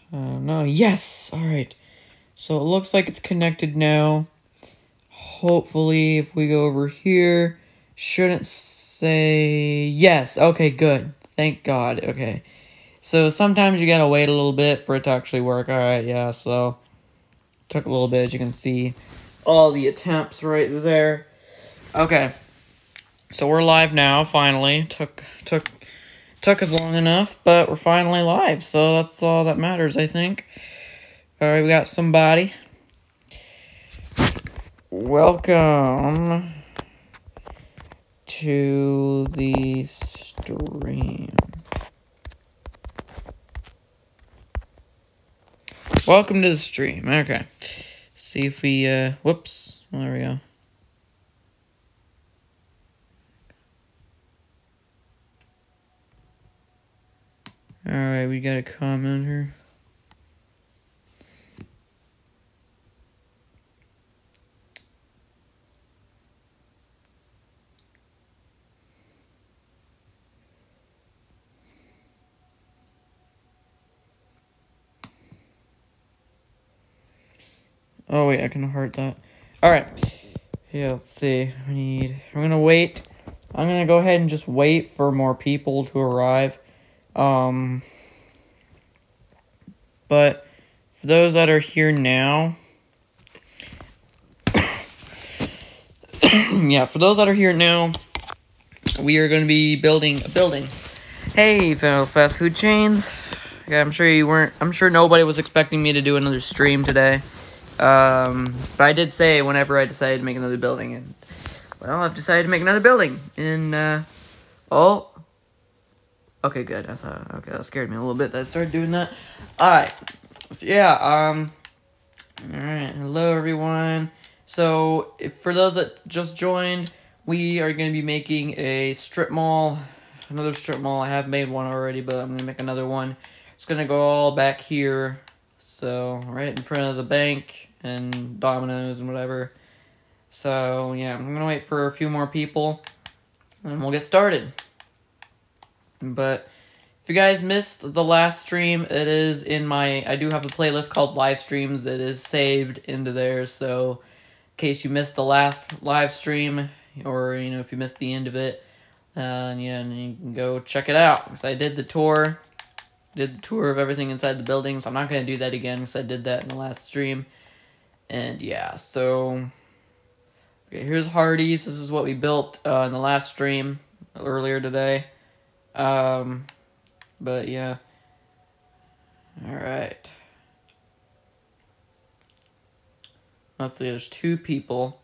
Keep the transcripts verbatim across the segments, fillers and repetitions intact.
Uh, no, yes! Alright. So it looks like it's connected now. Hopefully, if we go over here, shouldn't say yes. Okay, good. Thank God. Okay. So sometimes you gotta wait a little bit for it to actually work. Alright, yeah, so took a little bit, as you can see. All the attempts right there. Okay. So we're live now, finally. Took took took us long enough, but we're finally live, so that's all that matters, I think. Alright, we got somebody. Welcome to the stream. Welcome to the stream. Okay. See if we, uh, whoops. Well, there we go. Alright, we got a comment here. Oh, wait, I can heart that. Alright. Yeah, let's see. We need... We're gonna wait. I'm gonna go ahead and just wait for more people to arrive. Um... But, for those that are here now... yeah, for those that are here now, we are gonna be building a building. Hey, fellow fast food chains. Yeah, I'm sure you weren't... I'm sure nobody was expecting me to do another stream today. Um, but I did say whenever I decided to make another building, and, well, I've decided to make another building, and, uh, oh, okay, good, I thought, okay, that scared me a little bit that I started doing that. Alright, so, yeah, um, alright, hello, everyone. So, if, for those that just joined, we are going to be making a strip mall, another strip mall. I have made one already, but I'm going to make another one. It's going to go all back here, so, right in front of the bank and Domino's and whatever. So, yeah, I'm gonna wait for a few more people, and we'll get started. But, if you guys missed the last stream, it is in my... I do have a playlist called Live Streams that is saved into there, so... in case you missed the last live stream, or, you know, if you missed the end of it, uh, yeah, and you can go check it out, because I did the tour... did the tour of everything inside the building, so I'm not going to do that again because I did that in the last stream. And yeah, so... okay, here's Hardee's. This is what we built uh, in the last stream earlier today. Um, but yeah. Alright. Let's see, there's two people.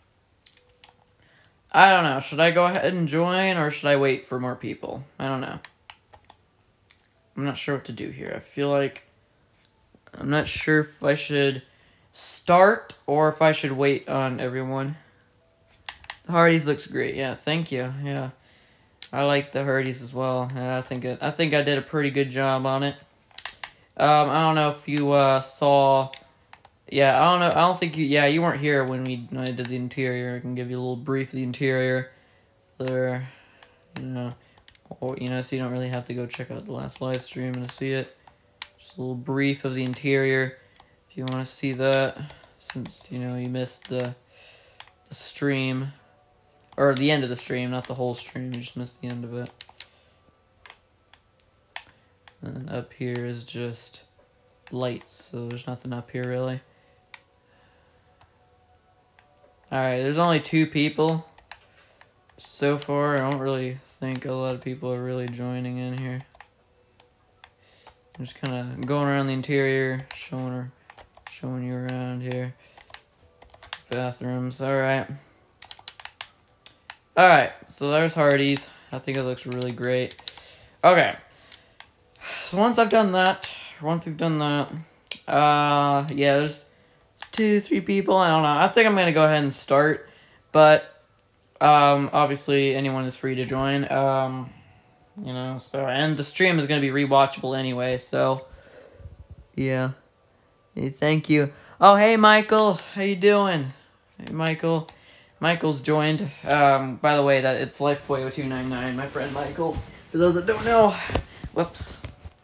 I don't know, should I go ahead and join, or should I wait for more people? I don't know. I'm not sure what to do here. I feel like I'm not sure if I should start or if I should wait on everyone. The Hardee's looks great. Yeah, thank you. Yeah, I like the Hardee's as well. Yeah, I think it, I think I did a pretty good job on it. Um, I don't know if you uh, saw. Yeah, I don't know. I don't think you. Yeah, you weren't here when we when I did the interior. I can give you a little brief of the interior. There, you know. Or, you know, so you don't really have to go check out the last live stream to see it. Just a little brief of the interior, if you want to see that, since, you know, you missed the, the stream, or the end of the stream, not the whole stream, you just missed the end of it. And then up here is just lights, so there's nothing up here, really. Alright, there's only two people so far. I don't really think a lot of people are really joining in here. I'm just kind of going around the interior, showing her, showing you around here. Bathrooms, alright. Alright, so there's Hardee's. I think it looks really great. Okay. So once I've done that, once we've done that, uh, yeah, there's two, three people, I don't know. I think I'm going to go ahead and start, but Um, obviously, anyone is free to join, um, you know, so, and the stream is going to be rewatchable anyway, so, yeah, hey, thank you. Oh, hey, Michael, how you doing? Hey, Michael, Michael's joined, um, by the way, that it's Lifeboy oh two nine nine, my friend Michael, for those that don't know, whoops, let's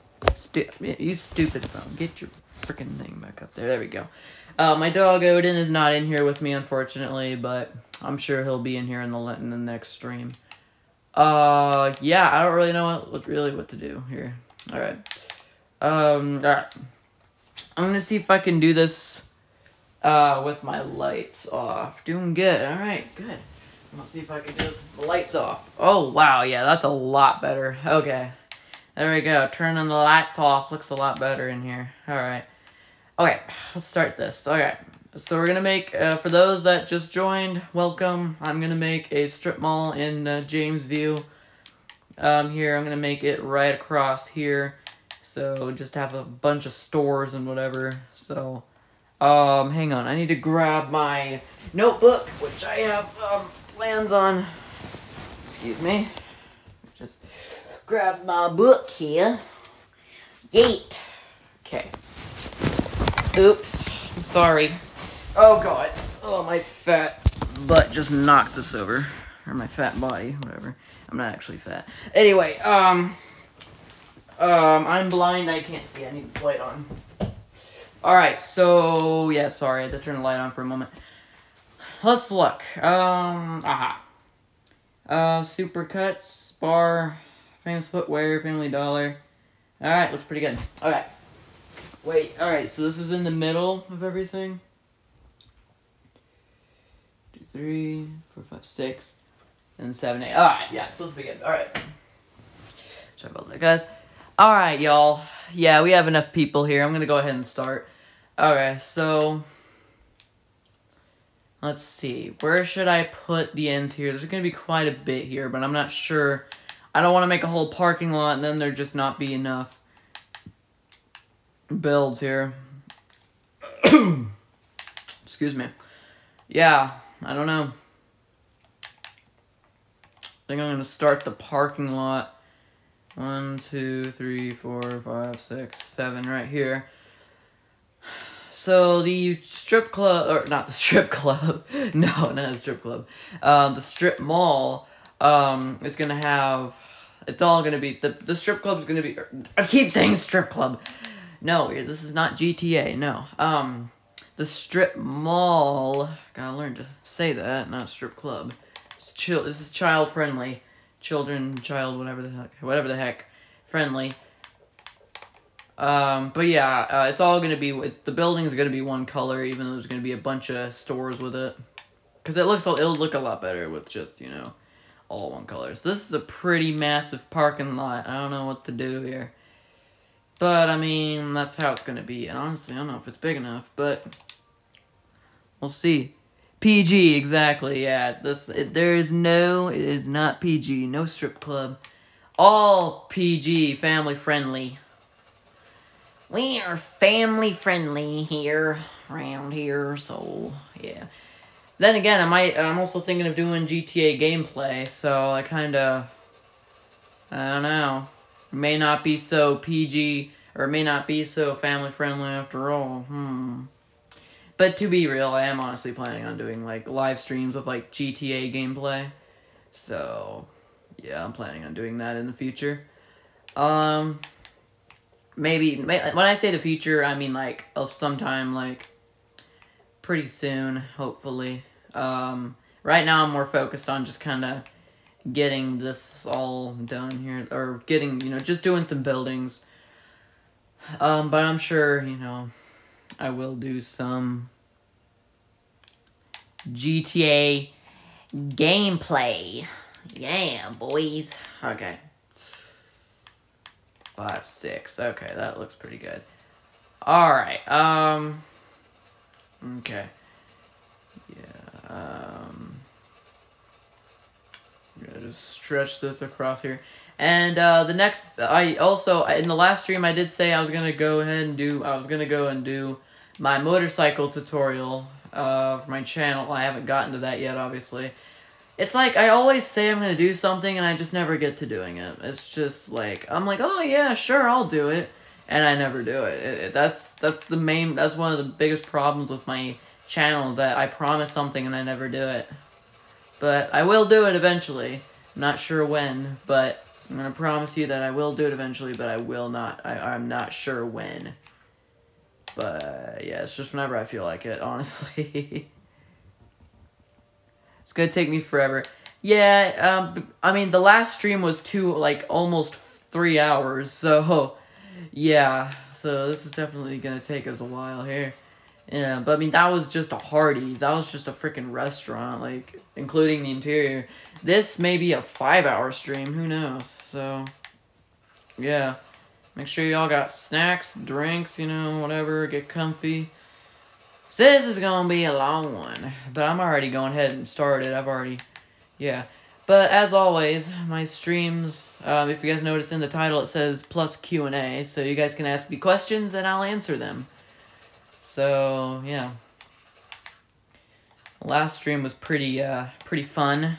stu you stupid phone. Get your freaking thing back up there. There we go. Uh, my dog Odin is not in here with me, unfortunately, but I'm sure he'll be in here in the in the next stream. Uh, yeah, I don't really know what, what really what to do here. All right. Um, all right. I'm gonna see if I can do this uh, with my lights off. Doing good. All right, good. I'm gonna see if I can do this with the lights off. Oh, wow, yeah, that's a lot better. Okay. There we go. Turning the lights off looks a lot better in here. All right. Okay, let's start this. Okay, so we're gonna make, uh, for those that just joined, welcome. I'm gonna make a strip mall in uh, Jamesview. Um, here, I'm gonna make it right across here. So, just have a bunch of stores and whatever. So, um, hang on. I need to grab my notebook, which I have, um, plans on. Excuse me. Just grab my book here. Yeet. Okay. Oops. I'm sorry. Oh, God. Oh, my fat butt just knocked this over. Or my fat body, whatever. I'm not actually fat. Anyway, um... Um, I'm blind, I can't see, I need this light on. Alright, so, yeah, sorry, I had to turn the light on for a moment. Let's look. Um, aha. Uh, Supercuts, Bar, Famous Footwear, Family Dollar. Alright, looks pretty good. Okay. Wait, alright, so this is in the middle of everything. Two, three, four, five, six, and seven, eight. Alright, yeah, so let's begin. Alright. Sorry about that, guys. Alright, y'all. Yeah, we have enough people here. I'm gonna go ahead and start. Okay, so... let's see. Where should I put the ends here? There's gonna be quite a bit here, but I'm not sure. I don't want to make a whole parking lot and then there just not be enough builds here. Excuse me. Yeah, I don't know. I think I'm gonna start the parking lot. One, two, three, four, five, six, seven, right here. So the strip club, or not the strip club, no, not the strip club. Um, the strip mall, um, is gonna have, it's all gonna be, the, the strip club is gonna be, I keep saying strip club. No, this is not G T A, no. Um, the strip mall, gotta learn to say that, not strip club. It's chill, this is child friendly. Children, child, whatever the heck, whatever the heck, friendly. Um, but yeah, uh, it's all gonna be, it's, the building's gonna be one color, even though there's gonna be a bunch of stores with it. Because it looks, it'll look a lot better with just, you know, all one color. So this is a pretty massive parking lot. I don't know what to do here. But, I mean, that's how it's gonna be. And honestly, I don't know if it's big enough, but we'll see. P G, exactly, yeah. This it, there is no, it is not P G, no strip club. All P G, family friendly. We are family friendly here, around here, so, yeah. Then again, I might, I'm also thinking of doing G T A gameplay, so I kinda, I don't know. It may not be so P G, or it may not be so family friendly after all, hmm. But to be real, I am honestly planning on doing, like, live streams of, like, G T A gameplay. So, yeah, I'm planning on doing that in the future. Um, maybe, when I say the future, I mean, like, of sometime, like, pretty soon, hopefully. Um, right now I'm more focused on just kind of getting this all done here, or getting, you know, just doing some buildings. Um, but I'm sure, you know, I will do some G T A gameplay. Yeah, boys. Okay. Five, six. Okay, that looks pretty good. Alright, um... okay. Yeah, um... I'm gonna just stretch this across here. And, uh, the next... I also, in the last stream, I did say I was gonna go ahead and do... I was gonna go and do my motorcycle tutorial, uh, for my channel. I haven't gotten to that yet, obviously. It's like, I always say I'm gonna do something, and I just never get to doing it. It's just like, I'm like, oh yeah, sure, I'll do it. And I never do it. it, it that's, that's the main, that's one of the biggest problems with my channel, is that I promise something and I never do it. But I will do it eventually. I'm not sure when, but I'm gonna promise you that I will do it eventually, but I will not. I, I'm not sure when. But, uh, yeah, it's just whenever I feel like it, honestly. It's gonna take me forever. Yeah, um, I mean, the last stream was two, like, almost three hours, so, yeah. So, this is definitely gonna take us a while here. Yeah, but, I mean, that was just a Hardee's. That was just a freaking restaurant, like, including the interior. This may be a five-hour stream, who knows, so, yeah. Make sure y'all got snacks, drinks, you know, whatever, get comfy. So this is gonna be a long one, but I'm already going ahead and started. I've already, yeah. But as always, my streams, um, if you guys notice in the title, it says plus Q and A, so you guys can ask me questions and I'll answer them. So, yeah. Last stream was pretty, uh, pretty fun.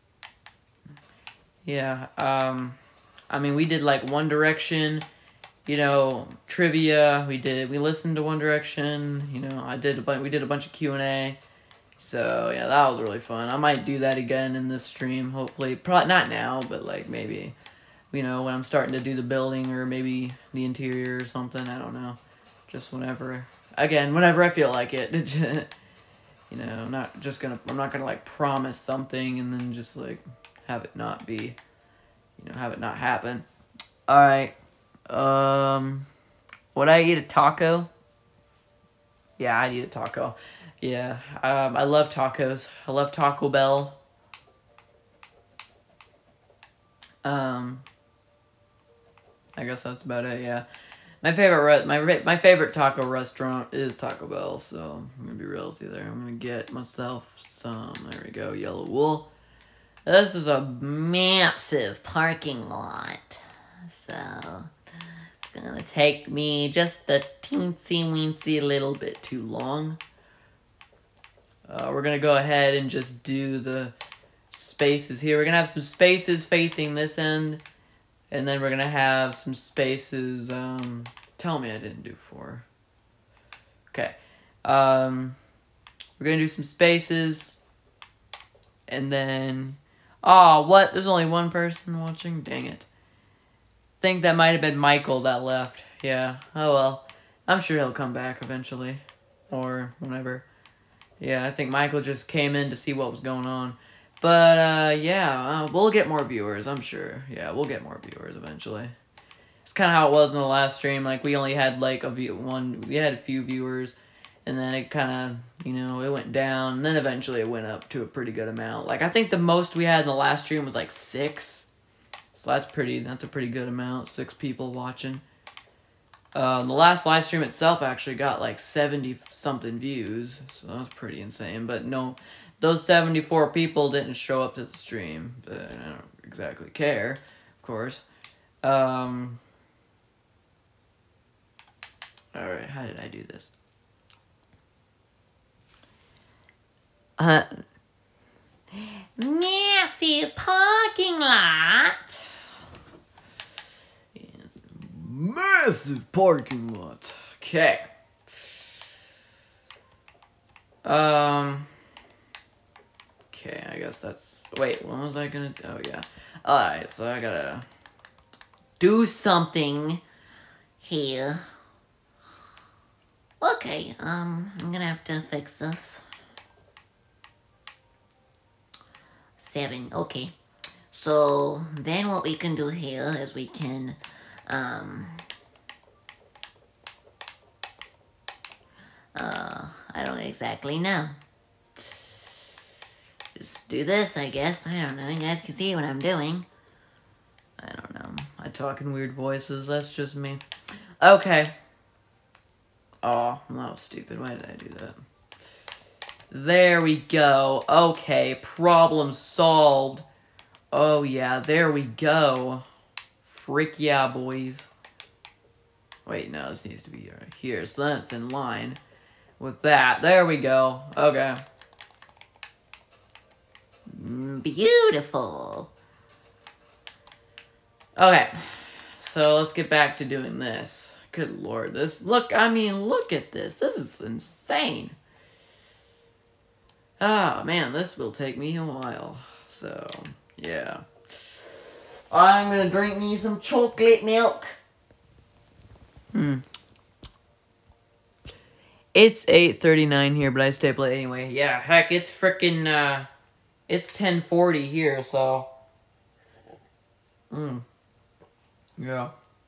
Yeah, um, I mean, we did, like, One Direction, you know, trivia, we did, we listened to One Direction, you know, I did a bunch, we did a bunch of Q and A, so, yeah, that was really fun. I might do that again in this stream, hopefully, probably not now, but, like, maybe, you know, when I'm starting to do the building, or maybe the interior or something, I don't know, just whenever, again, whenever I feel like it, you know, I'm not just gonna, I'm not gonna, like, promise something, and then just, like, have it not be, you know, have it not happen. Alright. Um, would I eat a taco? Yeah, I'd eat a taco. Yeah, um, I love tacos. I love Taco Bell. Um, I guess that's about it, yeah. My favorite re my my favorite taco restaurant is Taco Bell, so I'm gonna be real with you there. I'm gonna get myself some, there we go, yellow wool. This is a massive parking lot, so it's gonna take me just a teensy-weensy little bit too long. Uh, we're gonna go ahead and just do the spaces here. We're gonna have some spaces facing this end, and then we're gonna have some spaces, um, tell me I didn't do four. Okay, um, we're gonna do some spaces, and then, oh, what? There's only one person watching? Dang it. I think that might have been Michael that left. Yeah, oh well. I'm sure he'll come back eventually. Or whenever. Yeah, I think Michael just came in to see what was going on. But, uh, yeah, uh, we'll get more viewers, I'm sure. Yeah, we'll get more viewers eventually. It's kind of how it was in the last stream. Like, we only had, like, a view, one, we had a few viewers. And then it kind of, you know, it went down. And then eventually it went up to a pretty good amount. Like, I think the most we had in the last stream was, like, six. So that's pretty, that's a pretty good amount. Six people watching. Um, the last live stream itself actually got, like, seventy-something views. So that was pretty insane. But no, those seventy-four people didn't show up to the stream. But I don't exactly care, of course. Um, Alright, how did I do this? Uh, massive parking lot. Massive parking lot. Okay. Um. Okay, I guess that's. Wait, what was I gonna do? Oh, yeah. Alright, so I gotta do something here. Okay, um, I'm gonna have to fix this. Seven, okay. So, then what we can do here is we can, um, uh, I don't exactly know. Just do this, I guess. I don't know. You guys can see what I'm doing. I don't know. I talk in weird voices. That's just me. Okay. Oh, that was stupid. Why did I do that? There we go. Okay, problem solved. Oh yeah, there we go. Frick yeah, boys. Wait, no, this needs to be right here. So that's in line with that. There we go. Okay. Beautiful. Okay, so let's get back to doing this. Good lord, this, look, I mean, look at this. This is insane. Oh, man, this will take me a while. So, yeah. I'm gonna drink me some chocolate milk. Hmm. It's eight thirty-nine here, but I stay up late anyway. Yeah, heck, it's frickin', uh, it's ten forty here, so. Hmm. Yeah.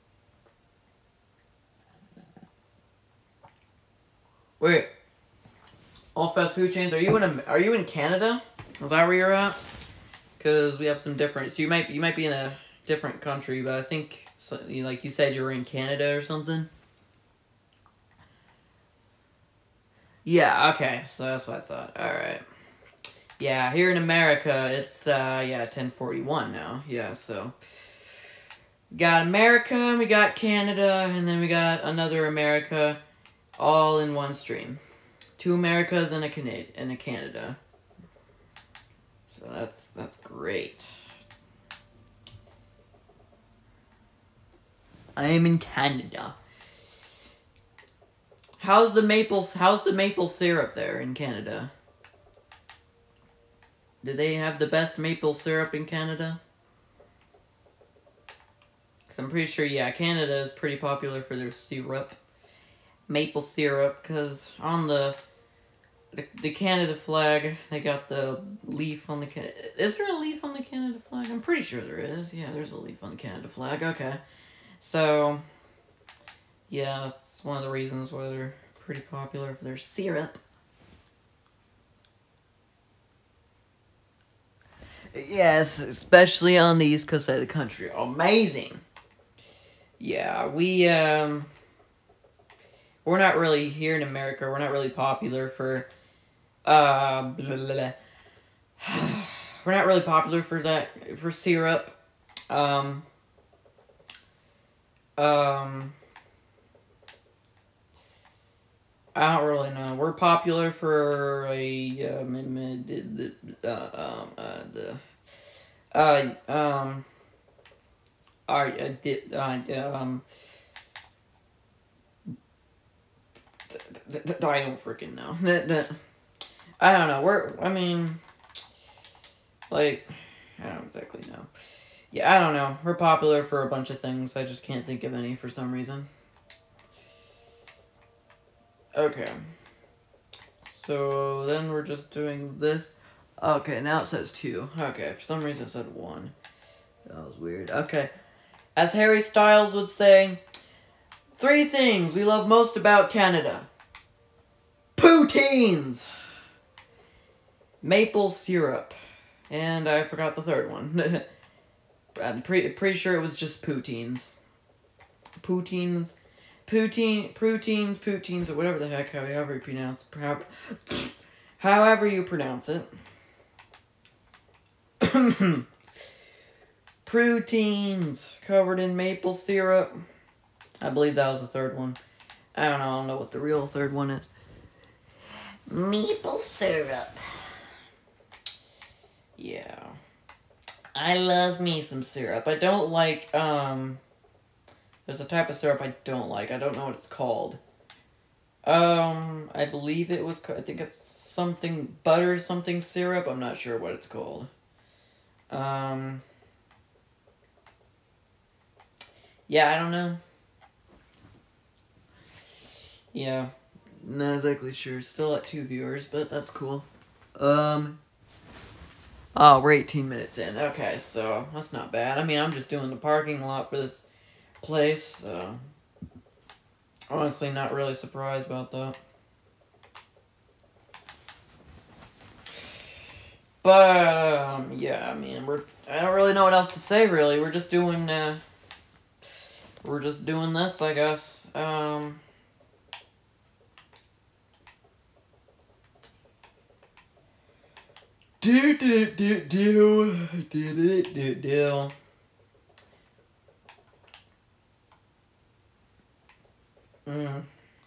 Wait. All fast food chains, are you in a, are you in Canada? Is that where you're at? Because we have some difference. You might, you might be in a different country, but I think, so, you, like you said, you were in Canada or something? Yeah, okay, so that's what I thought. Alright. Yeah, here in America, it's, uh, yeah, ten forty-one now. Yeah, so. Got America, and we got Canada, and then we got another America, all in one stream. Two Americas and a, Cana and a Canada. So that's, that's great. I am in Canada. How's the maple, how's the maple syrup there in Canada? Do they have the best maple syrup in Canada? Because I'm pretty sure, yeah, Canada is pretty popular for their syrup. Maple syrup, because on the, the the Canada flag, they got the leaf on the... Is there a leaf on the Canada flag? I'm pretty sure there is. Yeah, there's a leaf on the Canada flag. Okay. So, yeah, that's one of the reasons why they're pretty popular for their syrup. Yes, especially on the east coast of the country. Amazing. Yeah, we, um... We're not really, here in America, we're not really popular for, uh... Blah, blah, blah. We're not really popular for that, for syrup. Um... Um... I don't really know. We're popular for a, um, uh, um, uh, the, uh, um, our, uh, dip, uh, um, I don't freaking know. I don't know. We're, I mean, like, I don't exactly know. Yeah, I don't know. We're popular for a bunch of things. I just can't think of any for some reason. Okay. So then we're just doing this. Okay, now it says two. Okay, for some reason it said one. That was weird. Okay. As Harry Styles would say, three things we love most about Canada. Poutines! Maple syrup. And I forgot the third one. I'm pre pretty sure it was just poutines. Poutines. Poutine, poutines, poutines, or whatever the heck, however you pronounce, however you pronounce it. Poutines, covered in maple syrup. I believe that was the third one. I don't know, I don't know what the real third one is. Maple syrup. Yeah. I love me some syrup. I don't like, um... There's a type of syrup I don't like. I don't know what it's called. Um, I believe it was, I think it's something, butter something syrup. I'm not sure what it's called. Um, yeah, I don't know. Yeah, not exactly sure. Still at two viewers, but that's cool. Um, oh, we're eighteen minutes in. Okay, so that's not bad. I mean, I'm just doing the parking lot for this place, so honestly not really surprised about that. But um, yeah, I mean, we're I don't really know what else to say really. We're just doing uh we're just doing this, I guess. Um do do do do do do do do Mm.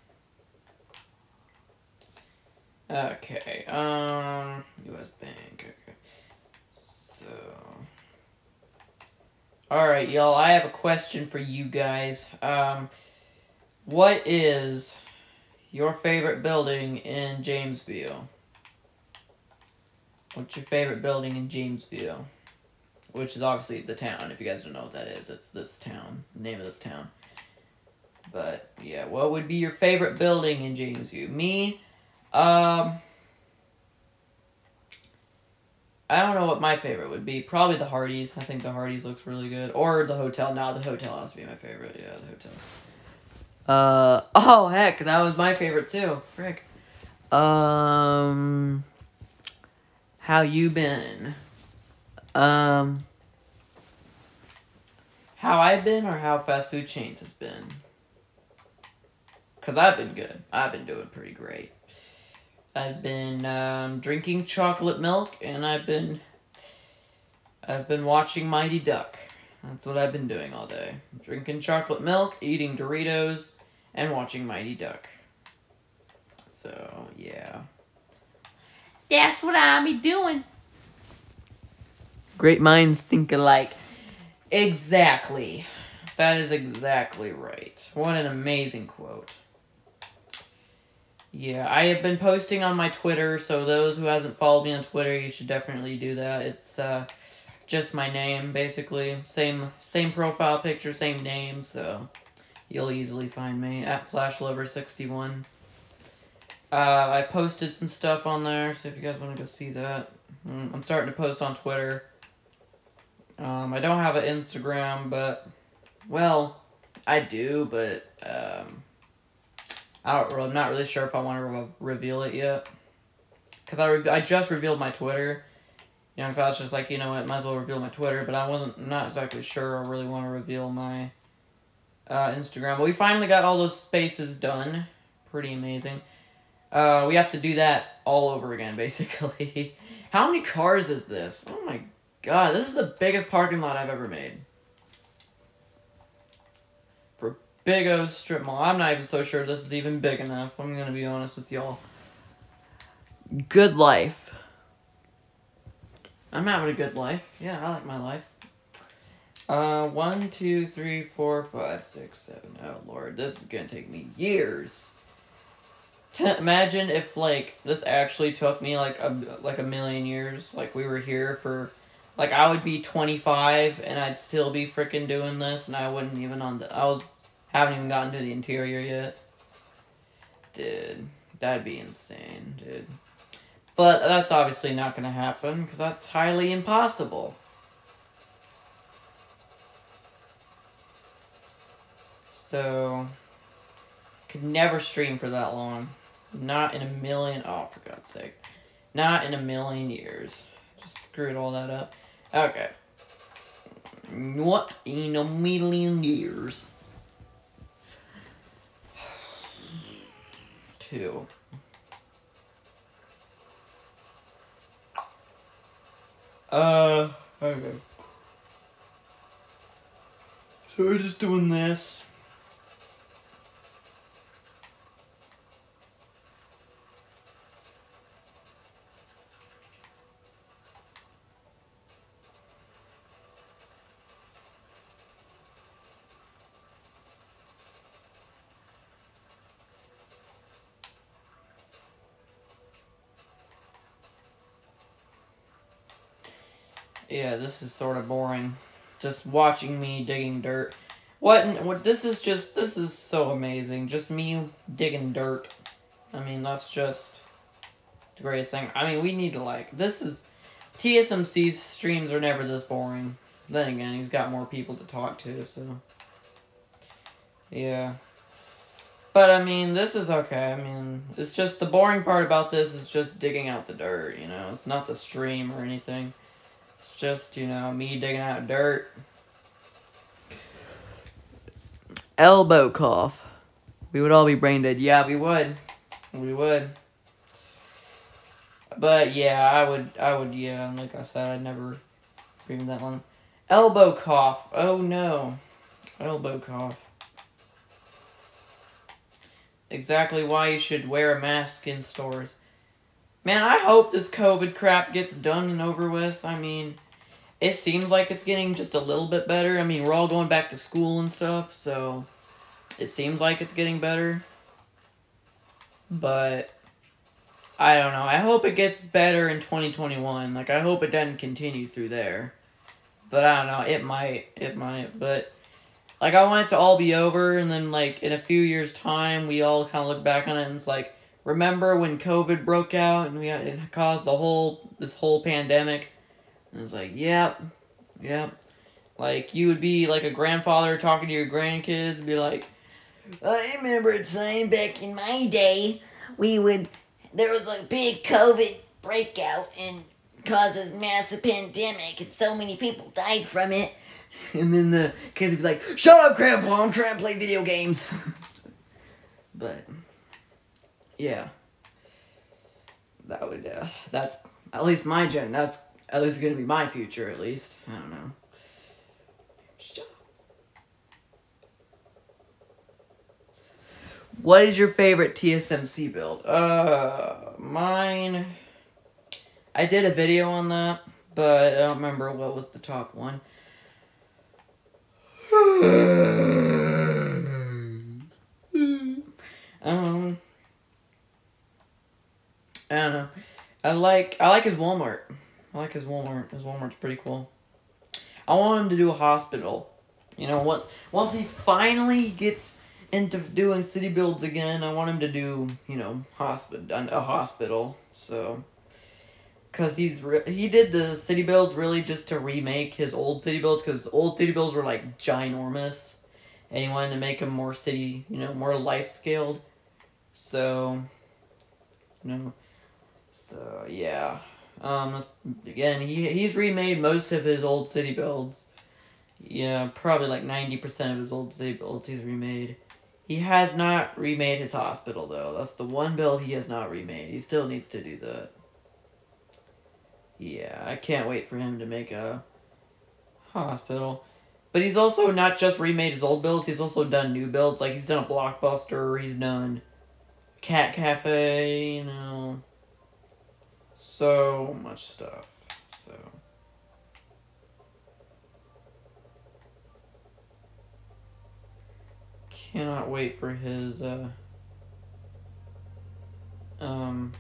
Okay, um, U S Bank, okay. So, alright, y'all, I have a question for you guys. Um, what is your favorite building in Jamesville? What's your favorite building in Jamesville? which is obviously the town. If you guys don't know what that is, it's this town, the name of this town. But yeah, what would be your favorite building in Janesview? Me, um, I don't know what my favorite would be. Probably the Hardee's. I think the Hardee's looks really good. Or the hotel. Now the hotel has to be my favorite. Yeah, the hotel. Uh, oh heck, that was my favorite too. Frick. Um, how you been? Um, how I've been or how Fast Food Chains has been? Because I've been good. I've been doing pretty great. I've been um, drinking chocolate milk, and I've been I've been watching Mighty Duck. That's what I've been doing all day. Drinking chocolate milk, eating Doritos, and watching Mighty Duck. So, yeah. That's what I be doing. Great minds think alike. Exactly. That is exactly right. What an amazing quote. Yeah, I have been posting on my Twitter, so those who hasn't followed me on Twitter, you should definitely do that. It's uh, just my name, basically. Same same profile picture, same name, so you'll easily find me at FlashLover sixty-one. Uh, I posted some stuff on there, so if you guys want to go see that. I'm starting to post on Twitter. Um, I don't have an Instagram, but, well, I do, but, um... I don't, I'm not really sure if I want to re reveal it yet. Because I, re I just revealed my Twitter. You know, so I was just like, you know what, might as well reveal my Twitter. But I wasn't not exactly sure I really want to reveal my uh, Instagram. But we finally got all those spaces done. Pretty amazing. Uh, we have to do that all over again, basically. How many cars is this? Oh my god, this is the biggest parking lot I've ever made. Big O strip mall. I'm not even so sure this is even big enough. I'm gonna be honest with y'all. Good life. I'm having a good life. Yeah, I like my life. Uh, one, two, three, four, five, six, seven. Oh lord, this is gonna take me years. T imagine if like this actually took me like a like a million years. Like we were here for, like I would be twenty-five and I'd still be freaking doing this, and I wouldn't even on the. I was. Haven't even gotten to the interior yet. Dude, that'd be insane, dude. But that's obviously not going to happen, because that's highly impossible. So, could never stream for that long. Not in a million... Oh, for God's sake. Not in a million years. Just screwed all that up. Okay. What in a million years? Two. Uh, okay. So we're just doing this. Yeah, this is sort of boring. Just watching me digging dirt. What, what, this is just, this is so amazing. Just me digging dirt. I mean, that's just the greatest thing. I mean, we need to, like, this is, T S M C's streams are never this boring. Then again, he's got more people to talk to, so. Yeah. But, I mean, this is okay. I mean, it's just, the boring part about this is just digging out the dirt, you know? It's not the stream or anything. It's just, you know, me digging out dirt. Elbow cough. We would all be brain dead. Yeah, we would. We would. But, yeah, I would, I would, yeah, like I said, I'd never breathe that long. Elbow cough. Oh, no. Elbow cough. Exactly why you should wear a mask in stores. Man, I hope this COVID crap gets done and over with. I mean, it seems like it's getting just a little bit better. I mean, we're all going back to school and stuff, so it seems like it's getting better. But, I don't know. I hope it gets better in twenty twenty-one. Like, I hope it doesn't continue through there. But I don't know. It might. It might. But, like, I want it to all be over, and then, like, in a few years' time, we all kind of look back on it, and it's like, remember when COVID broke out, and we had, it caused the whole, this whole pandemic? And it's like, yep. Yep. Like, you would be, like, a grandfather talking to your grandkids, be like, I remember a time back in my day, we would, there was a big COVID breakout and caused a massive pandemic, and so many people died from it. And then the kids would be like, shut up, Grandpa, I'm trying to play video games. But, yeah. That would, uh, that's, at least my gen, that's at least gonna be my future, at least. I don't know. What is your favorite T S M C build? Uh, mine... I did a video on that, but I don't remember what was the top one. um... I don't know. I like, I like his Walmart. I like his Walmart. His Walmart's pretty cool. I want him to do a hospital. You know, what? Once he finally gets into doing city builds again, I want him to do, you know, hospital, a hospital. So, cause he's re he did the city builds really just to remake his old city builds, cause old city builds were like ginormous, and he wanted to make them more city, you know, more life scaled. So, you know, so yeah. Um, again, he he's remade most of his old city builds. Yeah, probably like ninety percent of his old city builds he's remade. He has not remade his hospital, though. That's the one build he has not remade. He still needs to do that. Yeah, I can't wait for him to make a hospital. But he's also not just remade his old builds, he's also done new builds. Like, he's done a Blockbuster, he's done Cat Cafe, you know. So much stuff. So... Cannot wait for his, uh, um,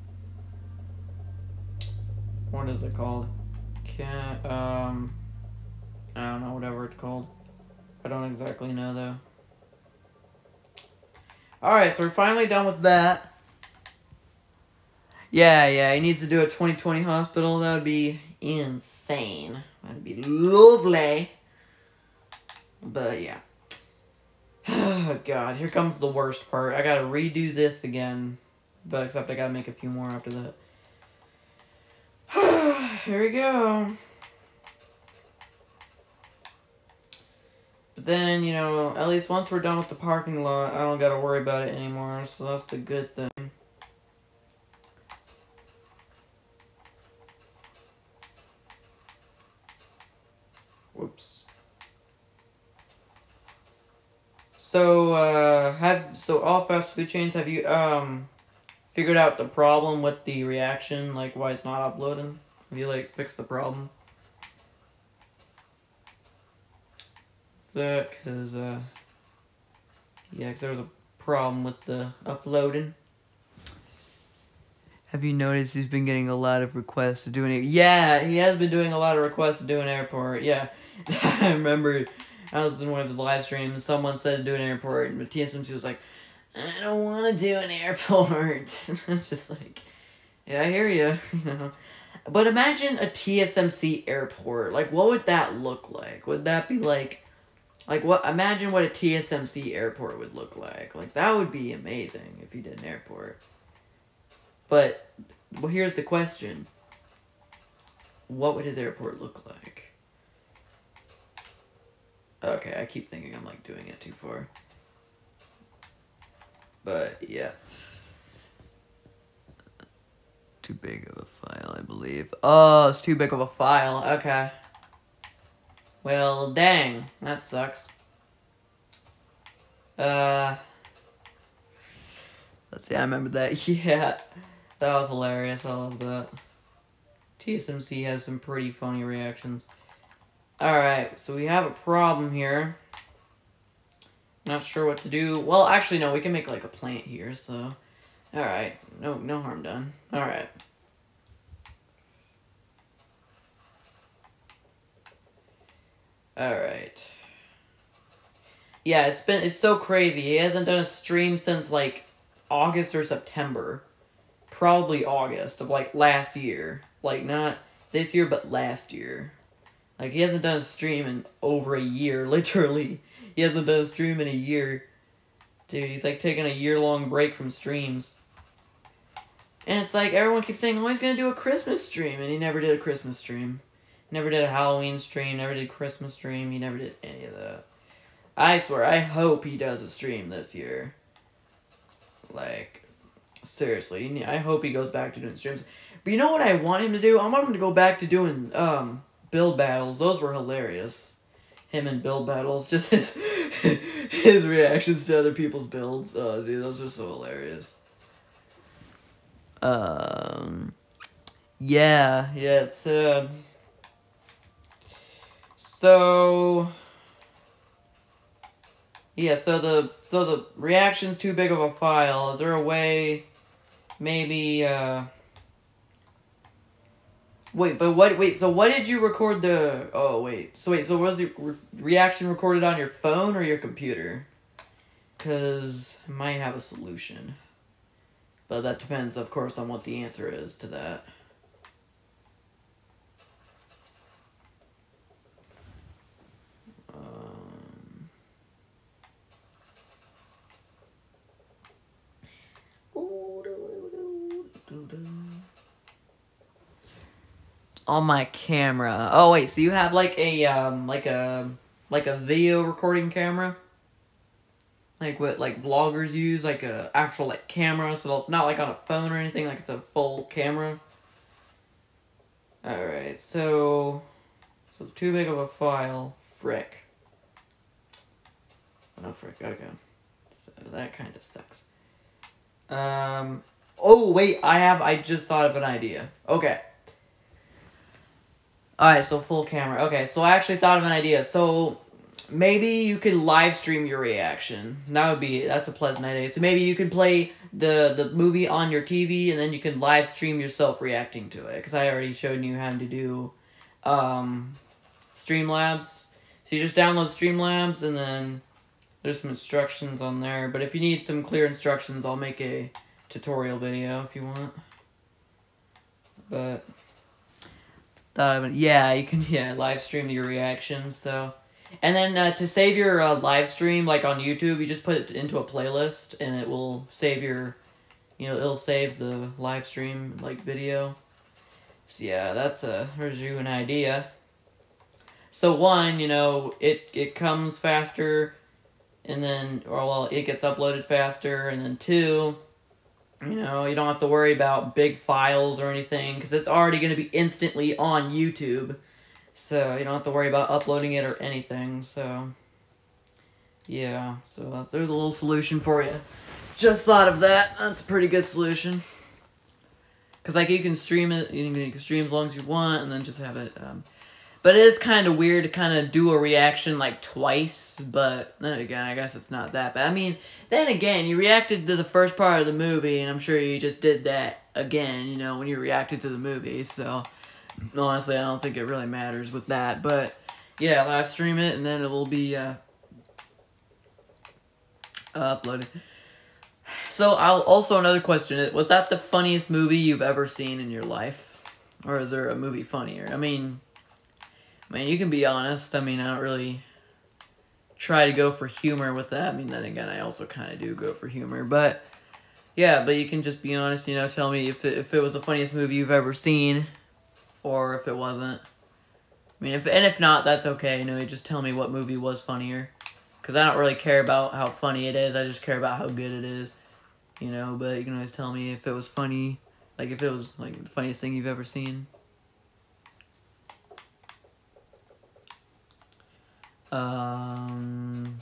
what is it called? Can, um, I don't know, whatever it's called. I don't exactly know, though. Alright, so we're finally done with that. Yeah, yeah, he needs to do a twenty twenty hospital. That would be insane. That'd be lovely. But, yeah. Oh, God, here comes the worst part. I gotta redo this again. But except I gotta make a few more after that. Here we go. But then, you know, at least once we're done with the parking lot, I don't gotta worry about it anymore. So that's the good thing. Whoops. So, uh, have, so all fast food chains, have you, um, figured out the problem with the reaction, like, why it's not uploading? Have you, like, fixed the problem? Is that, cause, uh, yeah, cause there was a problem with the uploading. Have you noticed he's been getting a lot of requests to do an, yeah, he has been doing a lot of requests to do an airport, yeah. I remember... I was in one of his live streams, someone said to do an airport, and T S M C was like, I don't want to do an airport. It's just like, yeah, I hear you, you know. But imagine a T S M C airport. Like, what would that look like? Would that be like, like what, imagine what a T S M C airport would look like. Like, that would be amazing if you did an airport. But, well, here's the question. What would his airport look like? Okay, I keep thinking I'm, like, doing it too far. But, yeah. Too big of a file, I believe. Oh, it's too big of a file. Okay. Well, dang. That sucks. Uh... Let's see, I remember that. Yeah. That was hilarious. I love that. T S M C has some pretty funny reactions. Alright, so we have a problem here. Not sure what to do. Well, actually, no, we can make, like, a plant here, so... Alright, no, no harm done. Alright. Alright. Yeah, it's been, it's so crazy. He hasn't done a stream since, like, August or September. Probably August of, like, last year. Like, not this year, but last year. Like, he hasn't done a stream in over a year, literally. He hasn't done a stream in a year. Dude, he's, like, taking a year-long break from streams. And it's like, everyone keeps saying, oh, he's gonna do a Christmas stream, and he never did a Christmas stream. Never did a Halloween stream, never did a Christmas stream, he never did any of that. I swear, I hope he does a stream this year. Like, seriously, I hope he goes back to doing streams. But you know what I want him to do? I want him to go back to doing, um, build battles. Those were hilarious. Him and build battles. Just his, his reactions to other people's builds. Oh, dude, those are so hilarious. Um, yeah, yeah, it's, uh, so, yeah, so the, so the reaction's too big of a file. Is there a way, maybe, uh, wait, but what, wait, so what did you record the, oh, wait, so wait, so was the re reaction recorded on your phone or your computer? Because I might have a solution. But that depends, of course, on what the answer is to that. Um, on my camera. Oh wait, so you have like a um like a like a video recording camera? Like what like vloggers use, like a actual like camera, so it's not like on a phone or anything, like it's a full camera. Alright, so so too big of a file. Frick. Oh frick, okay. So that kinda sucks. Um oh wait, I have I just thought of an idea. Okay. Alright, so full camera. Okay, so I actually thought of an idea. So maybe you could live stream your reaction. That would be, that's a pleasant idea. So maybe you could play the, the movie on your T V, and then you can live stream yourself reacting to it. Because I already showed you how to do um, Streamlabs. So you just download Streamlabs, and then there's some instructions on there. But if you need some clear instructions, I'll make a tutorial video if you want. But, uh, yeah, you can, yeah, live stream your reactions, so... And then uh, to save your uh, live stream, like on YouTube, you just put it into a playlist, and it will save your, you know, it'll save the live stream, like, video. So yeah, that's a, there's you an idea. So one, you know, it, it comes faster, and then, or well, it gets uploaded faster, and then two, you know, you don't have to worry about big files or anything, because it's already going to be instantly on YouTube. So, you don't have to worry about uploading it or anything, so... Yeah, so there's a little solution for you. Just thought of that. That's a pretty good solution. Because, like, you can stream it, you can stream as long as you want, and then just have it, um... But it is kind of weird to kind of do a reaction, like, twice, but then again, I guess it's not that bad. I mean, then again, you reacted to the first part of the movie, and I'm sure you just did that again, you know, when you reacted to the movie, so... Honestly, I don't think it really matters with that, but yeah, live stream it and then it will be uh, uploaded. So, I'll also another question: was that the funniest movie you've ever seen in your life, or is there a movie funnier? I mean, I mean, you can be honest. I mean, I don't really try to go for humor with that. I mean, then again, I also kind of do go for humor, but yeah, but you can just be honest. You know, tell me if it, if it was the funniest movie you've ever seen. Or if it wasn't. I mean, if and if not, that's okay. You know, you just tell me what movie was funnier. Because I don't really care about how funny it is. I just care about how good it is. You know, but you can always tell me if it was funny. Like, if it was, like, the funniest thing you've ever seen. Um...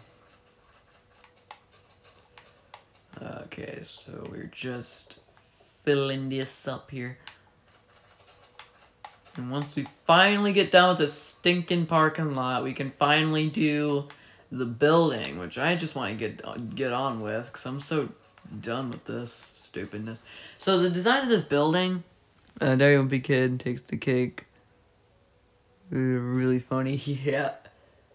Okay, so we're just filling this up here. And once we finally get done with the stinking parking lot, we can finally do the building, which I just want to get get on with, because I'm so done with this stupidness. So the design of this building, uh, Daddy Wimpy Kid takes the cake. Uh, really funny, yeah.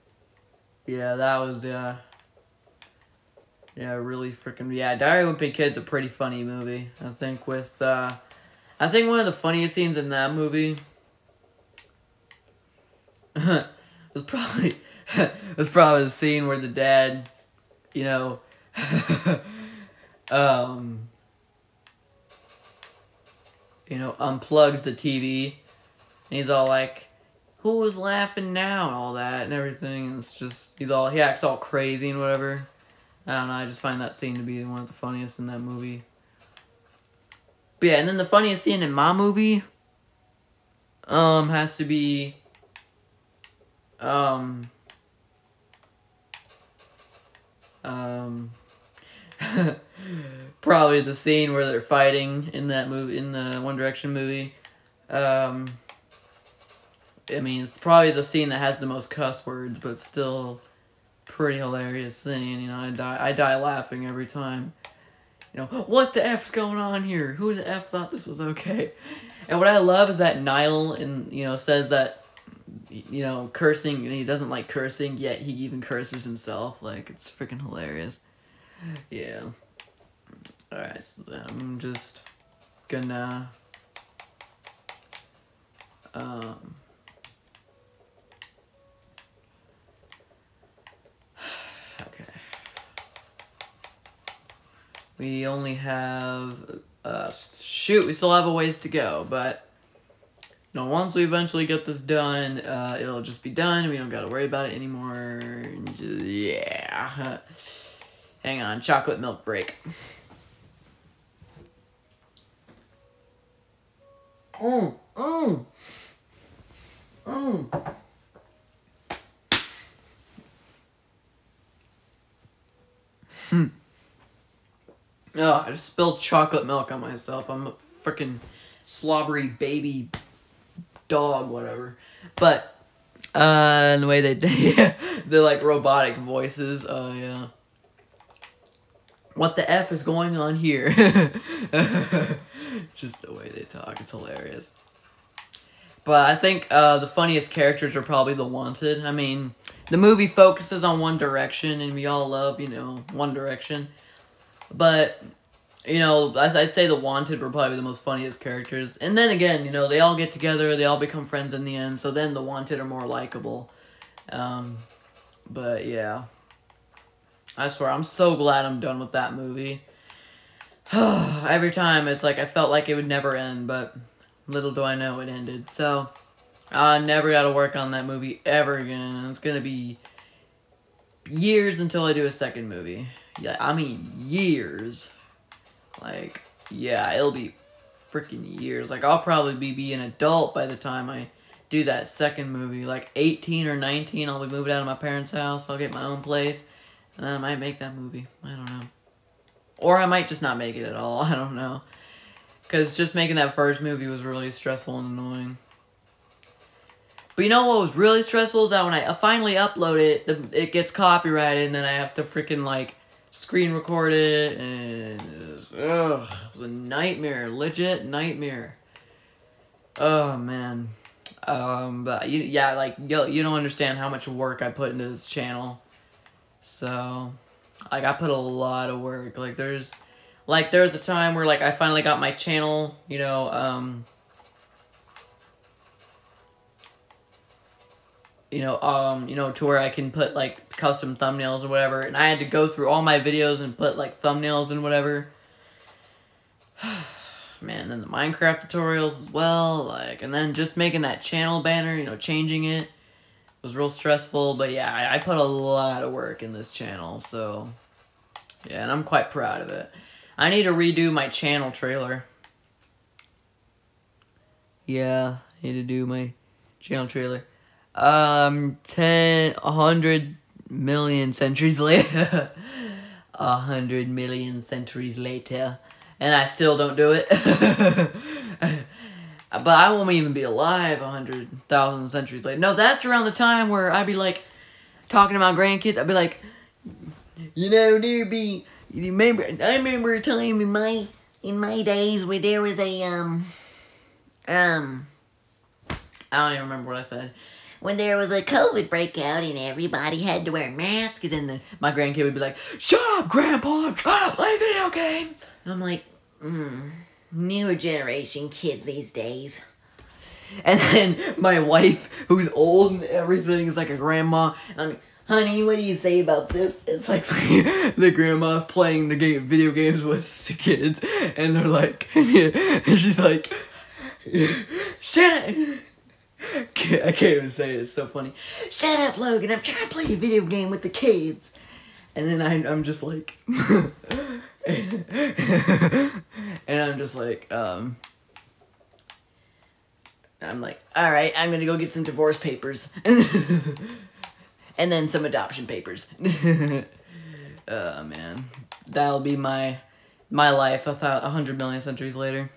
Yeah, that was, uh, yeah, really freaking, yeah, Diary of a Wimpy Kid's a pretty funny movie, I think, with, uh, I think one of the funniest scenes in that movie was probably, was probably the scene where the dad, you know, um, you know, unplugs the T V, and he's all like, who was laughing now, and all that, and everything, and it's just, he's all, he acts all crazy and whatever. I don't know, I just find that scene to be one of the funniest in that movie. But yeah, and then the funniest scene in my movie, um, has to be, um, um, probably the scene where they're fighting in that movie, in the One Direction movie. Um, I mean, it's probably the scene that has the most cuss words, but still pretty hilarious scene. You know, I die, I die laughing every time. You know, what the F's going on here? Who the F thought this was okay? And what I love is that Niall, and you know, says that, you know, cursing, and he doesn't like cursing, yet he even curses himself. Like, it's freaking hilarious. Yeah. Alright, so I'm just gonna, um, okay. We only have, uh, shoot, we still have a ways to go, but, you know, once we eventually get this done, uh, it'll just be done, we don't gotta worry about it anymore, just, yeah. Hang on, chocolate milk break. Mm, mm, mm. Hmm. Oh, I just spilled chocolate milk on myself. I'm a freaking slobbery baby dog, whatever. But, uh, and the way they, they're like robotic voices, oh, uh, yeah. What the F is going on here? Just the way they talk, it's hilarious. But I think uh, the funniest characters are probably the Wanted. I mean, the movie focuses on One Direction, and we all love, you know, One Direction. But, you know, I'd say the Wanted were probably the most funniest characters. And then again, you know, they all get together, they all become friends in the end, so then the Wanted are more likable. Um, but, yeah. I swear, I'm so glad I'm done with that movie. Every time, it's like, I felt like it would never end, but little do I know it ended. So, I never got to work on that movie ever again. It's going to be years until I do a second movie. Yeah, I mean, years. Like, yeah, it'll be freaking years. Like, I'll probably be, be an adult by the time I do that second movie. Like, eighteen or nineteen, I'll be moving out of my parents' house. I'll get my own place. And then I might make that movie. I don't know. Or I might just not make it at all. I don't know. Because just making that first movie was really stressful and annoying. But you know what was really stressful is that when I finally upload it, it gets copyrighted, and then I have to freaking, like, screen record it, and it was, ugh, it was a nightmare. Legit nightmare. Oh, man. Um, but, you, yeah, like, you, you don't understand how much work I put into this channel. So, like, I put a lot of work. Like, there's, like, there was a time where, like, I finally got my channel, you know, um, you know, um, you know, to where I can put, like, custom thumbnails or whatever, and I had to go through all my videos and put, like, thumbnails and whatever. Man, then the Minecraft tutorials as well, like, and then just making that channel banner, you know, changing it. Was real stressful, but yeah, I, I put a lot of work in this channel, so yeah, and I'm quite proud of it. I need to redo my channel trailer. Yeah, I need to do my channel trailer. Um, ten, a hundred million centuries later. A hundred million centuries later, and I still don't do it. But I won't even be alive a hundred thousand centuries later. No, that's around the time where I'd be like, talking about grandkids, I'd be like, you know, there be, you remember, I remember a time in my, in my days where there was a, um, um, I don't even remember what I said. when there was a COVID breakout and everybody had to wear masks, and then the, my grandkid would be like, "Shut up, Grandpa! Try to play video games." And I'm like, mm, newer generation kids these days. And then my wife, who's old and everything, is like a grandma. And I'm like, "Honey, what do you say about this?" It's like the grandma's playing the game, video games with the kids, and they're like, and she's like, "Shut up!" I can't even say it. It's so funny. "Shut up, Logan! I'm trying to play a video game with the kids." And then I, I'm just like, and I'm just like, um. I'm like, all right, I'm gonna go get some divorce papers. And then some adoption papers. Oh, man. That'll be my my life a, th a hundred million centuries later.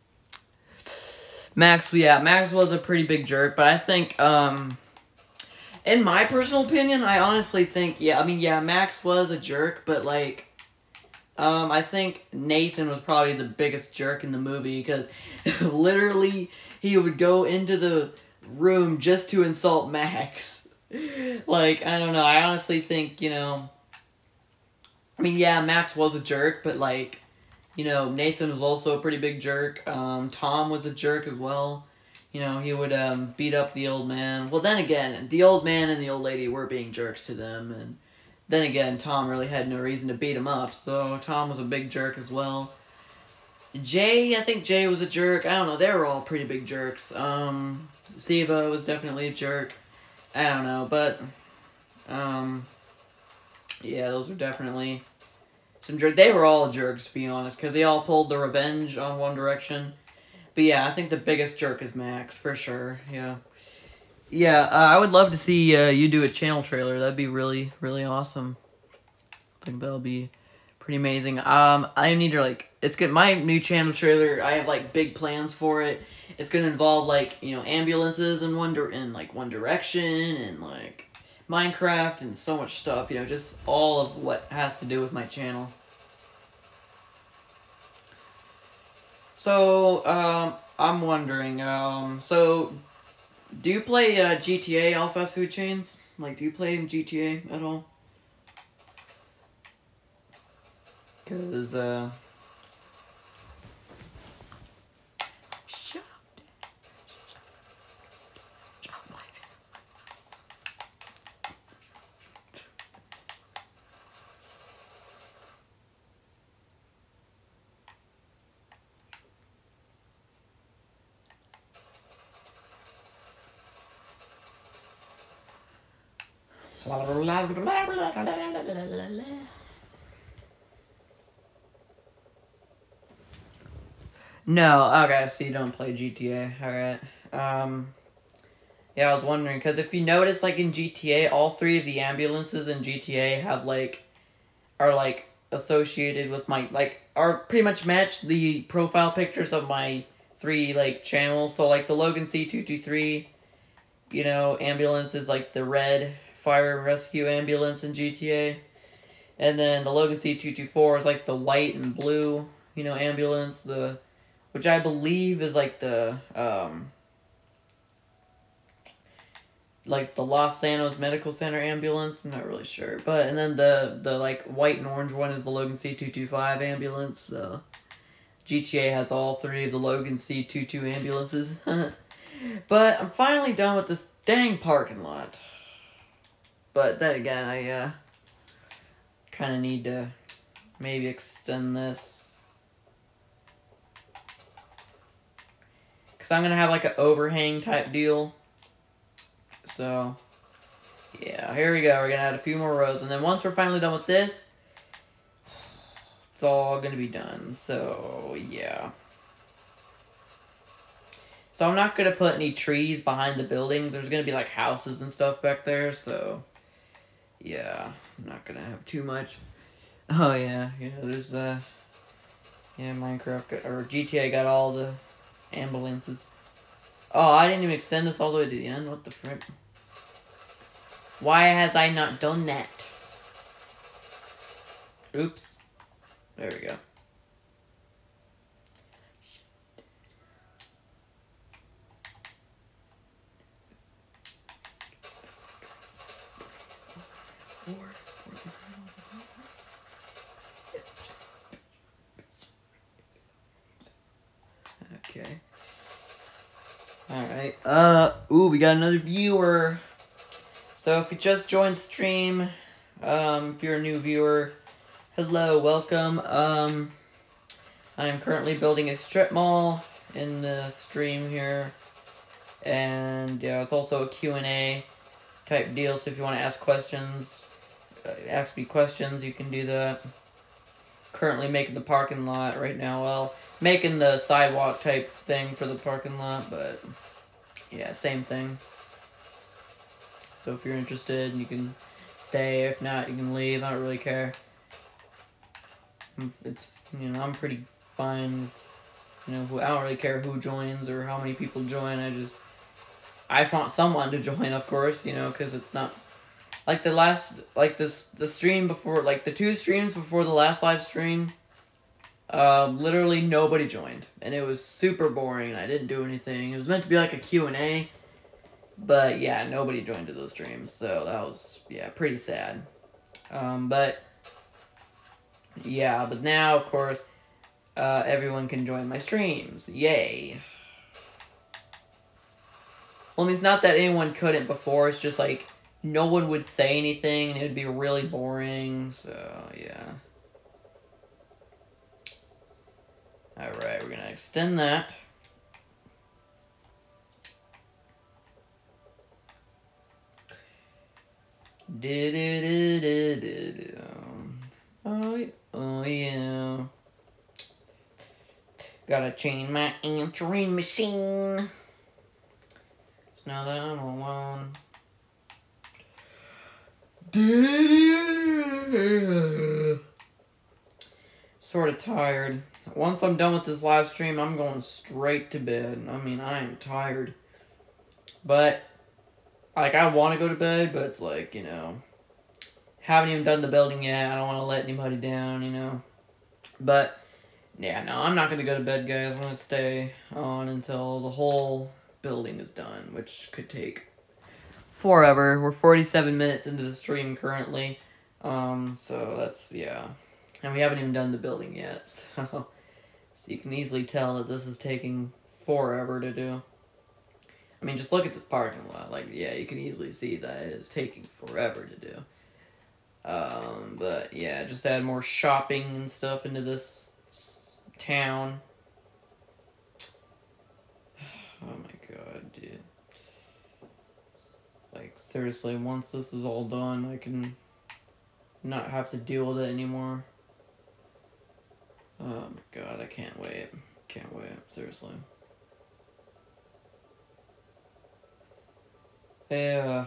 Max, yeah, Max was a pretty big jerk, but I think, um, in my personal opinion, I honestly think, yeah, I mean, yeah, Max was a jerk, but, like, um, I think Nathan was probably the biggest jerk in the movie, because literally, he would go into the room just to insult Max. Like, I don't know, I honestly think, you know, I mean, yeah, Max was a jerk, but, like, you know, Nathan was also a pretty big jerk. Um, Tom was a jerk as well. You know, he would, um, beat up the old man. Well, then again, the old man and the old lady were being jerks to them, and then again, Tom really had no reason to beat him up, so Tom was a big jerk as well. Jay, I think Jay was a jerk. I don't know, they were all pretty big jerks. Um, Siva was definitely a jerk. I don't know, but, um, yeah, those were definitely some jerks. They were all jerks, to be honest, because they all pulled the revenge on One Direction. But yeah, I think the biggest jerk is Max, for sure, yeah. Yeah, uh, I would love to see uh, you do a channel trailer. That'd be really, really awesome. I think that'll be pretty amazing. Um, I need to, like, it's good. My new channel trailer, I have, like, big plans for it. It's gonna involve, like, you know, ambulances and One, in, like, One Direction and, like, Minecraft and so much stuff. You know, just all of what has to do with my channel. So, um, I'm wondering, um, so, do you play, uh, G T A, All Fast Food Chains? Like, do you play G T A at all? Because, uh... No, okay, so you don't play G T A, alright. Um, yeah, I was wondering, because if you notice, like, in G T A, all three of the ambulances in G T A have, like, are, like, associated with my, like, are pretty much match the profile pictures of my three, like, channels. So, like, the Logan C two two three, you know, ambulance is, like, the red fire and rescue ambulance in G T A. And then the Logan C two two four is, like, the white and blue, you know, ambulance, the... which I believe is, like, the, um, like, the Los Santos Medical Center ambulance. I'm not really sure. But, and then the, the like, white and orange one is the Logan C two two five ambulance. So, G T A has all three of the Logan C two two ambulances. But, I'm finally done with this dang parking lot. But, then again, I, uh, kind of need to maybe extend this. Because I'm going to have, like, an overhang type deal. So, yeah, here we go. We're going to add a few more rows. And then once we're finally done with this, it's all going to be done. So, yeah. So, I'm not going to put any trees behind the buildings. There's going to be, like, houses and stuff back there. So, yeah, I'm not going to have too much. Oh, yeah. Yeah, there's, uh, yeah, Minecraft, got, or G T A got all the ambulances. Oh, I didn't even extend this all the way to the end. What the frick? Why has I not done that? Oops. There we go. Alright, uh, ooh, we got another viewer. So if you just joined stream, um, if you're a new viewer, hello, welcome. Um, I am currently building a strip mall in the stream here. And, yeah, it's also a Q and A type deal, so if you want to ask questions, uh, ask me questions, you can do that. Currently making the parking lot right now, well, making the sidewalk type thing for the parking lot, but yeah, same thing. So if you're interested, you can stay. If not, you can leave. I don't really care. It's, you know, I'm pretty fine. You know, I don't really care who joins or how many people join. I just, I just want someone to join, of course, you know, because it's not, like the last, like this, the stream before, like the two streams before the last live stream, uh, literally nobody joined. And it was super boring, and I didn't do anything. It was meant to be like a Q and A. But, yeah, nobody joined to those streams, so that was, yeah, pretty sad. Um, but, yeah, but now, of course, uh, everyone can join my streams. Yay. Well, I mean, it's not that anyone couldn't before, it's just, like, no one would say anything, and it would be really boring, so, yeah. Alright, we're gonna extend that. Oh, oh yeah. Gotta change my answering machine. So now that I'm alone. Sort of tired. Once I'm done with this live stream, I'm going straight to bed. I mean, I am tired. But like, I want to go to bed, but it's like, you know, haven't even done the building yet. I don't want to let anybody down, you know. But, yeah, no, I'm not going to go to bed, guys. I'm going to stay on until the whole building is done, which could take forever. We're forty-seven minutes into the stream currently. Um, so that's, yeah. And we haven't even done the building yet, so, so you can easily tell that this is taking forever to do. I mean, just look at this parking lot. Like, yeah, you can easily see that it's taking forever to do. Um, but, yeah, just add more shopping and stuff into this town. Oh my god, dude. Like, seriously, once this is all done, I can not have to deal with it anymore. Oh my god, I can't wait. Can't wait, seriously. Yeah.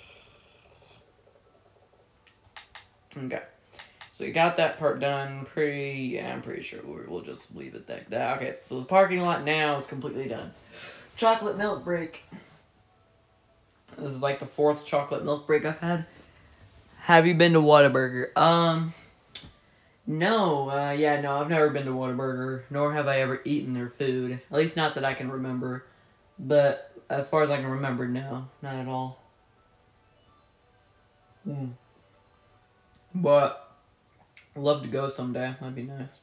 Okay. So we got that part done. Pretty, yeah, I'm pretty sure we'll, we'll just leave it that, that. Okay, so the parking lot now is completely done. Chocolate milk break. This is like the fourth chocolate milk break I've had. Have you been to Whataburger? Um, no. Uh, yeah, no, I've never been to Whataburger, nor have I ever eaten their food. At least not that I can remember. But as far as I can remember, no, not at all. Mm. But I'd love to go someday. That'd be nice.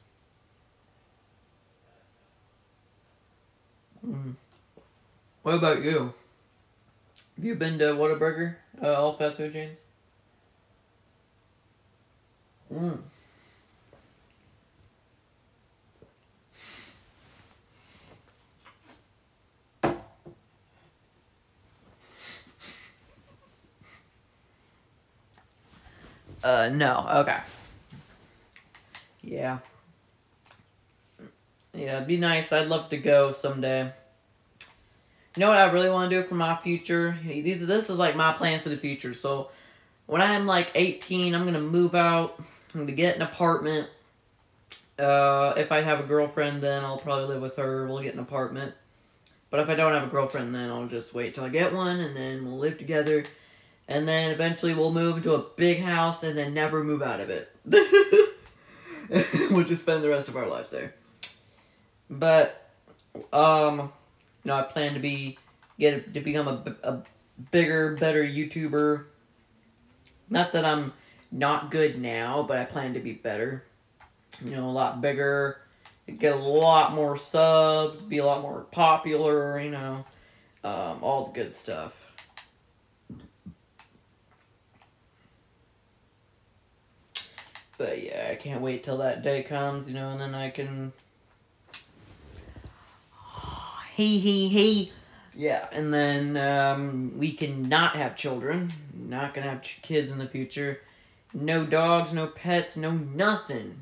Mm. What about you? Have you been to Whataburger? Uh, all fast food chains? Mm. Uh, no. Okay. Yeah. Yeah, it'd be nice. I'd love to go someday. You know what I really want to do for my future? These, this is like my plan for the future. So, when I'm like eighteen, I'm going to move out. I'm going to get an apartment. Uh, if I have a girlfriend, then I'll probably live with her. We'll get an apartment. But if I don't have a girlfriend, then I'll just wait till I get one, and then we'll live together. And then eventually we'll move into a big house and then never move out of it. We'll just spend the rest of our lives there. But, um, you know, I plan to be, get to become a, a bigger, better YouTuber. Not that I'm not good now, but I plan to be better. You know, a lot bigger, get a lot more subs, be a lot more popular, you know. um, all the good stuff. But yeah, I can't wait till that day comes, you know, and then I can... Hey, hey, hey! Yeah, and then um, we can not have children. Not gonna have ch kids in the future. No dogs, no pets, no nothing.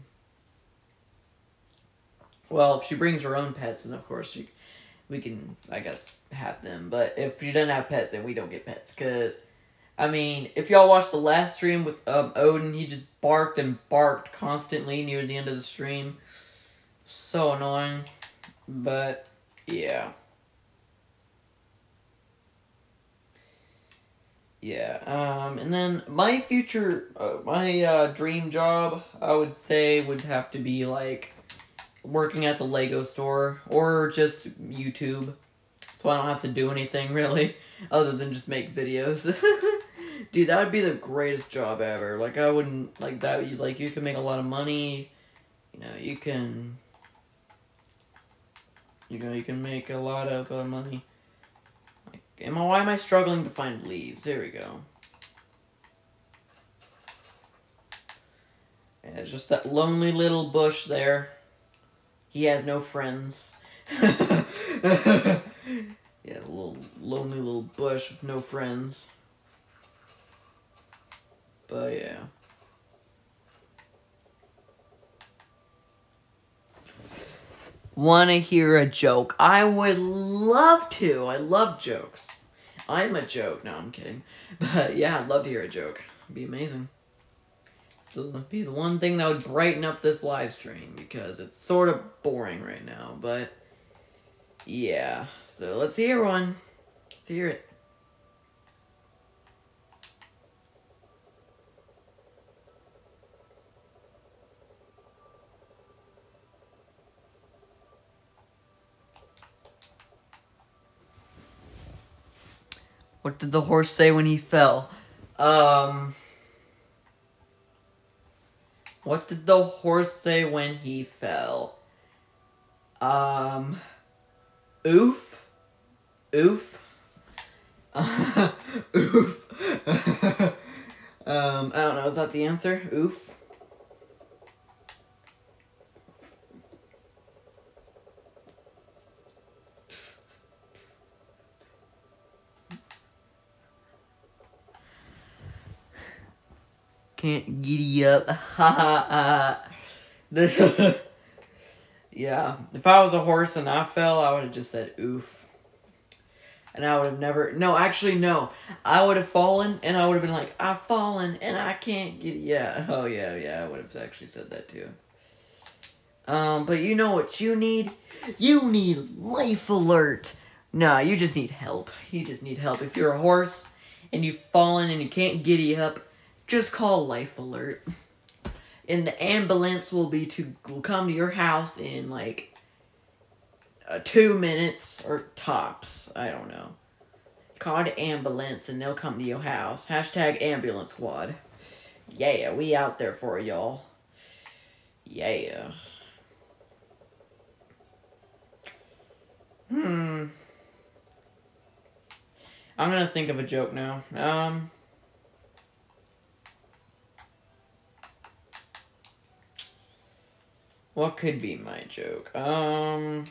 Well, if she brings her own pets, then of course she, we can, I guess, have them. But if she doesn't have pets, then we don't get pets. Because, I mean, if y'all watched the last stream with um, Odin, he just barked and barked constantly near the end of the stream. So annoying. But, yeah. Yeah, um, and then my future, uh, my uh, dream job, I would say, would have to be, like, working at the Lego store, or just YouTube, so I don't have to do anything, really, other than just make videos. Dude, that would be the greatest job ever. Like, I wouldn't, like, that, you, like, you can make a lot of money, you know, you can, you know, you can make a lot of uh, money. Am I, why am I struggling to find leaves? There we go. Yeah, it's just that lonely little bush there. He has no friends. Yeah, a little lonely little bush with no friends. But yeah. Want to hear a joke? I would love to. I love jokes. I'm a joke. No, I'm kidding. But yeah, I'd love to hear a joke. It'd be amazing. Still be the one thing that would brighten up this live stream, because it's sort of boring right now. But yeah, so let's hear one. Let's hear it. What did the horse say when he fell? Um... What did the horse say when he fell? Um... Oof? Oof? Oof? um, I don't know, is that the answer? Oof? Can't giddy up. Ha ha ha. Yeah, if I was a horse and I fell, I would have just said oof. And I would have never... No, actually, no. I would have fallen, and I would have been like, I've fallen, and I can't get... Yeah, oh yeah, yeah, I would have actually said that too. Um, but you know what you need? You need Life Alert. Nah, you just need help. You just need help. If you're a horse, and you've fallen, and you can't giddy up, just call Life Alert. And the ambulance will be to will come to your house in like uh, two minutes or tops. I don't know. Call the ambulance and they'll come to your house. Hashtag ambulance squad. Yeah, we out there for y'all. Yeah. Hmm. I'm gonna think of a joke now. Um. What could be my joke? Um...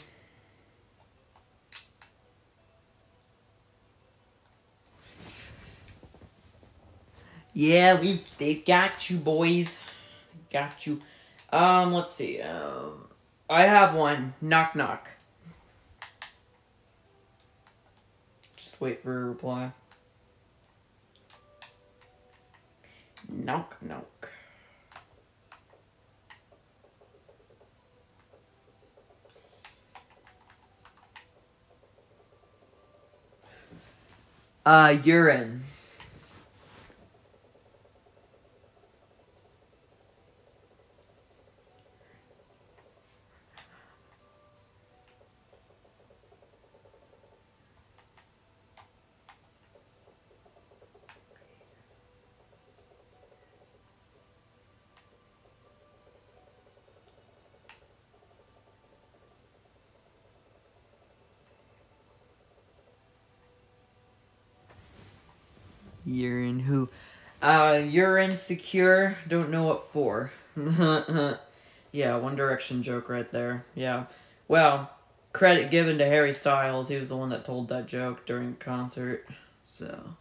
Yeah, we they got you, boys. Got you. Um, let's see. Um, I have one. Knock, knock. Just wait for a reply. Knock, knock. Uh, urine. You're in who? Uh, you're insecure. Don't know what for. Yeah, One Direction joke right there. Yeah. Well, credit given to Harry Styles. He was the one that told that joke during a concert. So.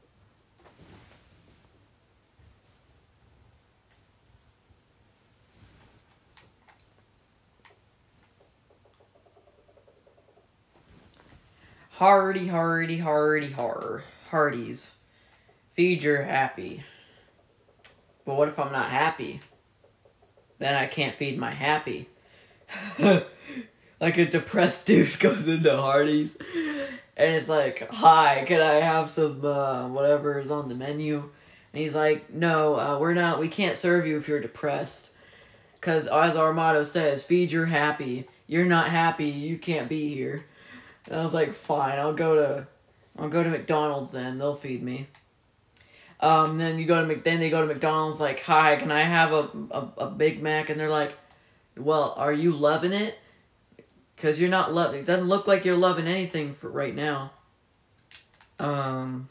Hardy, hardy, hardy, har. Hardies. Feed your happy. But what if I'm not happy? Then I can't feed my happy. Like a depressed dude goes into Hardee's. And it's like, hi, can I have some, uh, whatever is on the menu? And he's like, no, uh, we're not, we can't serve you if you're depressed. Because as our motto says, feed your happy. You're not happy, you can't be here. And I was like, fine, I'll go to, I'll go to McDonald's then, they'll feed me. Um, then you go to Mc, then they go to McDonald's like, hi, can I have a, a, a Big Mac? And they're like, well, are you loving it? Because you're not loving, it doesn't look like you're loving anything for right now. Um,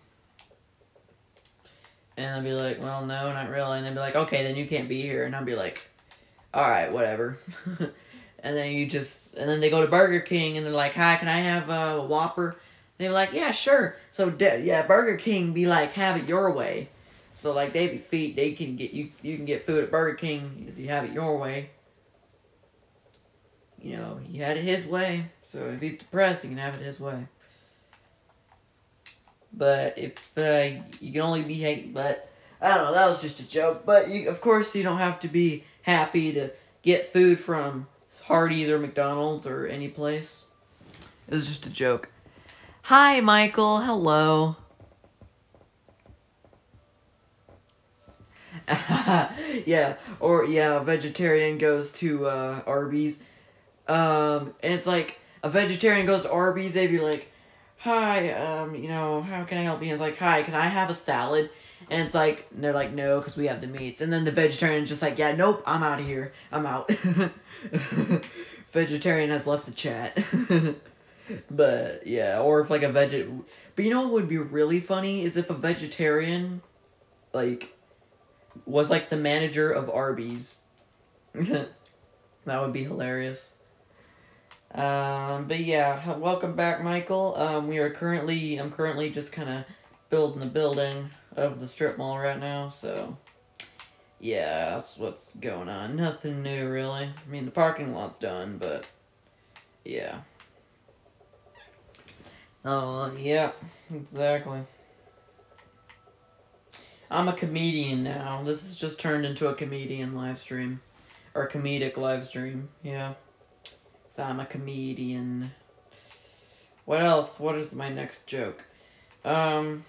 and I'd be like, well, no, not really. And they'd be like, okay, then you can't be here. And I'd be like, alright, whatever. And then you just, and then they go to Burger King and they're like, hi, can I have a Whopper? And they're like, yeah, sure. So, yeah, Burger King be like, have it your way. So, like, they be feed, they can get, you, you can get food at Burger King if you have it your way. You know, he had it his way. So, if he's depressed, he can have it his way. But if, uh, you can only be hate, but, I don't know, that was just a joke. But, you, of course, you don't have to be happy to get food from Hardee's or McDonald's or any place. It was just a joke. Hi, Michael. Hello. Yeah, or, yeah, a vegetarian goes to, uh, Arby's. Um, and it's like, a vegetarian goes to Arby's, they'd be like, hi, um, you know, how can I help you? And it's like, hi, can I have a salad? And it's like, and they're like, no, because we have the meats. And then the vegetarian's just like, yeah, nope, I'm out of here. I'm out. Vegetarian has left the chat. But, yeah, or if, like, a veg... But you know what would be really funny? Is if a vegetarian, like, was, like, the manager of Arby's. That would be hilarious. Um, but yeah, welcome back, Michael. Um, we are currently... I'm currently just kind of building the building of the strip mall right now, so... Yeah, that's what's going on. Nothing new, really. I mean, the parking lot's done, but... Yeah. Oh, yeah. Exactly. I'm a comedian now. This has just turned into a comedian live stream. Or comedic live stream, yeah. So I'm a comedian. What else? What is my next joke? Um...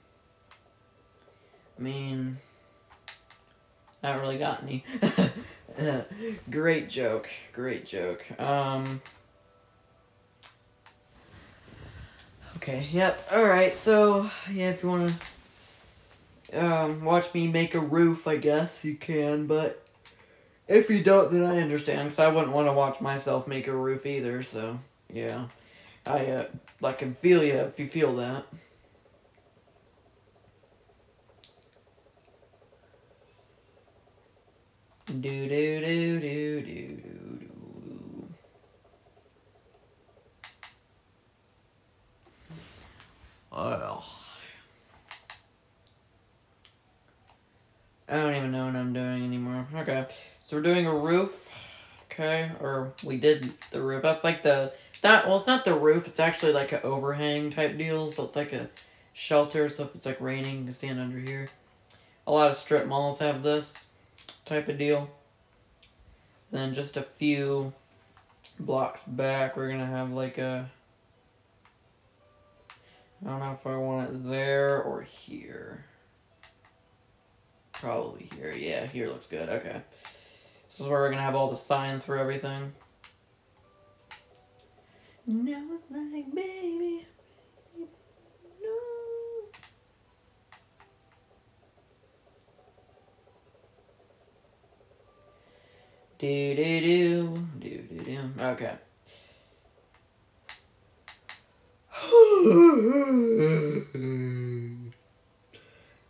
I mean... Not really got any. Great joke. Great joke. Um... Okay, yep. Alright, so, yeah, if you want to um, watch me make a roof, I guess you can, but if you don't, then I understand, because I wouldn't want to watch myself make a roof either, so, yeah. I, uh, I can feel you if you feel that. Do do do do do do do. Oh. I don't even know what I'm doing anymore. Okay, so we're doing a roof. Okay, or we did the roof. That's like the not well, it's not the roof. It's actually like an overhang type deal. So it's like a shelter. So if it's like raining, you can stand under here. A lot of strip malls have this type of deal. And then just a few blocks back, we're gonna have like a. I don't know if I want it there or here. Probably here. Yeah, here looks good. Okay. This is where we're going to have all the signs for everything. No, like baby. No. Do do do. Do do do. Okay.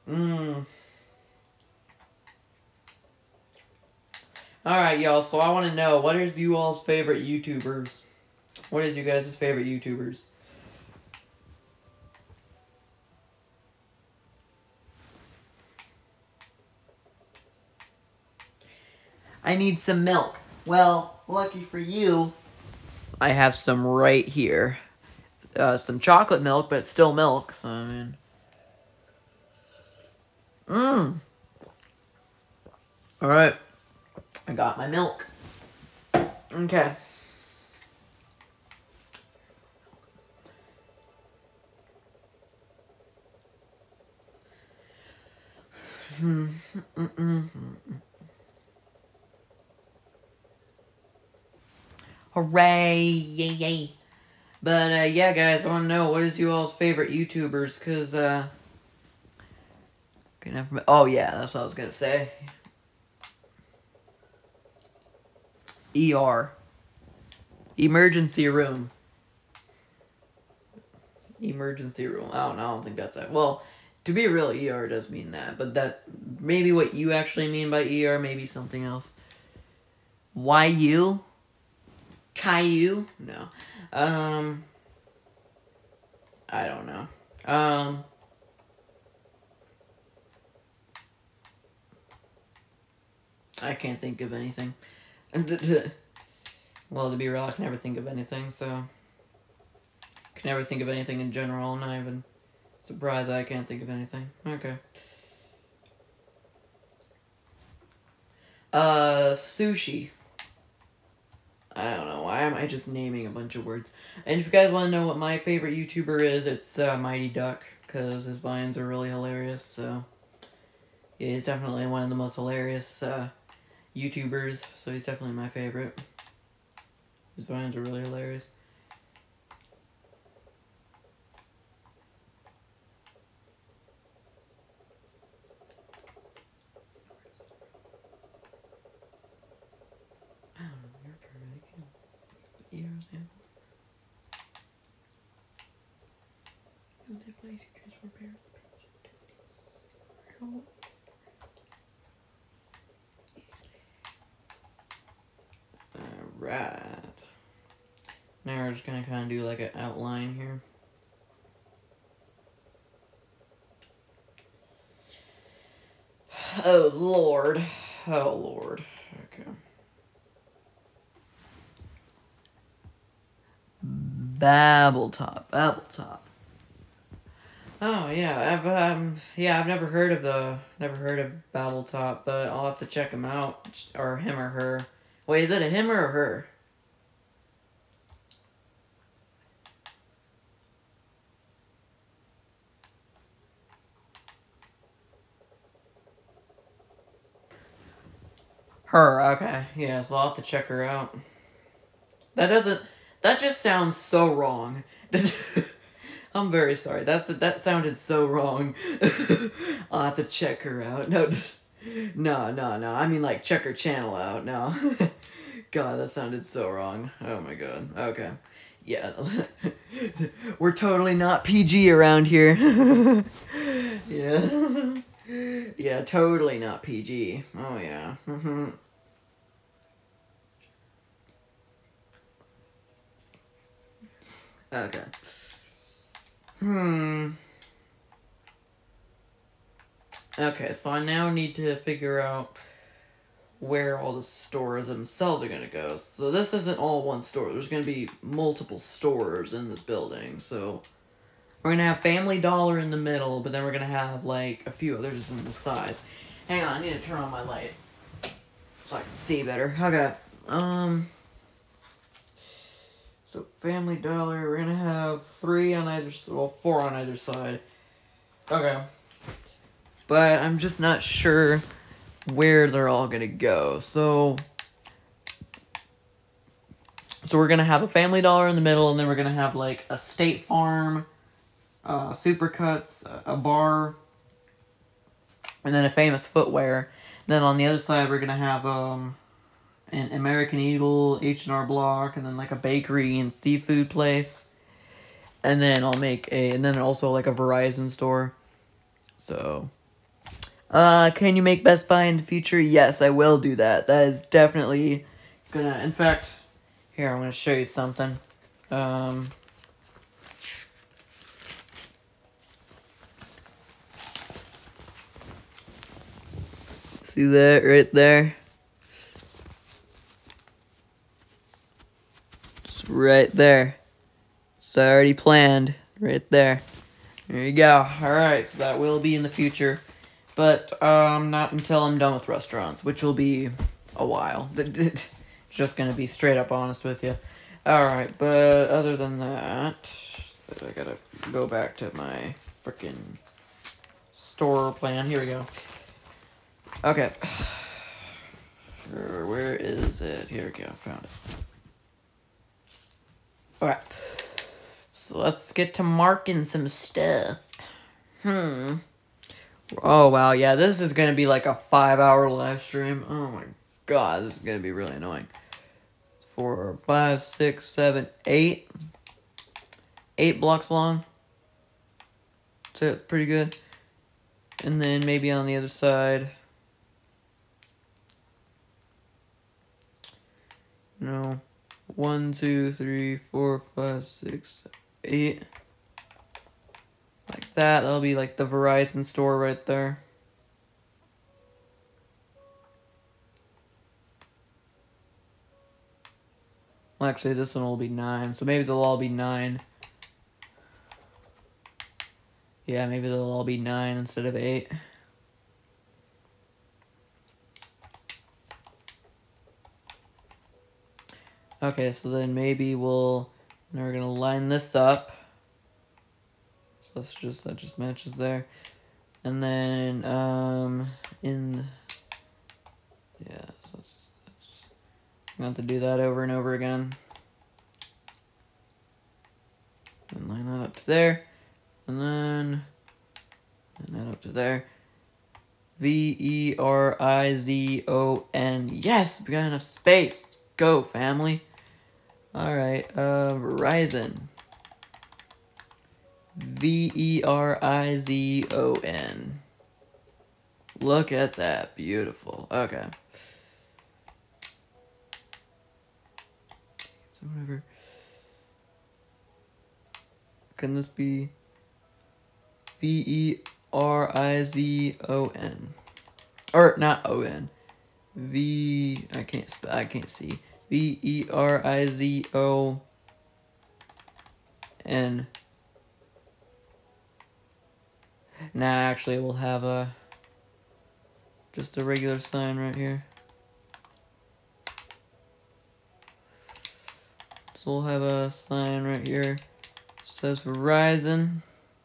Mmm. Alright, y'all, so I want to know, what is you all's favorite YouTubers? What is you guys' favorite YouTubers? I need some milk. Well, lucky for you, I have some right here. Uh, some chocolate milk, but it's still milk, so I mean... Mmm. Alright. I got my milk. Okay. Hmm. Mm-mm. Hooray! Yay! Yay! But uh, yeah, guys, I want to know, what is you all's favorite YouTubers? Cause uh, oh yeah, that's what I was gonna say. E R. Emergency room. Emergency room. I don't know. I don't think that's it. Well, to be real, E R does mean that, but that maybe what you actually mean by E R, maybe something else. Y U? Caillou? No. Um. I don't know. Um. I can't think of anything. Well, to be real, I can never think of anything, so... I can never think of anything in general, I'm not even surprised I can't think of anything. Okay. Uh, sushi. I don't know, why am I just naming a bunch of words? And if you guys want to know what my favorite YouTuber is, it's uh, Mighty Duck, because his vines are really hilarious, so... Yeah, he's definitely one of the most hilarious uh, YouTubers, so he's definitely my favorite. His vines are really hilarious. Alright. Now we're just gonna kind of do like an outline here. Oh Lord. Oh Lord. Okay. Babbletop. Babbletop. Oh yeah, I've um yeah I've never heard of the never heard of Babbletop, but I'll have to check him out, or him or her. Wait, is it a him or a her? Her, okay. Yeah, so I'll have to check her out. That doesn't... That just sounds so wrong. I'm very sorry. That's That sounded so wrong. I'll have to check her out. No, no, no, no. I mean, like, check her channel out. No. God, that sounded so wrong. Oh, my God. Okay. Yeah. We're totally not P G around here. Yeah. Yeah, totally not P G. Oh, yeah. Mm-hmm. Okay. Hmm. Okay, so I now need to figure out where all the stores themselves are going to go. So this isn't all one store. There's going to be multiple stores in this building. So we're going to have Family Dollar in the middle, but then we're going to have, like, a few others on the sides. Hang on, I need to turn on my light so I can see better. Okay. Um... So, Family Dollar, we're gonna have three on either, well, four on either side. Okay. But I'm just not sure where they're all gonna go. So, so we're gonna have a Family Dollar in the middle, and then we're gonna have, like, a State Farm, uh, Supercuts, a bar, and then a Famous Footwear. And then on the other side, we're gonna have, um... an American Eagle, H and R Block, and then like a bakery and seafood place. And then I'll make a, and then also like a Verizon store. So, Uh, can you make Best Buy in the future? Yes, I will do that. That is definitely gonna, in fact, here, I'm gonna show you something. Um... See that right there? It's right there. It's already planned. Right there. There you go. Alright, so that will be in the future. But, um, not until I'm done with restaurants, which will be a while. Just gonna be straight up honest with you. Alright, but other than that, I gotta go back to my freaking store plan. Here we go. Okay. Where is it? Here we go. Found it. Alright. So let's get to marking some stuff. Hmm. Oh, wow. Yeah, this is going to be like a five hour live stream. Oh, my God. This is going to be really annoying. Four, five, six, seven, eight. Eight blocks long. So it's pretty good. And then maybe on the other side. No. One, two, three, four, five, six, eight. Like that. That'll be like the Verizon store right there. Well, actually, this one will be nine. So maybe they'll all be nine. Yeah, maybe they'll all be nine instead of eight. Okay, so then maybe we'll, now we're gonna line this up. So that's just, that just matches there. And then, um, in, yeah, so that's, that's, I'm gonna have to do that over and over again. And line that up to there. And then, and that up to there. V E R I Z O N. Yes, we got enough space. Let's go, family. Alright, uh, Verizon. V E R I Z O N. Look at that. Beautiful. Okay. So whatever. Can this be V E R I Z O N? Or not O N. V I can't sp I can't see. V E R I Z O N. Nah, actually we'll have a just a regular sign right here. So we'll have a sign right here. It says Verizon.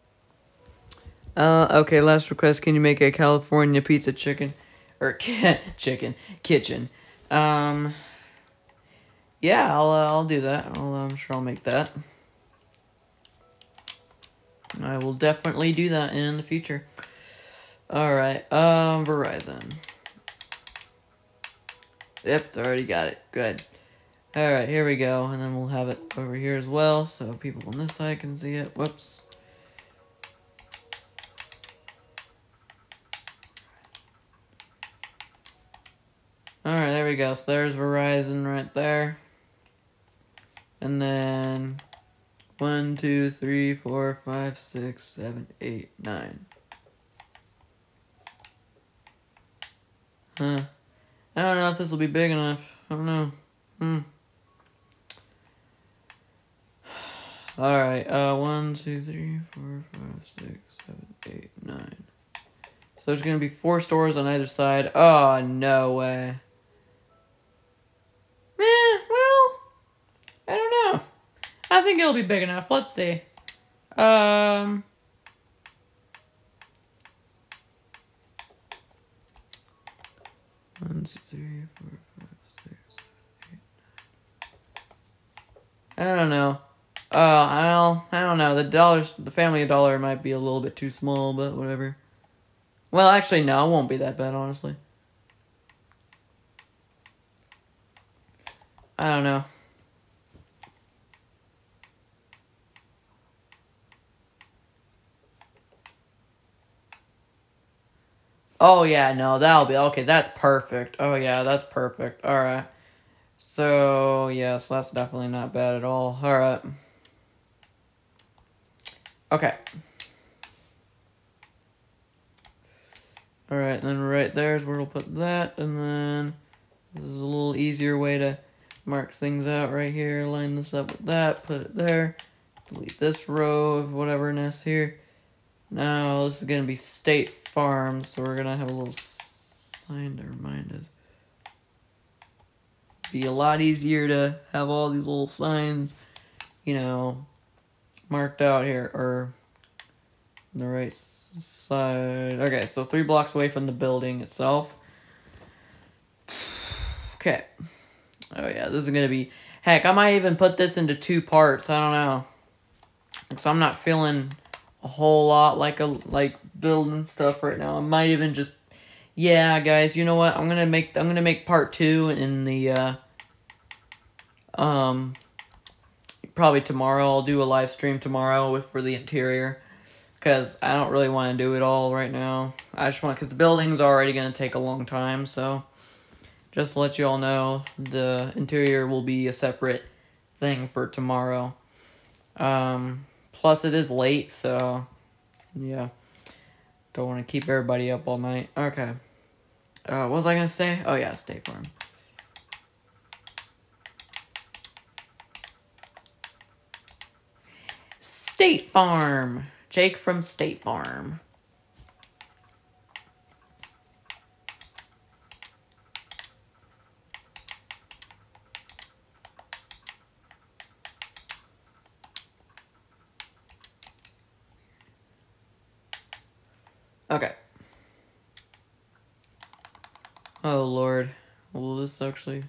Uh, okay, last request. Can you make a California pizza chicken? Or chicken. Kitchen. Um, yeah, I'll, uh, I'll do that. I'll, I'm sure I'll make that. I will definitely do that in the future. Alright, um, Verizon. Yep, it's already got it. Good. Alright, here we go. And then we'll have it over here as well, so people on this side can see it. Whoops. Alright, there we go. So there's Verizon right there. And then one, two, three, four, five, six, seven, eight, nine. Huh. I don't know if this will be big enough. I don't know. Hmm. Alright, uh, one, two, three, four, five, six, seven, eight, nine. So there's gonna be four stores on either side. Oh, no way. Eh, well, I don't know. I think it'll be big enough. Let's see. Um... One, two, three, four, five, six, seven, eight, nine. I don't know. Oh, I'll, I don't know. The dollars, the Family Dollar might be a little bit too small, but whatever. Well, actually, no, it won't be that bad, honestly. I don't know. Oh, yeah, no, that'll be... Okay, that's perfect. Oh, yeah, that's perfect. Alright. So, yes, that's definitely not bad at all. Alright. Okay. Alright, and then right there is where we'll put that, and then this is a little easier way to mark things out right here. Line this up with that, put it there. Delete this row of whateverness here. Now, this is going to be State Farm, so we're going to have a little sign to remind us. Be a lot easier to have all these little signs, you know, marked out here, or on the right side. Okay, so three blocks away from the building itself. Okay. Oh yeah, this is gonna be... Heck, I might even put this into two parts. I don't know. Because I'm not feeling a whole lot like a like building stuff right now. I might even just... Yeah, guys, you know what? I'm gonna make I'm gonna make part two in the uh um probably tomorrow. I'll do a live stream tomorrow with for the interior. Because I don't really want to do it all right now. I just want, because the building's already going to take a long time, so just to let you all know, the interior will be a separate thing for tomorrow. Um, plus it is late, so yeah. Don't want to keep everybody up all night. Okay. Uh, what was I going to say? Oh yeah, State Farm. State Farm! Jake from State Farm. Okay. Oh, Lord. Will this actually...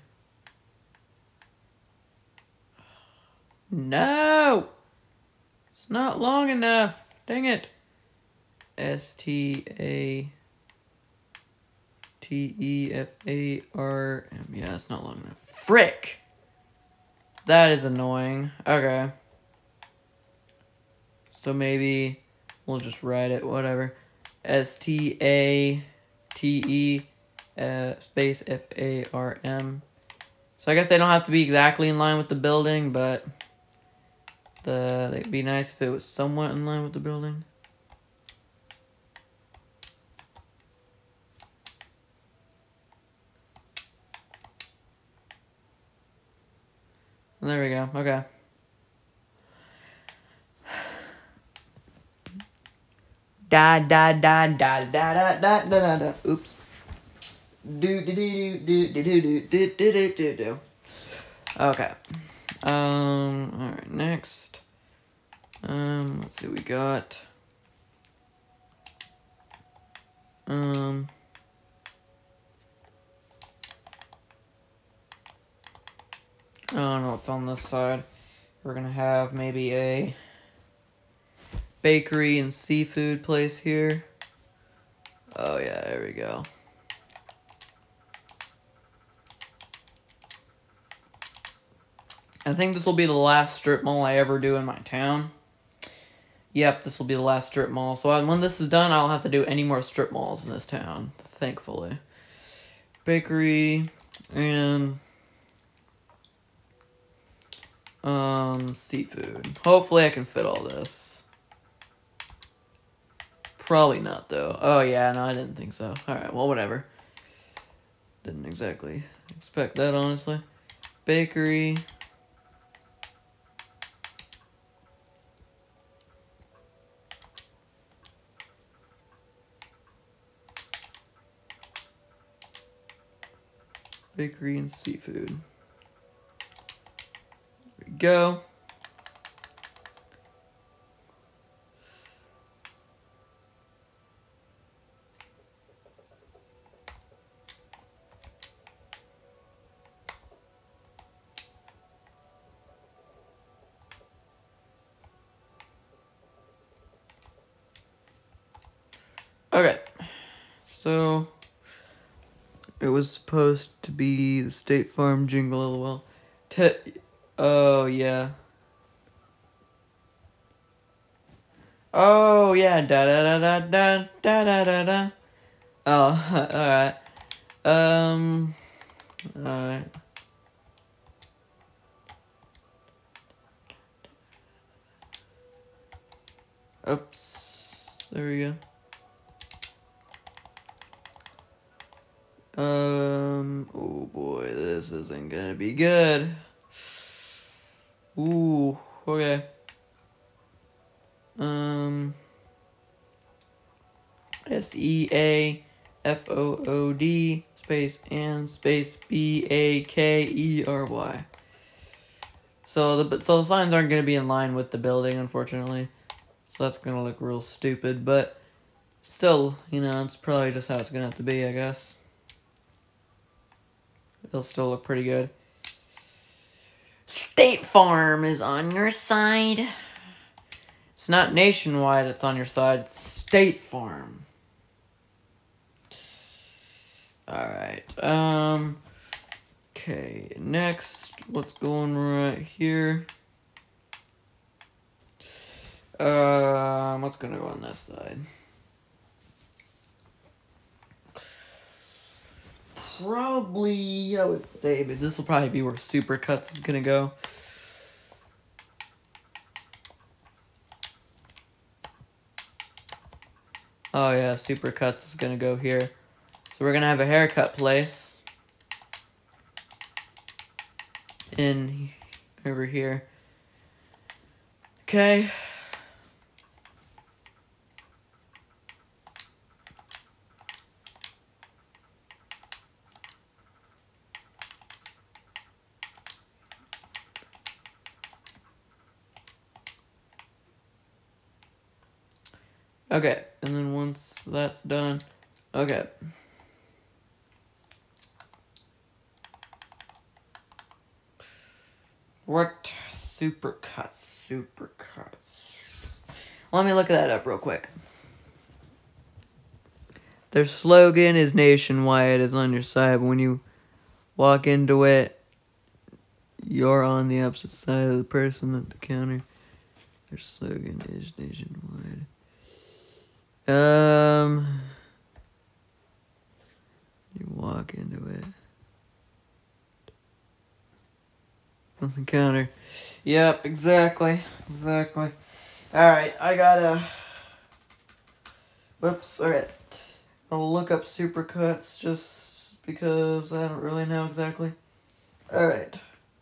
No! It's not long enough. Dang it. S T A T E F A R M. Yeah, it's not long enough. Frick! That is annoying. Okay. So maybe we'll just write it, whatever. S T A T E uh, space F A R M. So I guess they don't have to be exactly in line with the building, but the it'd be nice if it was somewhat in line with the building. There we go. Okay. Da da da da da da da da da. Oops. Do do do do do do do do do do do do. Okay. Um. All right. Next. Um. Let's see. What we got. Um. I don't know what's on this side. We're gonna have maybe a bakery and seafood place here. Oh yeah, there we go. I think this will be the last strip mall I ever do in my town. Yep, this will be the last strip mall. So when this is done, I don't have to do any more strip malls in this town, thankfully. Bakery and um seafood. Hopefully I can fit all this. Probably not though. Oh yeah, no, I didn't think so. Alright, well whatever. Didn't exactly expect that, honestly. Bakery. Bakery and seafood. There we go. Okay, so it was supposed to be the State Farm jingle, lol. Te oh, yeah. Oh, yeah, da da da da da da da da da. Oh, alright. Um, alright. Oops. There we go. Um, oh boy, this isn't gonna be good. Ooh, okay. Um, S E A F O O D space and space B A K E R Y. So the so the signs aren't gonna be in line with the building, unfortunately. So that's gonna look real stupid, but still, you know, it's probably just how it's gonna have to be, I guess. It'll still look pretty good. State Farm is on your side. It's not Nationwide that's on your side. It's State Farm. Alright. Um. Okay. Next, what's going right here? Um. What's gonna go on this side? Probably, I would say, but this will probably be where Supercuts is gonna go. Oh yeah, Supercuts is gonna go here. So we're gonna have a haircut place in over here. Okay. Okay, and then once that's done, okay. What Supercuts? Supercuts. Let me look that up real quick. Their slogan is Nationwide is on your side, but when you walk into it, you're on the opposite side of the person at the counter. Their slogan is Nationwide. Um, you walk into it. On the counter. Yep, exactly. Exactly. Alright, I gotta... Whoops, alright. I'll look up Supercuts just because I don't really know exactly. Alright.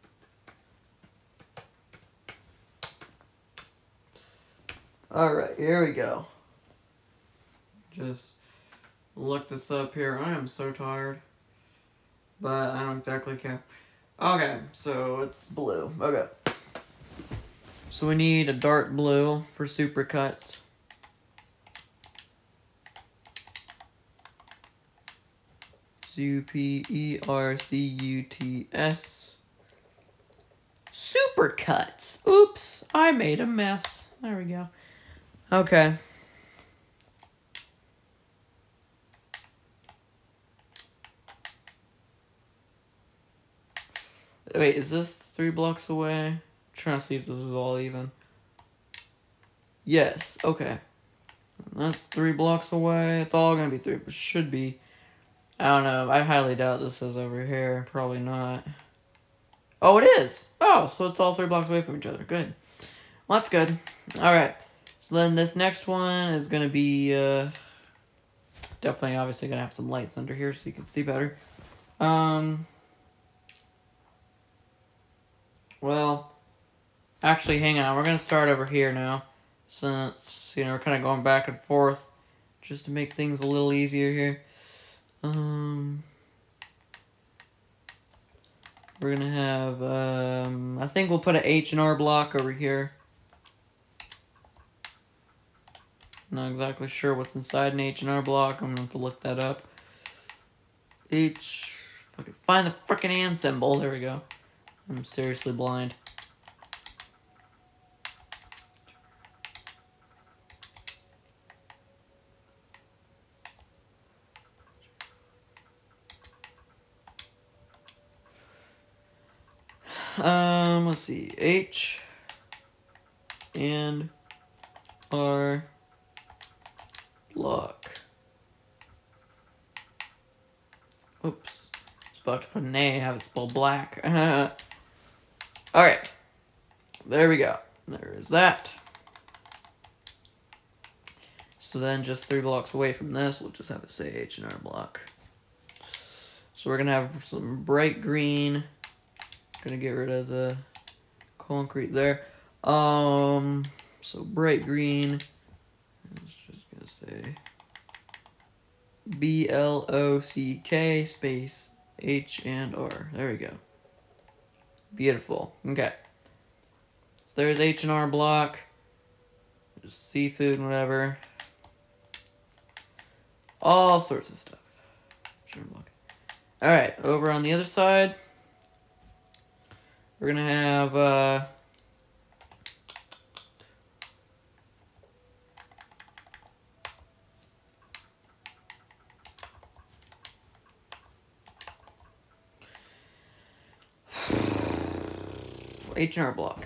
Alright, here we go. Just look this up here. I am so tired. But I don't exactly care. Okay, so it's blue. Okay. So we need a dark blue for Supercuts. U P E R C U T S. Supercuts. Oops, I made a mess. There we go. Okay. Wait, is this three blocks away? I'm trying to see if this is all even. Yes, okay. That's three blocks away. It's all gonna be three, but should be. I don't know. I highly doubt this is over here. Probably not. Oh, it is. Oh, so it's all three blocks away from each other. Good. Well, that's good. Alright. So then this next one is gonna be, uh... definitely, obviously, gonna have some lights under here so you can see better. Um... Well, actually, hang on. We're going to start over here now. Since, you know, we're kind of going back and forth. Just to make things a little easier here. Um, we're going to have, um, I think we'll put an H and R block over here. Not exactly sure what's inside an H and R block. I'm going to have to look that up. H, if I can find the frickin' and symbol. There we go. I'm seriously blind. Um, let's see. H and R block. Oops. I was about to put an A, have it spelled black. Alright. There we go. There is that. So then just three blocks away from this, we'll just have it say H and R Block. So we're going to have some bright green. Going to get rid of the concrete there. Um, so bright green. It's just going to say B L O C K space H and R. There we go. Beautiful. Okay. So there's H and R Block. Just seafood and whatever. All sorts of stuff. Alright, over on the other side, we're going to have, uh, H and R Block.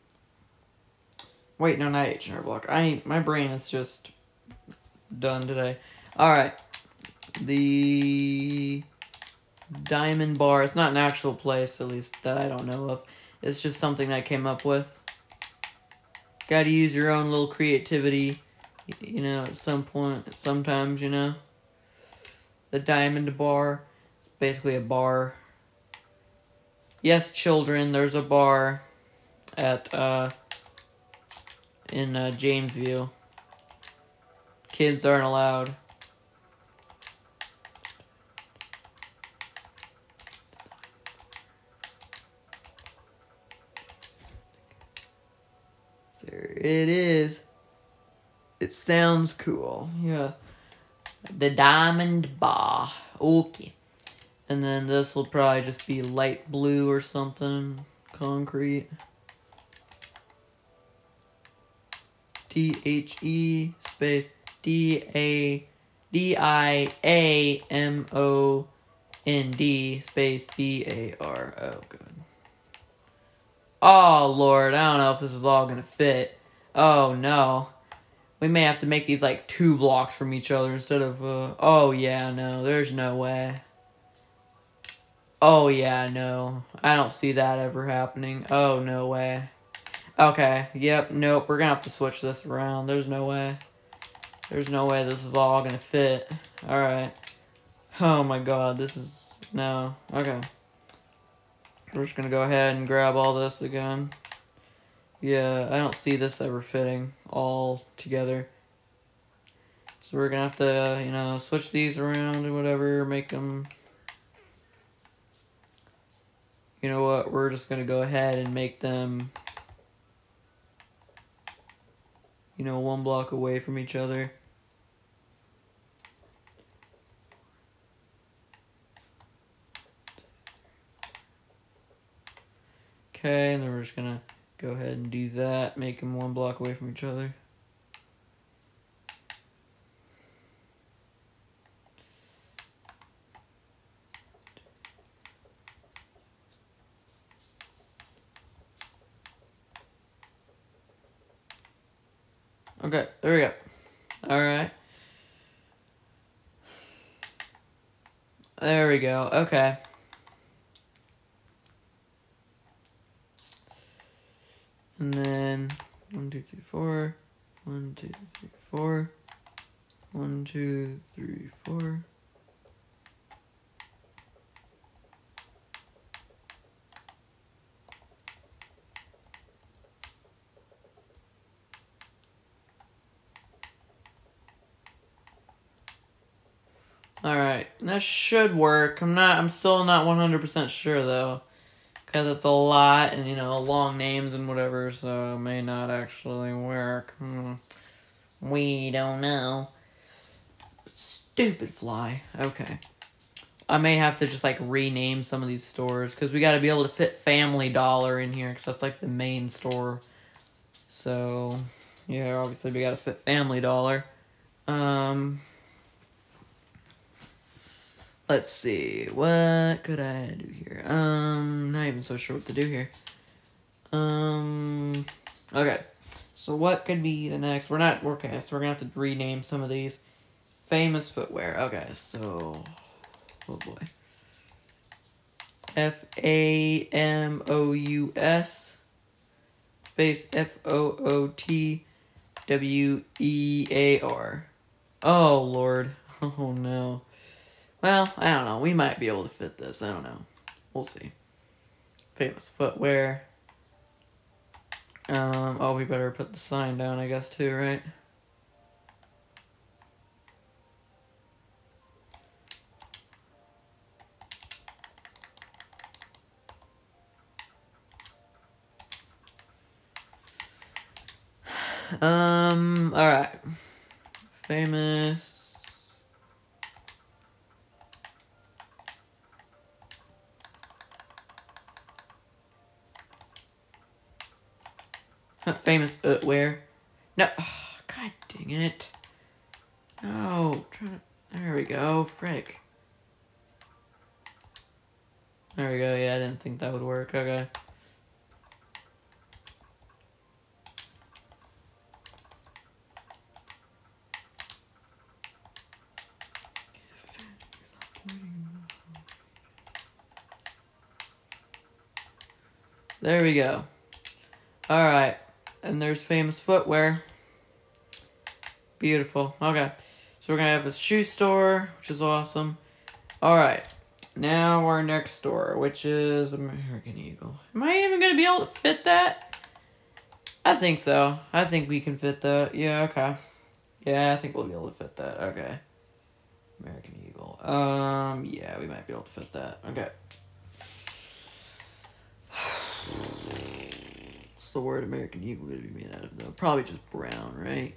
Wait, no, not H and R Block. I my brain is just done today. Alright. The Diamond Bar. It's not an actual place, at least that I don't know of. It's just something that I came up with. Gotta use your own little creativity, you know, at some point, sometimes, you know. The Diamond Bar. It's basically a bar. Yes, children, there's a bar at, uh, in, uh, Jamesview. Kids aren't allowed. There it is. It sounds cool. Yeah. The Diamond Bar. Okay. And then this will probably just be light blue or something. Concrete. T H E space D A D I A M O N D space B A R. Oh, good. Oh, Lord, I don't know if this is all gonna fit. Oh, no. We may have to make these, like, two blocks from each other instead of, uh... Oh, yeah, no, there's no way. Oh, yeah, no. I don't see that ever happening. Oh, no way. Okay, yep, nope, we're gonna have to switch this around. There's no way. There's no way this is all gonna fit. Alright. Oh, my God, this is... No. Okay. We're just gonna go ahead and grab all this again. Yeah, I don't see this ever fitting all together. So we're gonna have to, uh, you know, switch these around and whatever, make them... You know what, we're just gonna go ahead and make them, you know, one block away from each other. Okay, and then we're just gonna go ahead and do that, make them one block away from each other. Okay, there we go. Alright. There we go, okay. And then, one, two, three, four. One, two, three, four. One, two, three, four. Alright, that should work. I'm not, I'm still not one hundred percent sure though. Because it's a lot and, you know, long names and whatever, so it may not actually work. Hmm. We don't know. Stupid fly. Okay. I may have to just, like, rename some of these stores, because we gotta be able to fit Family Dollar in here, because that's, like, the main store. So, yeah, obviously we gotta fit Family Dollar. Um... Let's see, what could I do here? Um, not even so sure what to do here. Um, okay. So what could be the next? We're not, okay, so we're gonna have to rename some of these. Famous footwear. Okay, so, oh boy. F A M O U S space F O O T W E A R. Oh, Lord. Oh, no. Well, I don't know. We might be able to fit this. I don't know. We'll see. Famous footwear. Um, oh, we better put the sign down, I guess, too, right? Um, alright. Famous. Famous footwear. No. Oh, God dang it. No. Trying to, there we go. Frick. There we go. Yeah, I didn't think that would work. Okay. There we go. Alright. And there's famous footwear. Beautiful. Okay. So we're going to have a shoe store, which is awesome. Alright. Now our next store, which is American Eagle. Am I even going to be able to fit that? I think so. I think we can fit that. Yeah, okay. Yeah, I think we'll be able to fit that. Okay. American Eagle. Um, yeah, we might be able to fit that. Okay. What's the word American Eagle going to be made out of, though? Probably just brown, right?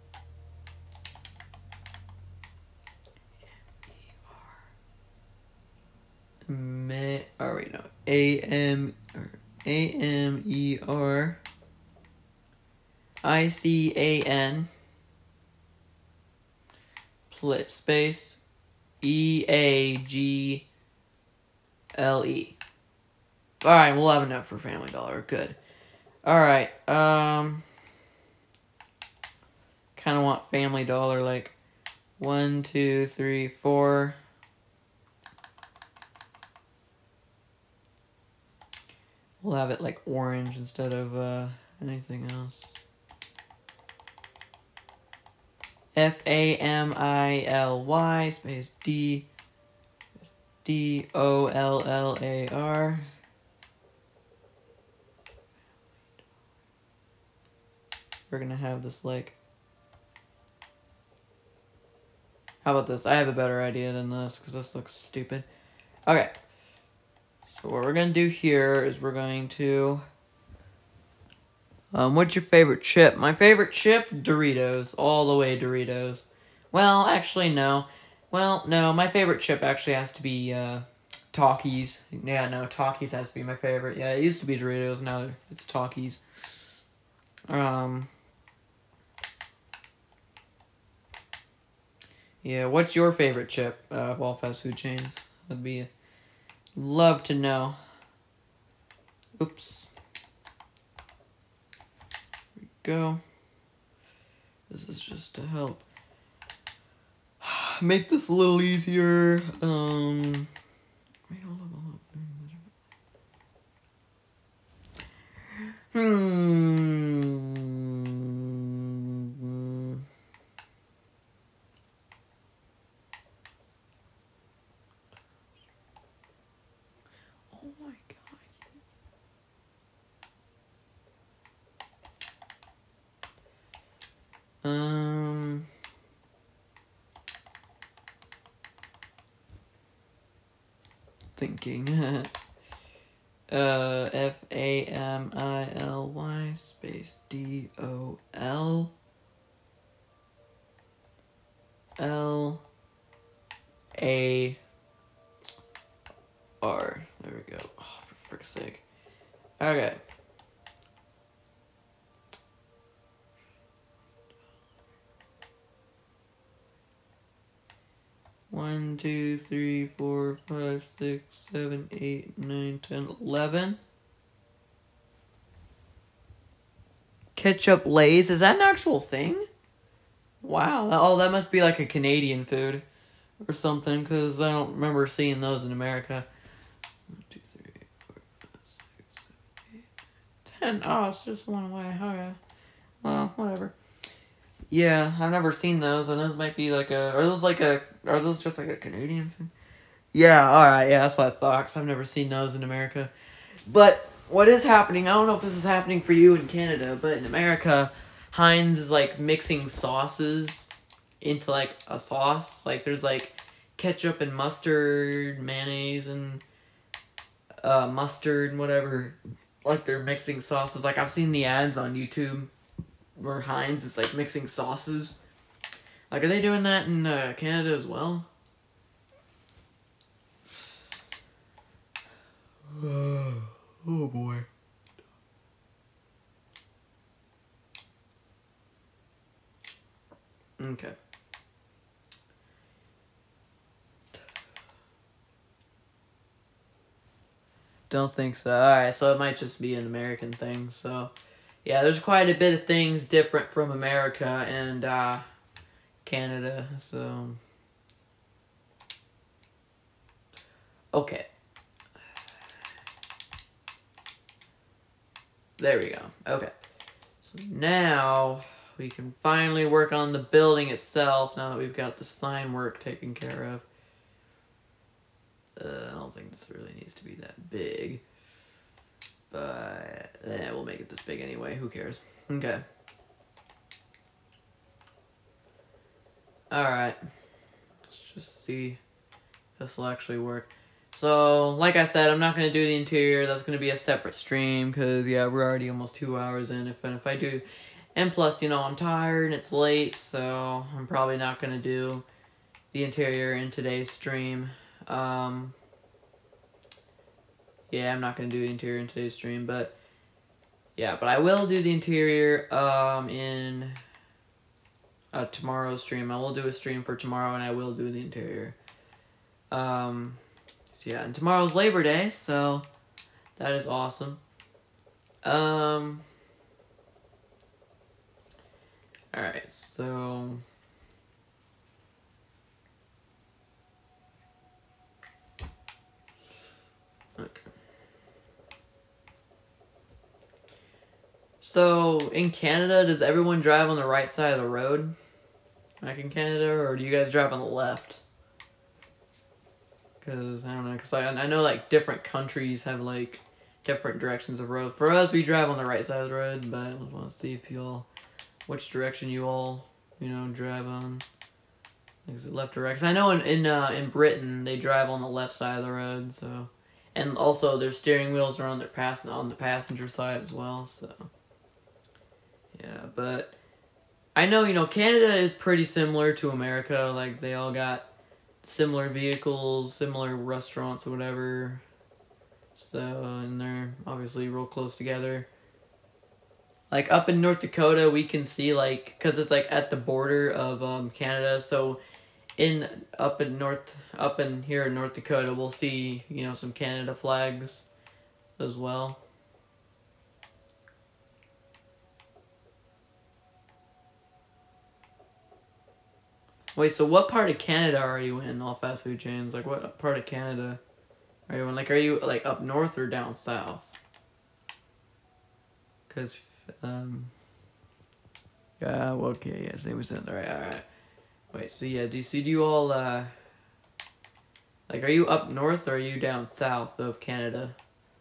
Me, oh wait, no. A M or A M E R I C A N Plit space E A G L E. Alright, we'll have enough for Family Dollar. Good. Alright, um kinda want Family Dollar like one, two, three, four. We'll have it like orange instead of uh, anything else. F A M I L Y space D D O L L A R. We're gonna have this like... How about this? I have a better idea than this because this looks stupid. Okay. So what we're going to do here is we're going to... Um, what's your favorite chip? My favorite chip? Doritos. All the way Doritos. Well, actually, no. Well, no. My favorite chip actually has to be uh, Takis. Yeah, no. Takis has to be my favorite. Yeah, it used to be Doritos. Now it's Takis. Um... Yeah, what's your favorite chip uh, of all fast food chains? That'd be... Love to know. Oops. Here we go. This is just to help make this a little easier. Um, wait, hold up, hold up. Hmm. Um, thinking. uh, F A M I L Y space D O L L A R. There we go. Oh, for frick's sake. Okay. One, two, three, four, five, six, seven, eight, nine, ten, eleven. Ketchup Lay's, is that an actual thing? Wow. Oh, that must be like a Canadian food or something, because I don't remember seeing those in America. One, two, three, man. Oh, it's just one away. Okay. Well, whatever. Yeah, I've never seen those, and those might be like a... Are those like a... Are those just like a Canadian thing? Yeah, alright, yeah, that's what I thought, because I've never seen those in America. But what is happening, I don't know if this is happening for you in Canada, but in America, Heinz is like mixing sauces into like a sauce. Like there's like ketchup and mustard, mayonnaise and uh, mustard and whatever. Like they're mixing sauces. Like I've seen the ads on YouTube where Heinz is like mixing sauces. Like are they doing that in uh, Canada as well? Oh boy. Okay. Don't think so. Alright, so it might just be an American thing. So, yeah, there's quite a bit of things different from America and uh, Canada. So, okay. There we go. Okay. So now we can finally work on the building itself now that we've got the sign work taken care of. Uh, I don't think this really needs to be that big. But, eh, we'll make it this big anyway. Who cares? Okay. Alright. Let's just see if this will actually work. So, like I said, I'm not going to do the interior. That's going to be a separate stream because, yeah, we're already almost two hours in. If, and if I do... And plus, you know, I'm tired and it's late, so I'm probably not going to do the interior in today's stream. Um, yeah, I'm not going to do the interior in today's stream, but... Yeah, but I will do the interior um, in uh, tomorrow's stream. I will do a stream for tomorrow, and I will do the interior. Um... Yeah, and tomorrow's Labor Day, so that is awesome. Um, alright, so... Okay. So, in Canada, does everyone drive on the right side of the road? Like in Canada, or do you guys drive on the left? Because, I don't know, because I, I know, like, different countries have, like, different directions of road. For us, we drive on the right side of the road, but I want to see if you all, which direction you all, you know, drive on. Like, is it left or right? Because I know in, in, uh, in Britain, they drive on the left side of the road, so. And also, their steering wheels are on, their pass on the passenger side as well, so. Yeah, but I know, you know, Canada is pretty similar to America. Like, they all got similar vehicles, similar restaurants or whatever. So, and they're obviously real close together. Like, up in North Dakota, we can see, like, because it's, like, at the border of um, Canada. So, in, up in North, up in here in North Dakota, we'll see, you know, some Canada flags as well. Wait, so what part of Canada are you in, all fast food chains? Like, what part of Canada are you in? Like, are you, like, up north or down south? Because, um... yeah, well, okay, yeah, same as that. Alright, alright. Wait, so yeah, do you see, do you all, uh... like, are you up north or are you down south of Canada?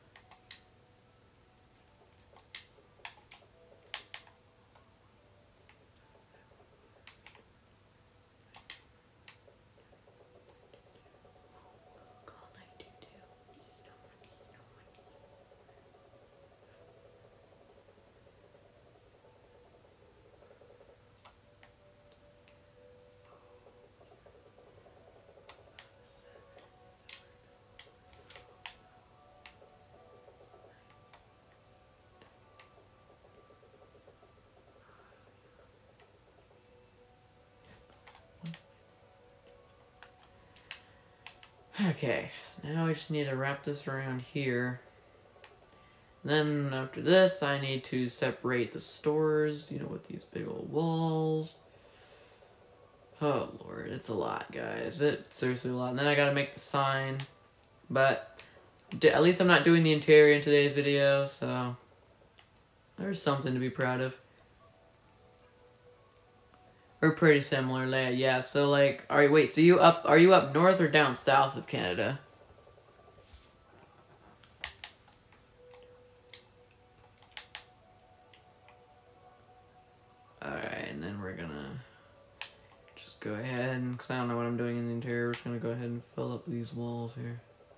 Okay, so now I just need to wrap this around here. Then after this, I need to separate the stores, you know, with these big old walls. Oh lord, it's a lot, guys. It's seriously a lot. And then I gotta make the sign. But at least I'm not doing the interior in today's video, so There's something to be proud of. We're pretty similar, yeah. So like, all right, wait. So you up? Are you up north or down south of Canada? All right, and then we're gonna just go ahead, because I don't know what I'm doing in the interior. We're just gonna go ahead and fill up these walls here.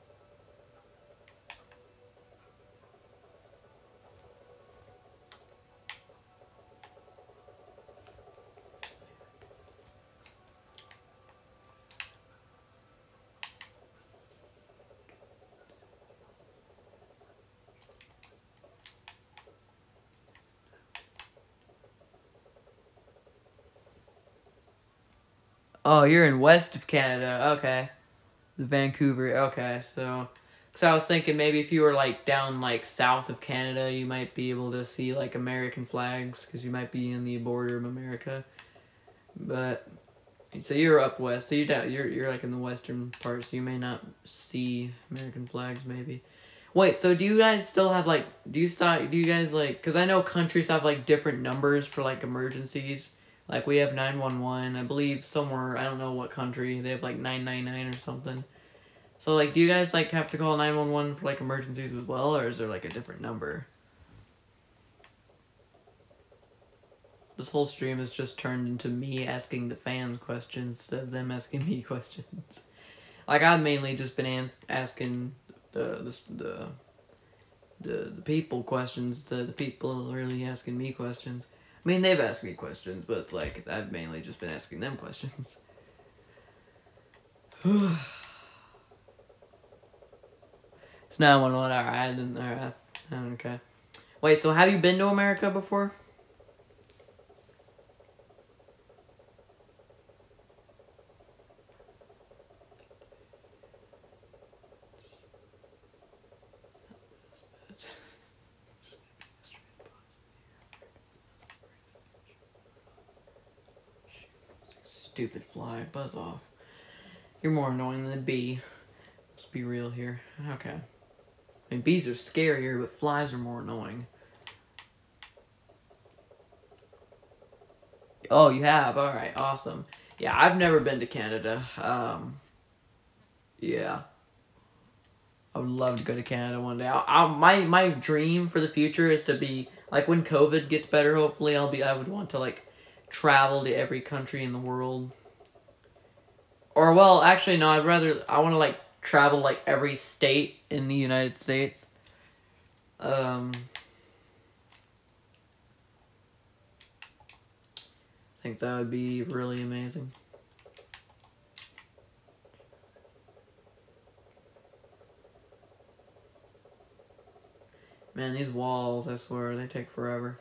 Oh, you're in west of Canada. Okay. Vancouver. Okay, so... So I was thinking maybe if you were, like, down, like, south of Canada, you might be able to see, like, American flags, because you might be in the border of America. But... So you're up west, so you're, down, you're, you're, like, in the western part, so you may not see American flags, maybe. Wait, so do you guys still have, like... Do you, start, do you guys, like... Because I know countries have, like, different numbers for, like, emergencies. Like, we have nine one one, I believe somewhere, I don't know what country, they have, like, nine nine nine or something. So, like, do you guys, like, have to call nine one one for, like, emergencies as well, or is there, like, a different number? This whole stream has just turned into me asking the fans questions instead of them asking me questions. Like, I've mainly just been asking the, the, the, the, the people questions instead of the people really asking me questions. I mean, they've asked me questions, but it's like, I've mainly just been asking them questions. It's nine one one, alright, I didn't, alright, okay. Wait, so have you been to America before? Stupid fly, buzz off. You're more annoying than a bee. Let's be real here. Okay. I mean, bees are scarier, but flies are more annoying. Oh, you have? Alright, awesome. Yeah, I've never been to Canada. Um, yeah. I would love to go to Canada one day. I, I, my, my dream for the future is to be, like, when COVID gets better, hopefully, I'll be, I would want to, like, travel to every country in the world. Or, well, actually, no, I'd rather, I want to, like, travel, like, every state in the United States. Um, I think that would be really amazing. Man, these walls, I swear, they take forever.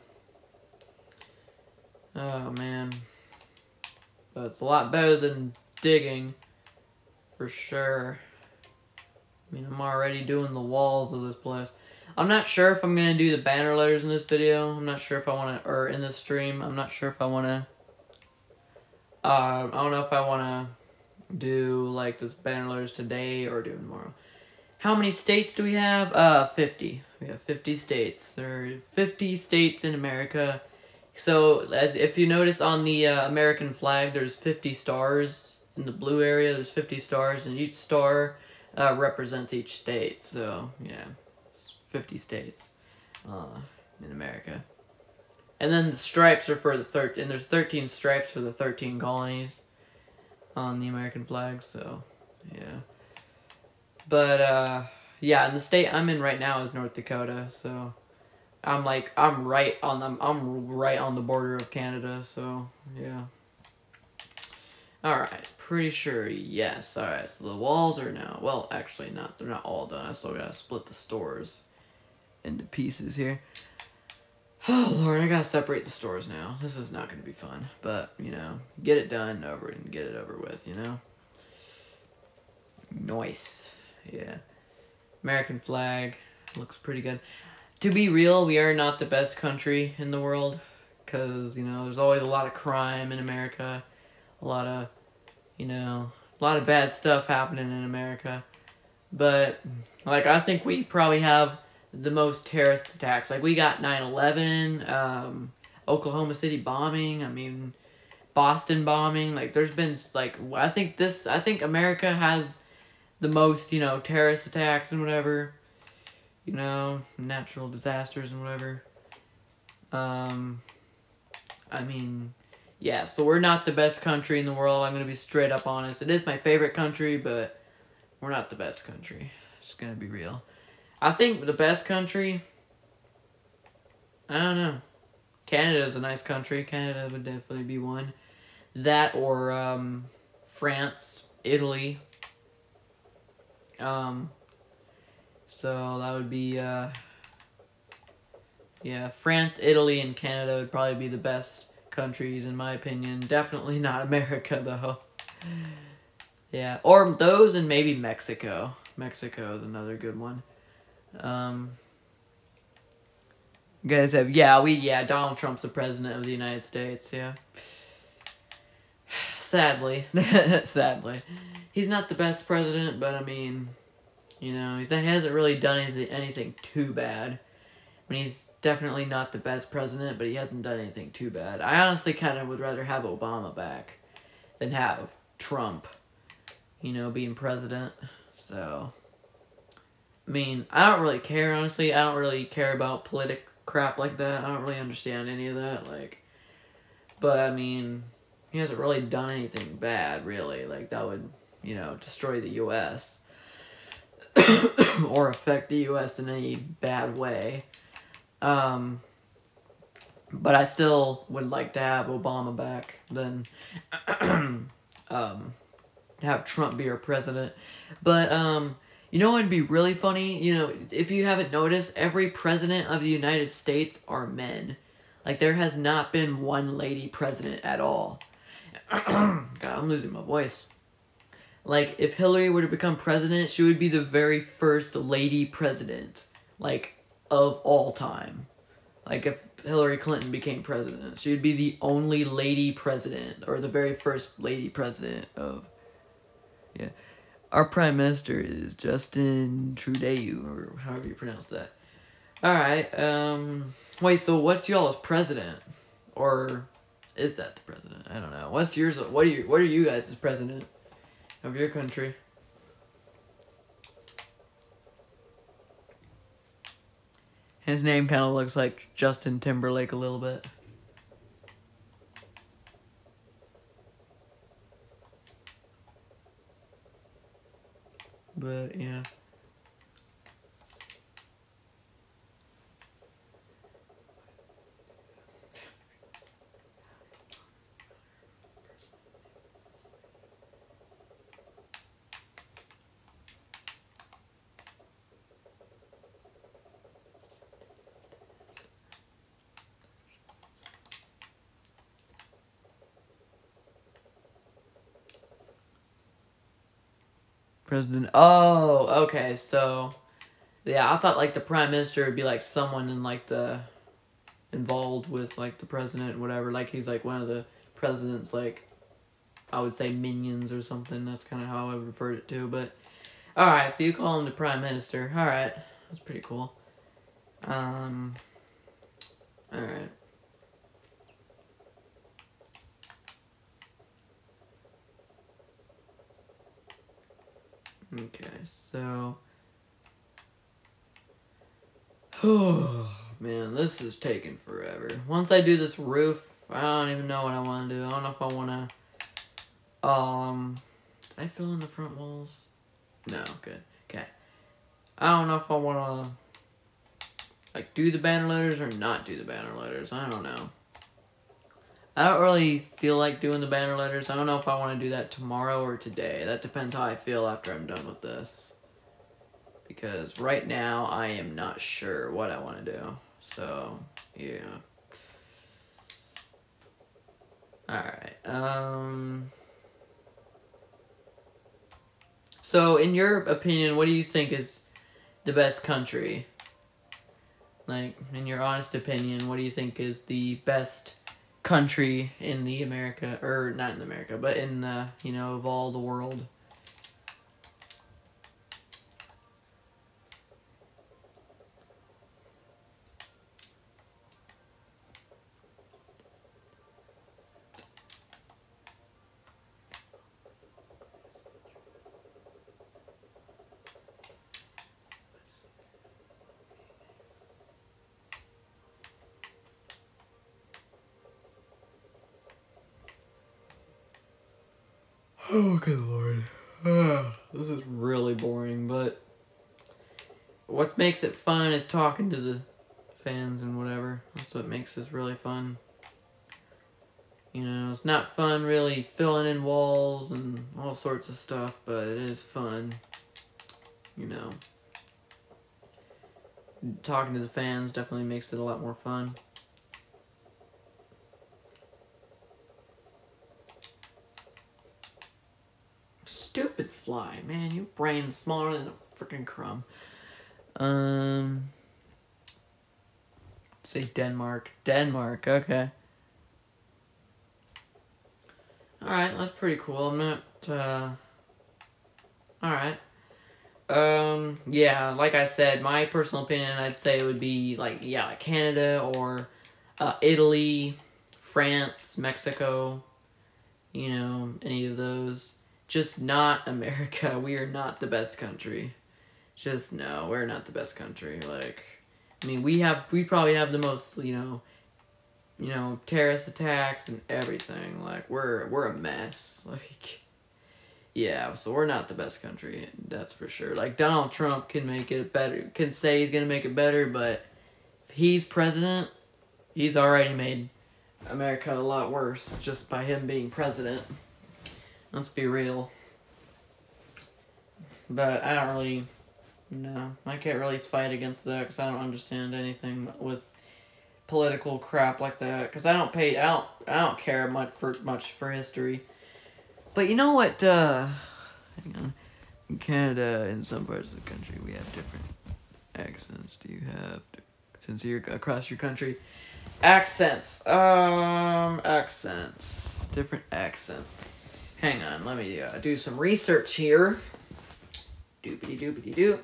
Oh, man. But it's a lot better than digging, for sure. I mean, I'm already doing the walls of this place. I'm not sure if I'm going to do the banner letters in this video. I'm not sure if I want to, or in this stream. I'm not sure if I want to, uh, I don't know if I want to do, like, this banner letters today or do it tomorrow. How many states do we have? Uh, fifty. We have fifty states. There are fifty states in America. So, as if you notice on the uh, American flag, there's fifty stars. In the blue area, there's fifty stars, and each star uh, represents each state. So, yeah, it's fifty states uh, in America. And then the stripes are for the thirteen, and there's thirteen stripes for the thirteen colonies on the American flag, so, yeah. But, uh, yeah, and the state I'm in right now is North Dakota, so I'm, like, I'm right on the, I'm right on the border of Canada, so, yeah. Alright, pretty sure, yes. Alright, so the walls are now, well, actually not, they're not all done. I still gotta split the stores into pieces here. Oh, Lord, I gotta separate the stores now. This is not gonna be fun, but, you know, get it done over and get it over with, you know? Nice. Yeah. American flag looks pretty good. To be real, we are not the best country in the world, because, you know, there's always a lot of crime in America, a lot of, you know, a lot of bad stuff happening in America, but, like, I think we probably have the most terrorist attacks. Like, we got nine eleven, um, Oklahoma City bombing, I mean, Boston bombing. Like, there's been, like, I think this, I think America has the most, you know, terrorist attacks and whatever. You know, natural disasters and whatever. Um, I mean, yeah, so we're not the best country in the world. I'm going to be straight up honest. It is my favorite country, but we're not the best country. Just going to be real. I think the best country, I don't know. Canada is a nice country. Canada would definitely be one. That or um, France, Italy. Um, so that would be, uh, yeah, France, Italy, and Canada would probably be the best countries in my opinion. Definitely not America though. Yeah, or those and maybe Mexico. Mexico is another good one. Um, you guys have, yeah, we, yeah, Donald Trump's the president of the United States, yeah. Sadly. Sadly. He's not the best president, but I mean, you know, he's, he hasn't really done anything, anything too bad. I mean, he's definitely not the best president, but he hasn't done anything too bad. I honestly kind of would rather have Obama back than have Trump, you know, being president, so... I mean, I don't really care, honestly. I don't really care about politic crap like that. I don't really understand any of that, like... But, I mean, he hasn't really done anything bad, really. Like, that would, you know, destroy the U S or affect the U S in any bad way. Um... But I still would like to have Obama back than... um... have Trump be our president. But, um... you know what would be really funny? You know, if you haven't noticed, every president of the United States are men. Like, there has not been one lady president at all. God, I'm losing my voice. Like, if Hillary were to become president, she would be the very first lady president. Like, of all time. Like, if Hillary Clinton became president, she would be the only lady president. Or the very first lady president of... Yeah. Our Prime Minister is Justin Trudeau, or however you pronounce that. Alright, um... wait, so what's y'all's president? Or is that the president? I don't know. What's yours? What are you, what are you guys as president of your country? His name kind of looks like Justin Timberlake a little bit. But, yeah. President. Oh, okay. So, yeah, I thought like the prime minister would be like someone in like the involved with like the president, whatever. Like he's like one of the president's like, I would say minions or something. That's kind of how I would refer it to. But all right, so you call him the prime minister. All right, that's pretty cool. Um. All right. Okay, so... Oh, man, this is taking forever. Once I do this roof, I don't even know what I want to do. I don't know if I want to... Um... Did I fill in the front walls? No, good. Okay. I don't know if I want to... Like, do the banner letters or not do the banner letters. I don't know. I don't really feel like doing the banner letters. I don't know if I want to do that tomorrow or today. That depends how I feel after I'm done with this. Because right now, I am not sure what I want to do. So, yeah. Alright. Um... So, in your opinion, what do you think is the best country? Like, in your honest opinion, what do you think is the best country in the America, or not in America, but in the, you know, of all the world? Oh, good lord. Ah, this is really boring, but what makes it fun is talking to the fans and whatever. That's what makes this really fun. You know, it's not fun really filling in walls and all sorts of stuff, but it is fun. You know. Talking to the fans definitely makes it a lot more fun. Stupid fly, man. Your brain's smaller than a freaking crumb. Um... Say Denmark. Denmark, okay. Alright, that's pretty cool. I'm not, uh... Alright. Um, yeah, like I said, my personal opinion, I'd say it would be, like, yeah, like Canada or uh, Italy, France, Mexico, you know, any of those. Just not America. We are not the best country. Just, no, we're not the best country. Like, I mean, we have, we probably have the most, you know, you know, terrorist attacks and everything. Like, we're, we're a mess. Like, yeah, so we're not the best country, that's for sure. Like, Donald Trump can make it better, can say he's gonna make it better, but if he's president, he's already made America a lot worse just by him being president. Let's be real. But I don't really, no, I can't really fight against that because I don't understand anything with political crap like that. Because I don't pay, I don't, I don't care much for much for history. But you know what, uh, hang on. In Canada, in some parts of the country, we have different accents. Do you have, since you're across your country? Accents, um, accents, different accents. Hang on, let me uh, do some research here. Doopity doopity doop.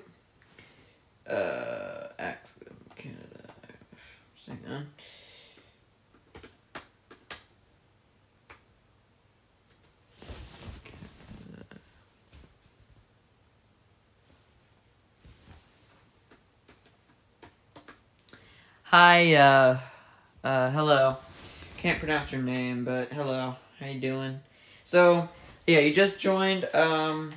Uh, accent, Canada, hang on. Hi, uh, uh, hello. Can't pronounce your name, but hello. How you doing? So, yeah, you just joined, um,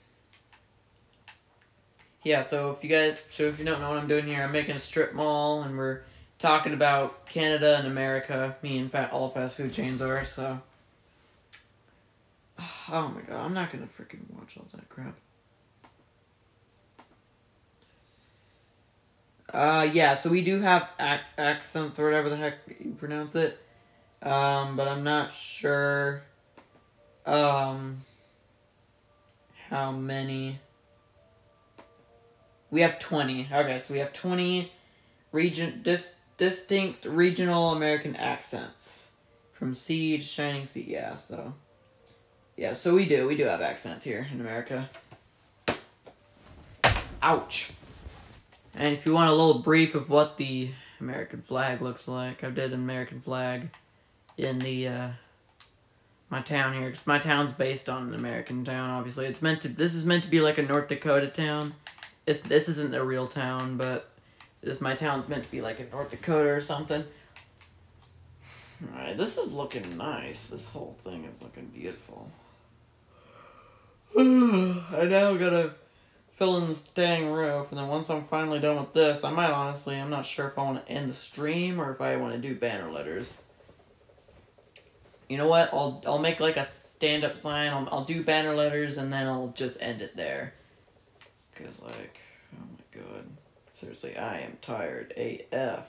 yeah, so if you guys, so if you don't know what I'm doing here, I'm making a strip mall, and we're talking about Canada and America, me and fat, all fast food chains are, so. Oh my god, I'm not gonna freaking watch all that crap. Uh, yeah, so we do have ac accents, or whatever the heck you pronounce it. Um, but I'm not sure, um, how many. We have twenty. Okay, so we have twenty region, dis, distinct regional American accents. From sea to shining sea, yeah, so. Yeah, so we do. We do have accents here in America. Ouch. And if you want a little brief of what the American flag looks like, I did an American flag in the, uh, my town here, because my town's based on an American town, obviously. It's meant to, this is meant to be like a North Dakota town. It's, this isn't a real town, but this, my town's meant to be like in North Dakota or something. Alright, this is looking nice. This whole thing is looking beautiful. I now gotta fill in the standing roof, and then once I'm finally done with this, I might honestly, I'm not sure if I want to end the stream or if I want to do banner letters. You know what? I'll I'll make like a stand-up sign. I'll I'll do banner letters, and then I'll just end it there. Cause like, oh my god, seriously, I am tired A F.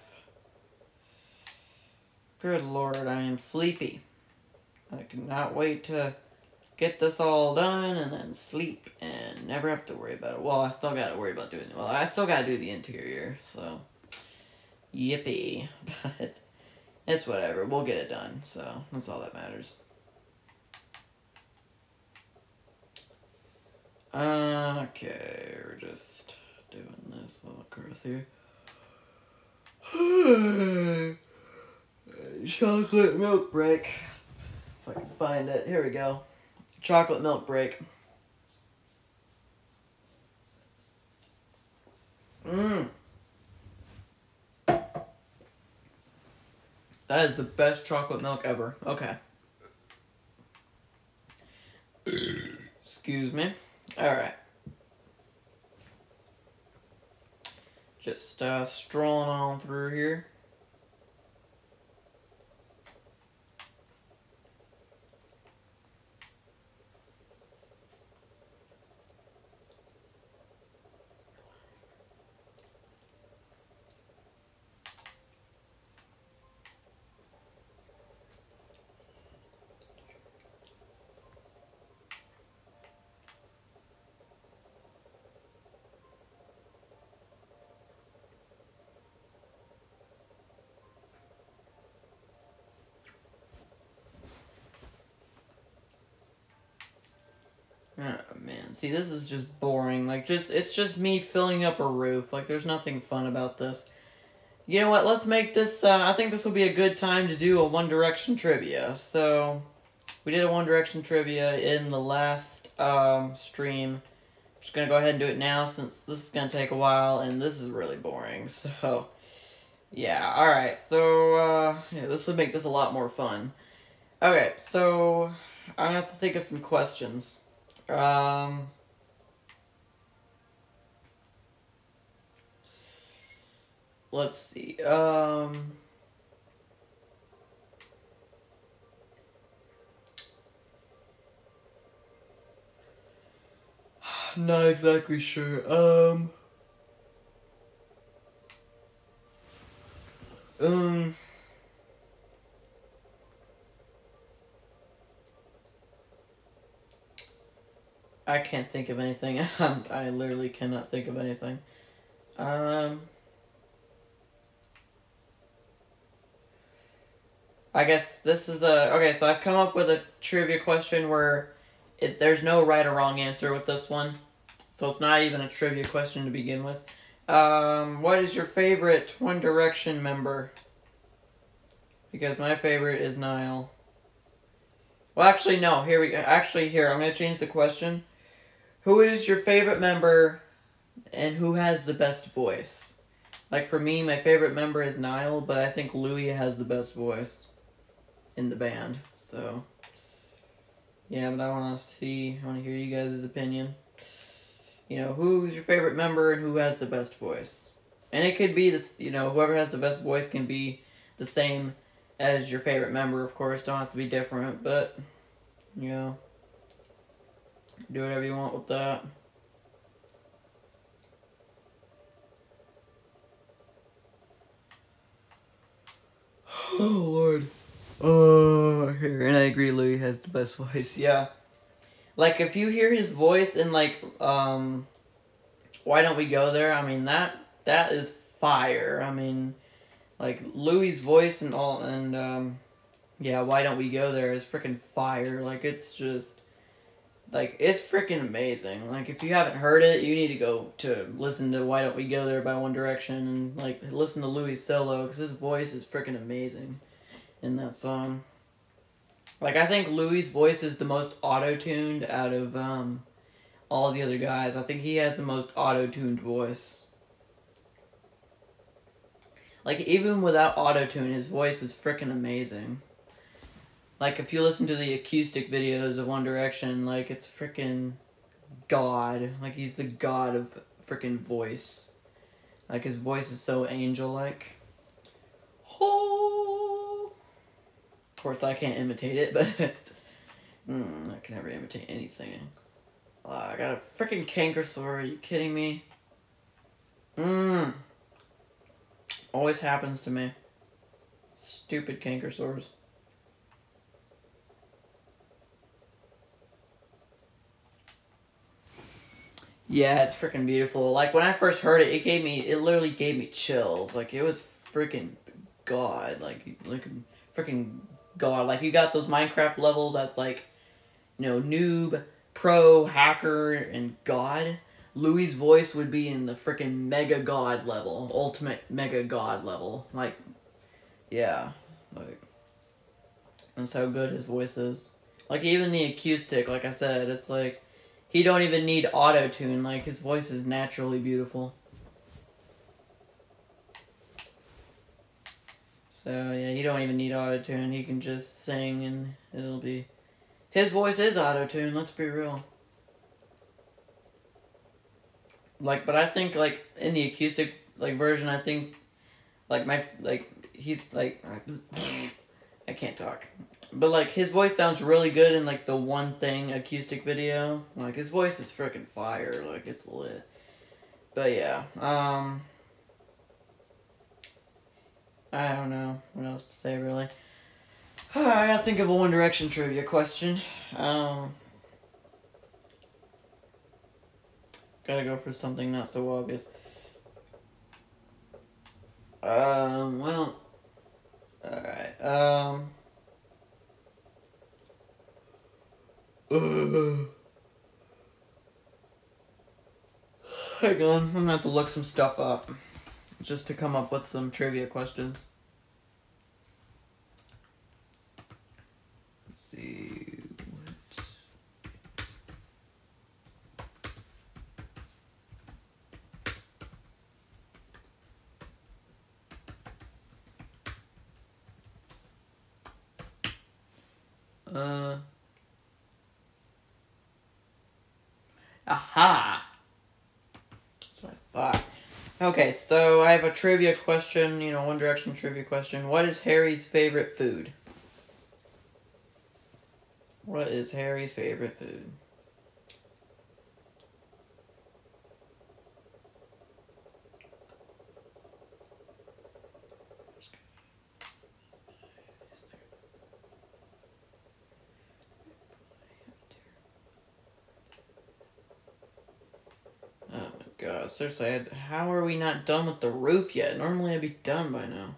Good lord, I am sleepy. I cannot wait to get this all done and then sleep and never have to worry about it. Well, I still gotta worry about doing it. Well, I still gotta do the interior, so yippee. But it's whatever. We'll get it done, so that's all that matters. Okay, we're just doing this all across here. Chocolate milk break. If I can find it. Here we go. Chocolate milk break. Mmm. That is the best chocolate milk ever. Okay. Excuse me. Alright. Just uh, strolling on through here. Oh man, see, this is just boring. Like, just it's just me filling up a roof. Like, there's nothing fun about this. You know what? Let's make this. Uh, I think this will be a good time to do a One Direction trivia. So, we did a One Direction trivia in the last um, stream. I'm just gonna go ahead and do it now since this is gonna take a while and this is really boring. So, yeah. All right. So, uh, yeah, this would make this a lot more fun. Okay. So, I'm gonna have to think of some questions. Um, let's see. Um, not exactly sure. Um, um, I can't think of anything. I'm, I literally cannot think of anything. Um, I guess this is a... Okay, so I've come up with a trivia question where it, there's no right or wrong answer with this one. So it's not even a trivia question to begin with. Um, what is your favorite One Direction member? Because my favorite is Niall. Well, actually, no. Here we go. Actually, here, I'm going to change the question. Who is your favorite member and who has the best voice? Like, for me, my favorite member is Niall, but I think Louis has the best voice in the band. So, yeah, but I want to see, I want to hear you guys' opinion. You know, who's your favorite member and who has the best voice? And it could be this, you know, whoever has the best voice can be the same as your favorite member, of course. Don't have to be different, but, you know, do whatever you want with that. Oh, Lord. Uh, here, and I agree Louis has the best voice, yeah. Like, if you hear his voice in, like, um, Why Don't We Go There? I mean, that, that is fire. I mean, like, Louis' voice and all, and, um, yeah, Why Don't We Go There is freaking fire. Like, it's just, like, it's freaking amazing. Like, if you haven't heard it, you need to go to listen to Why Don't We Go There by One Direction and, like, listen to Louis' solo, because his voice is freaking amazing in that song. Like, I think Louis' voice is the most auto-tuned out of, um, all the other guys. I think he has the most auto-tuned voice. Like, even without auto-tune, his voice is freaking amazing. Like, if you listen to the acoustic videos of One Direction, like, it's freaking God. Like, he's the god of freaking voice. Like, his voice is so angel-like. Oh. Of course, I can't imitate it, but mm, I can never imitate any singing. Uh, I got a freaking canker sore. Are you kidding me? Mmm. Always happens to me. Stupid canker sores. Yeah, it's freaking beautiful. Like, when I first heard it, it gave me, it literally gave me chills. Like, it was freaking God. Like, like freaking God. Like, you got those Minecraft levels that's like, you know, noob, pro, hacker, and God. Louis' voice would be in the freaking mega God level. Ultimate mega God level. Like, yeah. Like, that's how good his voice is. Like, even the acoustic, like I said, it's like, he don't even need auto-tune. Like, his voice is naturally beautiful. So, yeah, he don't even need auto-tune. He can just sing and it'll be... His voice is auto-tune, let's be real. Like, but I think like in the acoustic like version, I think like my like he's like I can't talk, but like his voice sounds really good in like the One Thing acoustic video. Like his voice is freaking fire. Like it's lit. But yeah, um, I don't know what else to say really. I gotta think of a One Direction trivia question. Um. Gotta go for something not so obvious. Um, well, alright, um... Uh, hang on, I'm gonna have to look some stuff up. Just to come up with some trivia questions. Let's see... Uh. Aha! That's what I thought. Okay, so I have a trivia question, you know, One Direction trivia question. What is Harry's favorite food? What is Harry's favorite food? Oh my god, seriously, I'd, how are we not done with the roof yet? Normally I'd be done by now.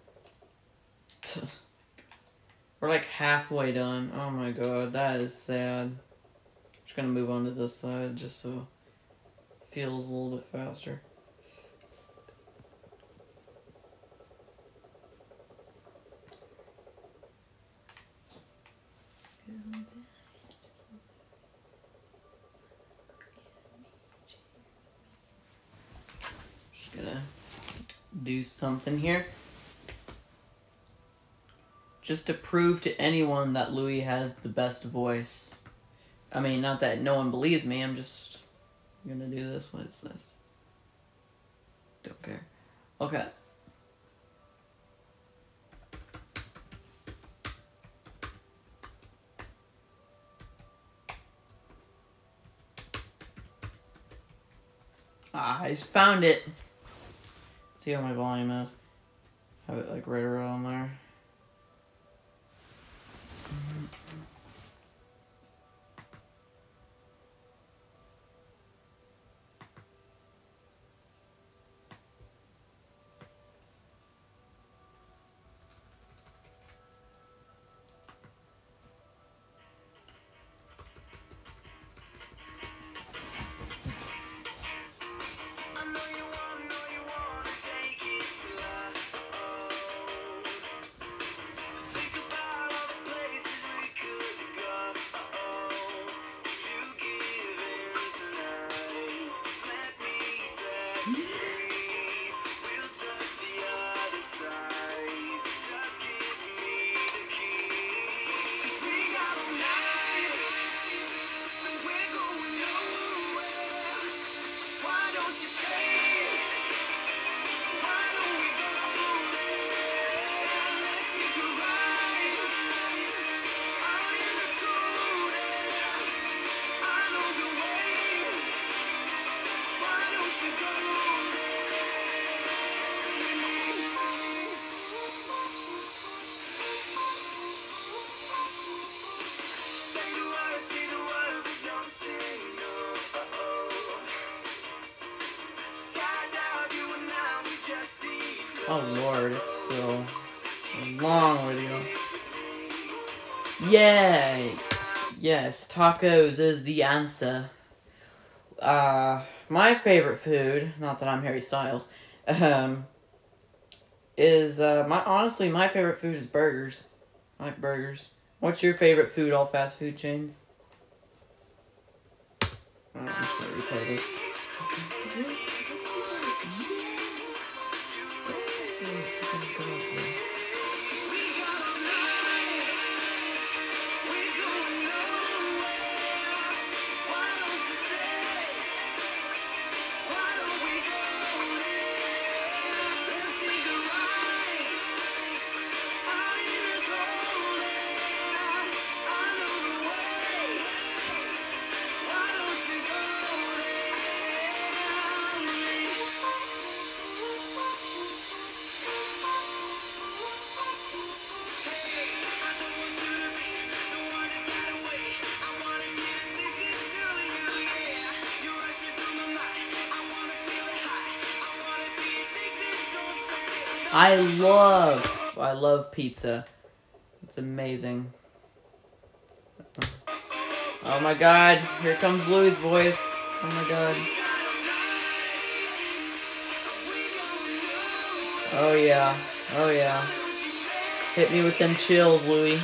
We're like halfway done. Oh my god, that is sad. Just gonna move on to this side just so it feels a little bit faster. Just gonna do something here. Just to prove to anyone that Louis has the best voice. I mean, not that no one believes me, I'm just gonna do this. What is this? Don't care. Okay. Ah, I just found it. See how my volume is? Have it like right around there. Oh lord, it's still a long way to go. Yay! Yes, tacos is the answer. Uh, my favorite food, not that I'm Harry Styles, um, is, uh, my honestly, my favorite food is burgers. I like burgers. What's your favorite food, all fast food chains? Oh, I'm just gonna replay this. I love, I love pizza. It's amazing. Oh my god, here comes Louie's voice. Oh my god. Oh yeah, oh yeah. Hit me with them chills, Louie.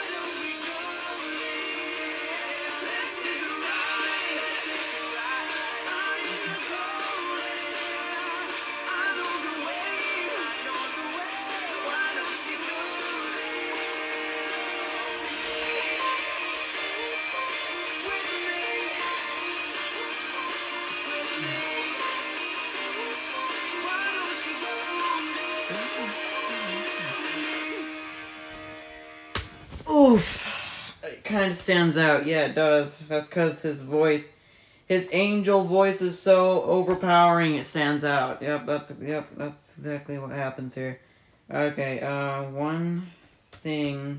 Oof. It kind of stands out. Yeah, it does. That's because his voice, his angel voice is so overpowering it stands out. Yep, that's yep, that's exactly what happens here. Okay, uh, one thing.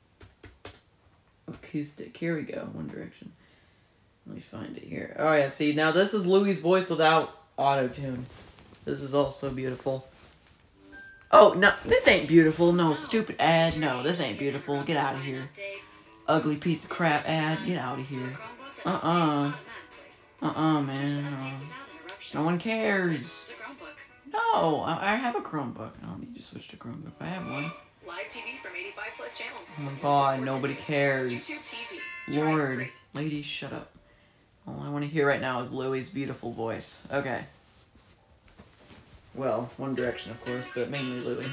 Acoustic. Here we go. One Direction. Let me find it here. Oh yeah, see, now this is Louie's voice without auto-tune. This is also beautiful. Oh, no, this ain't beautiful. No, stupid ad. No, this ain't beautiful. Get out of here. Ugly piece of crap ad. Get out of here. Uh-uh. Uh-uh, man. No. No one cares. No, I, I have a Chromebook. I don't need to switch to Chromebook if I have one. Live T V from eighty-five plus channels. Oh my god, nobody cares. Lord, ladies, shut up. All I want to hear right now is Louie's beautiful voice. Okay. Well, One Direction, of course, but mainly Louie.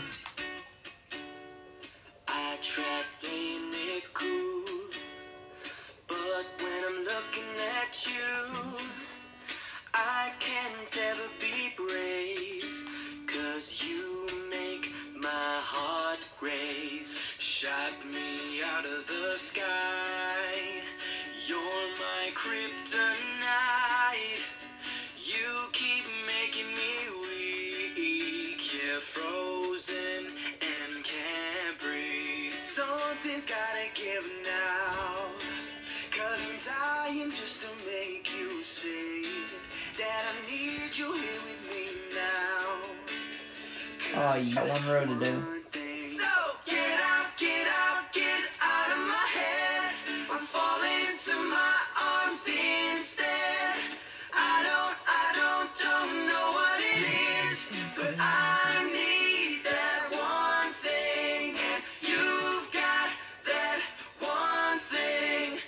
I tried playing it cool, but when I'm looking at you, I can't ever be brave, 'cause you make my heart race. Shot me out of the sky, you're my kryptonite. You keep making me weak, yeah, frozen and can't breathe. Something's gotta give now, 'cause I'm dying just to make you see that I need you here with me now. Oh, you got one row to do. So get out, get out, get out of my head. I'm falling into my arms instead. I don't, I don't, don't know what it is, but I need that one thing, and you've got that one thing.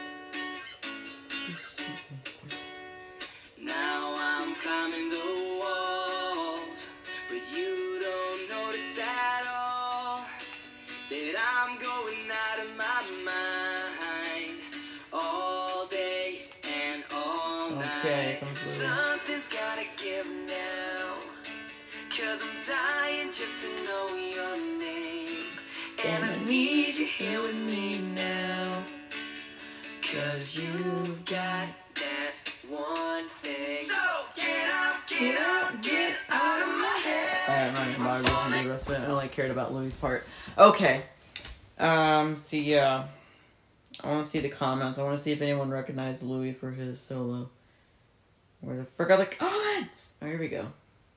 Now I'm climbing the walls, but you don't notice at all that I'm going out of my mind all day and all Okay, night. comes Louie. Something's gotta give now, 'cause I'm dying just to know your name, and I need you here with me now, 'cause you've got that one thing. So get out, get out, get out of my head. Alright, I'm not gonna bother listening to the rest of it. I only cared about Louie's part. Okay. Um, see, yeah. I want to see the comments. I want to see if anyone recognized Louie for his solo. Where the frick are the comments? Oh, here we go.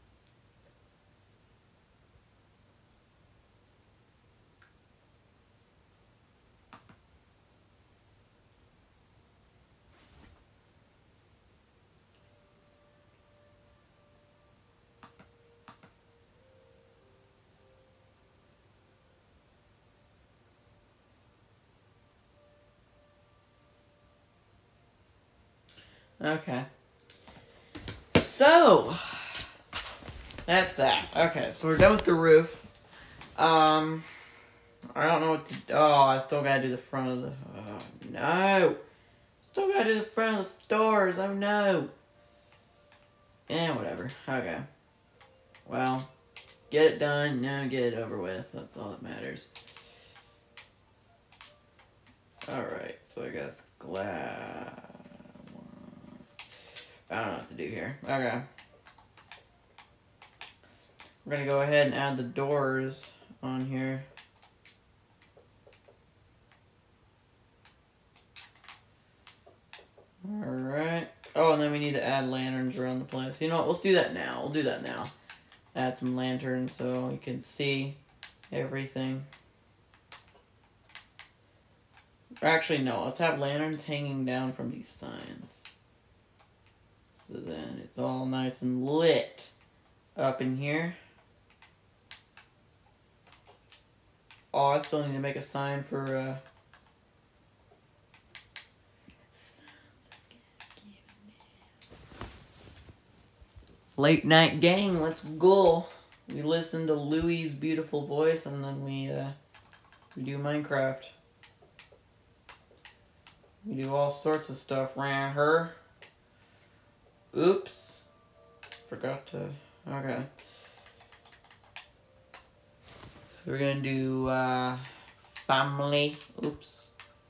Okay. So, that's that. Okay, so we're done with the roof. Um, I don't know what to... Oh, I still gotta do the front of the... Oh, no! Still gotta do the front of the stores. Oh, no! Eh, whatever. Okay. Well, get it done. Now get it over with. That's all that matters. Alright, so I guess glass... I don't know what to do here. Okay. We're gonna go ahead and add the doors on here. Alright. Oh, and then we need to add lanterns around the place. You know what? Let's do that now. We'll do that now. add some lanterns so you can see everything. Or actually, no, let's have lanterns hanging down from these signs. So then it's all nice and lit up in here. Oh, I still need to make a sign for, uh... Late Night Gang, let's go. We listen to Louie's beautiful voice and then we, uh... we do Minecraft. We do all sorts of stuff around her. Oops. Forgot to... Okay. We're gonna do, uh... family. Oops.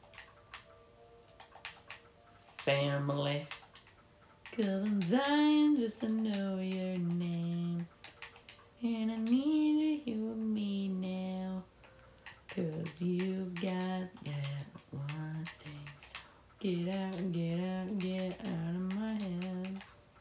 Family. Cause I'm dying just to know your name. And I need you with me now. Cause you've got that one thing. Get out, get out, get out of my head.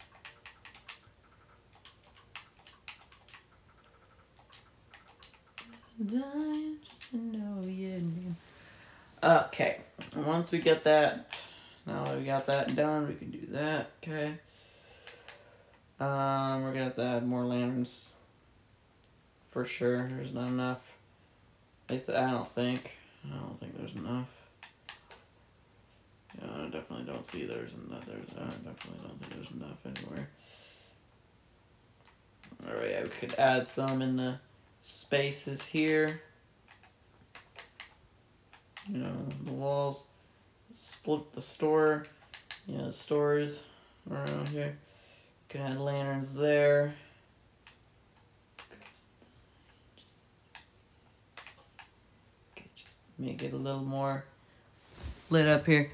Dying just to know your name. Okay, once we get that, now that we got that done, we can do that, okay. Um, we're gonna have to add more lanterns. For sure, there's not enough. At least I don't think. I don't think there's enough. Yeah, I definitely don't see there's enough. There's, I definitely don't think there's enough anywhere. Alright, yeah, we could add some in the spaces here. You know, the walls. Split the store. You know, the stores around here. Can add lanterns there. Okay, just make it a little more lit up here.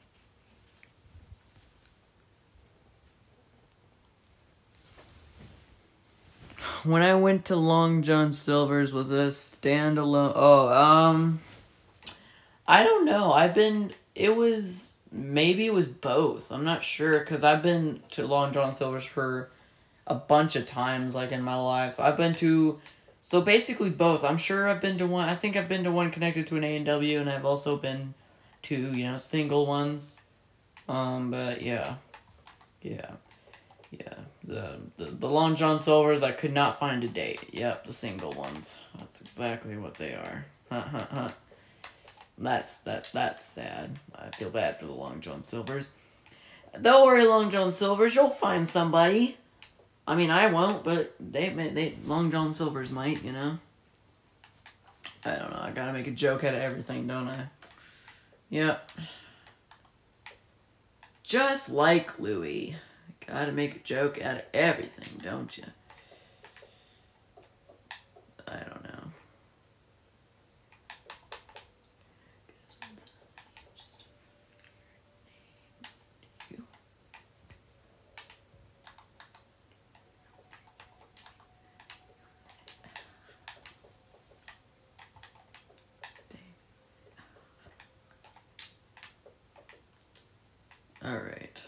When I went to Long John Silver's, was it a standalone? Oh, um, I don't know. I've been, it was, maybe it was both. I'm not sure, because I've been to Long John Silver's for a bunch of times, like, in my life. I've been to, so basically both. I'm sure I've been to one, I think I've been to one connected to an A and W, and I've also been to, you know, single ones. Um, but yeah. Yeah. Yeah. The, the, the Long John Silver's, I could not find a date. Yep, the single ones. That's exactly what they are. Huh, huh, huh. That's, that, that's sad. I feel bad for the Long John Silver's. Don't worry, Long John Silver's, you'll find somebody. I mean, I won't, but they, they, Long John Silver's might, you know? I don't know, I gotta make a joke out of everything, don't I? Yep. Just like Louie. Gotta make a joke out of everything, don't you? I don't know. All right.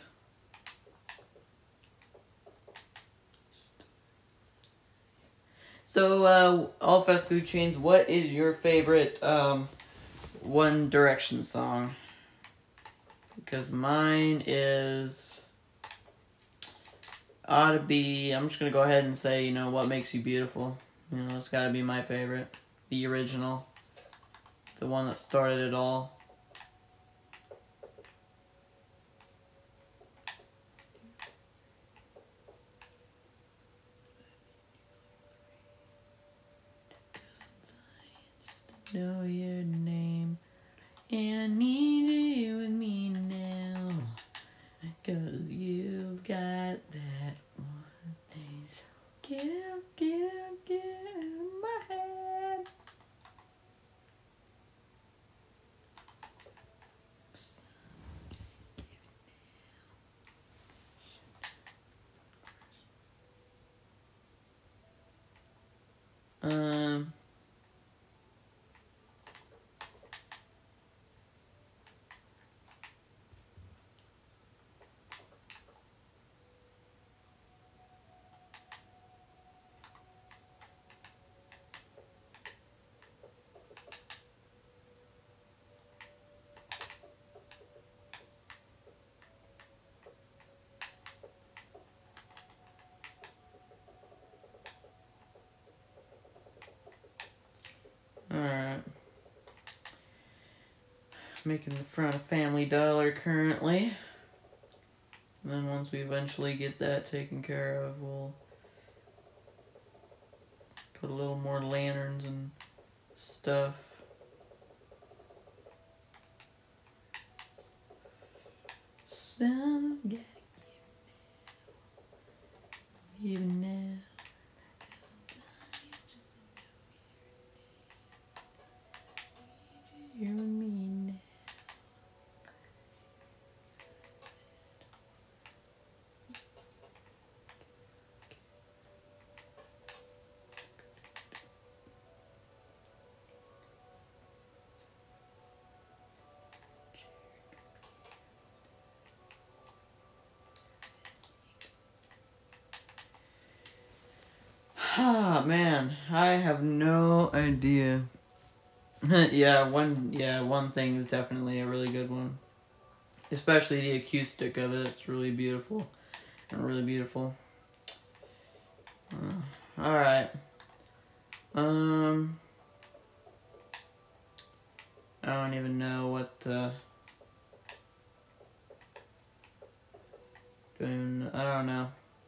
So, uh, all fast food chains, what is your favorite, um, One Direction song? Because mine is, ought to be, I'm just going to go ahead and say, you know, What Makes You Beautiful. You know, it's got to be my favorite. The original. The one that started it all. Know your name, and I need you with me now, cause you've got that one thing. Get out, get out, get out of my head. Um... making the front of Family Dollar currently. And then once we eventually get that taken care of, we'll put a little more lanterns and stuff. Someone's gotta give even now. You and me now. Ah, man, I have no idea. yeah, one yeah, one thing is definitely a really good one. Especially the acoustic of it. It's really beautiful. And really beautiful. Uh, Alright. Um I don't even know what to do. I don't know.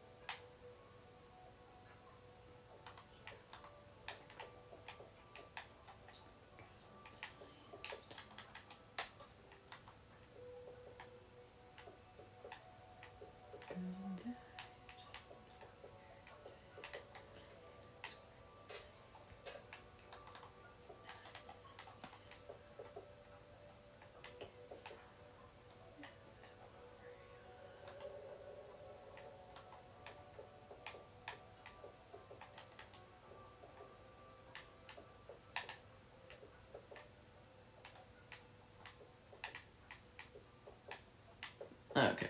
Okay.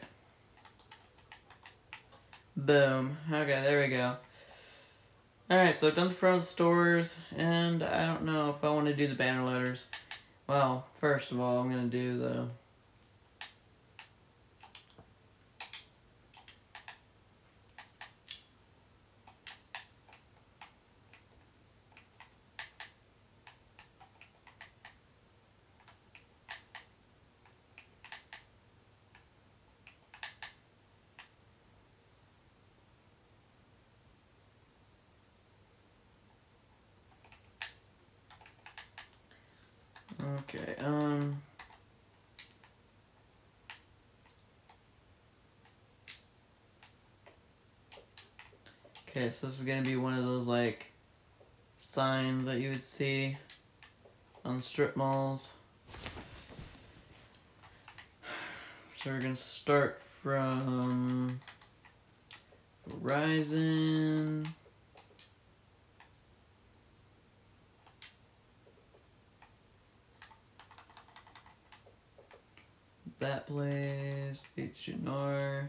Boom. Okay, there we go. Alright, so I've done the front stores, and I don't know if I want to do the banner letters. Well, first of all, I'm going to do the... Okay, um... Okay, so this is gonna be one of those, like, signs that you would see on strip malls. So we're gonna start from Verizon. That place, H and R.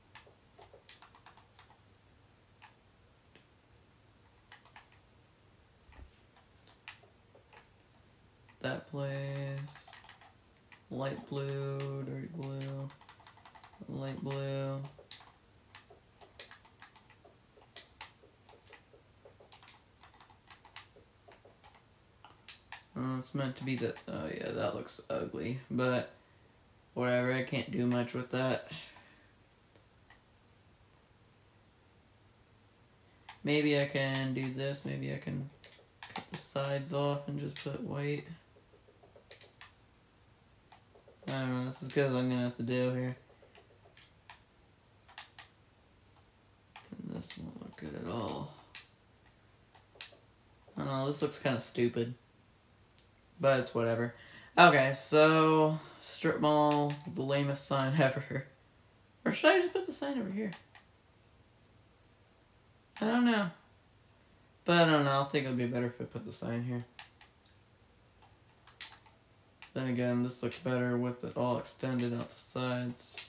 That place. Light blue, dirty blue, light blue. Oh, it's meant to be that. Oh yeah, that looks ugly, but whatever, I can't do much with that. Maybe I can do this, maybe I can cut the sides off and just put white. I don't know, this is good as I'm gonna have to do here. And this won't look good at all. I don't know, this looks kind of stupid. But it's whatever. Okay, so strip mall, the lamest sign ever. Or should I just put the sign over here? I don't know. But I don't know, I think it would be better if I put the sign here. Then again, this looks better with it all extended out the sides.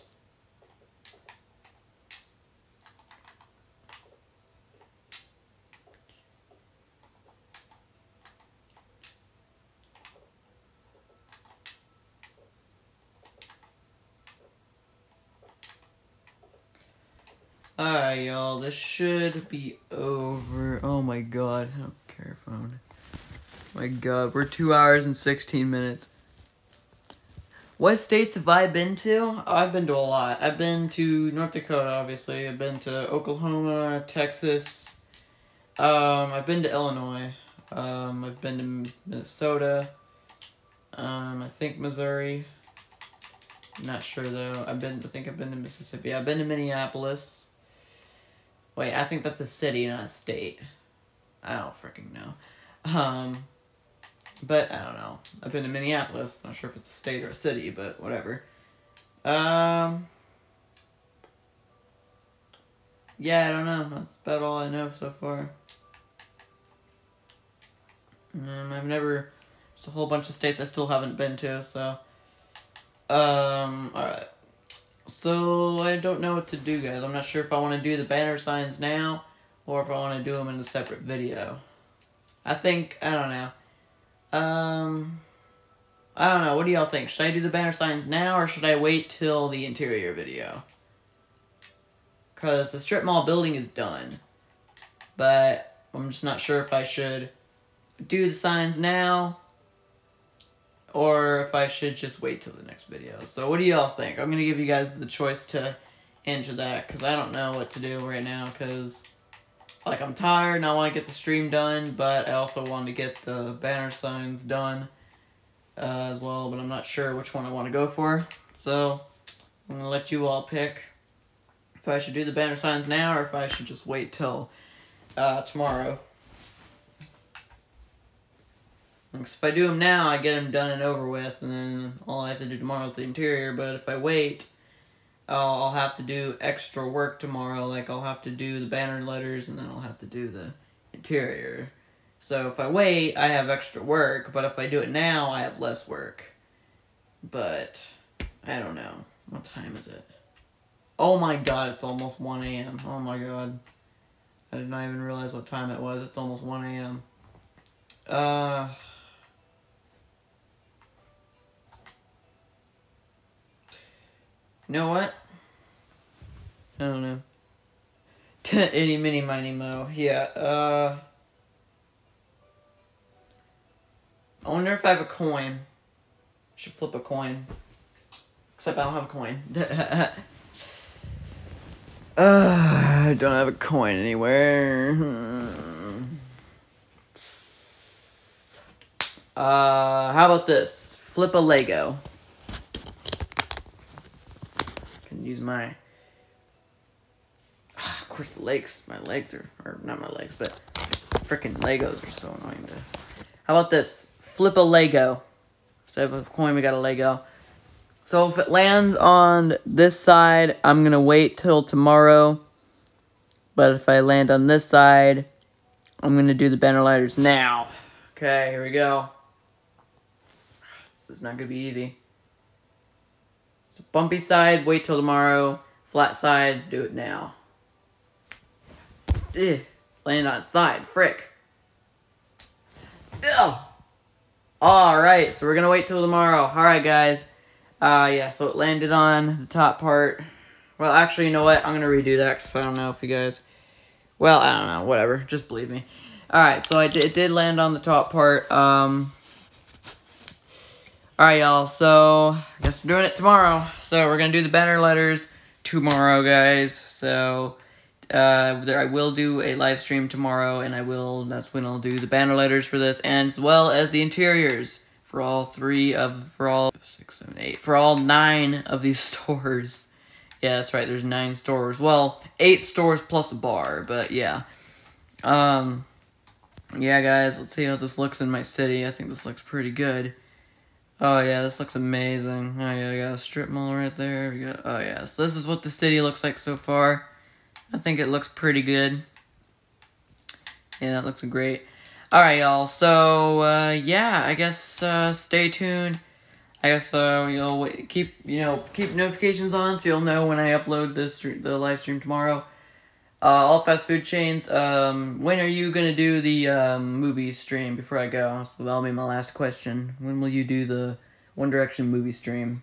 Alright, y'all, this should be over. Oh my god, I don't care if I'm... My god, we're two hours and sixteen minutes. What states have I been to? I've been to a lot. I've been to North Dakota, obviously. I've been to Oklahoma, Texas. Um, I've been to Illinois. Um, I've been to Minnesota. Um, I think Missouri. Not sure though. I've been. I think I've been to Mississippi. I've been to Minneapolis. Wait, I think that's a city, not a state. I don't freaking know. Um, but I don't know. I've been to Minneapolis. Not sure if it's a state or a city, but whatever. Um. Yeah, I don't know. That's about all I know so far. Um, I've never. There's a whole bunch of states I still haven't been to, so. Um, alright. So, I don't know what to do, guys. I'm not sure if I want to do the banner signs now, or if I want to do them in a separate video. I think, I don't know. Um, I don't know. What do y'all think? Should I do the banner signs now, or should I wait till the interior video? Because the strip mall building is done. But, I'm just not sure if I should do the signs now, or if I should just wait till the next video. So what do y'all think? I'm going to give you guys the choice to enter that, because I don't know what to do right now, because, like, I'm tired and I want to get the stream done, but I also want to get the banner signs done uh, as well, but I'm not sure which one I want to go for. So, I'm going to let you all pick if I should do the banner signs now, or if I should just wait till uh, tomorrow. Because if I do them now, I get them done and over with, and then all I have to do tomorrow is the interior. But if I wait, I'll, I'll have to do extra work tomorrow. Like, I'll have to do the banner letters, and then I'll have to do the interior. So if I wait, I have extra work, but if I do it now, I have less work. But, I don't know. What time is it? Oh my god, it's almost one A M Oh my god. I did not even realize what time it was. It's almost one A M Uh... You know what? I don't know. Any, mini, miny, mo. Yeah, uh... I wonder if I have a coin. I should flip a coin. Except I don't have a coin. uh, I don't have a coin anywhere. Uh, how about this? Flip a Lego. Use my, of course the legs, my legs are, or not my legs, but freaking Legos are so annoying to, how about this, flip a Lego, instead of a coin we got a Lego, so if it lands on this side, I'm going to wait till tomorrow, but if I land on this side, I'm going to do the banner lighters now. Okay, here we go. This is not going to be easy. So bumpy side, wait till tomorrow. Flat side, do it now. Ugh. Land on side, frick. Ugh. Alright, so we're gonna wait till tomorrow. Alright, guys. Uh, yeah, so it landed on the top part. Well, actually, you know what? I'm gonna redo that because I don't know if you guys... Well, I don't know. Whatever. Just believe me. Alright, so I did, it did land on the top part. Um... Alright, y'all, so I guess we're doing it tomorrow. So we're going to do the banner letters tomorrow, guys. So uh, there, I will do a live stream tomorrow, and I will, that's when I'll do the banner letters for this, and as well as the interiors for all three of, for all, six, seven, eight, for all nine of these stores. Yeah, that's right, there's nine stores. Well, eight stores plus a bar, but yeah. Um, yeah, guys, let's see how this looks in my city. I think this looks pretty good. Oh yeah, this looks amazing. Oh yeah, we got a strip mall right there. We got, oh yeah, so this is what the city looks like so far. I think it looks pretty good. Yeah, that looks great. Alright, y'all, so, uh, yeah, I guess, uh, stay tuned. I guess, uh, you'll wait, keep, you know, keep notifications on so you'll know when I upload the, stream, the live stream tomorrow. Uh, all fast food chains, um, when are you gonna do the, um, movie stream before I go? So that'll be my last question. When will you do the One Direction movie stream?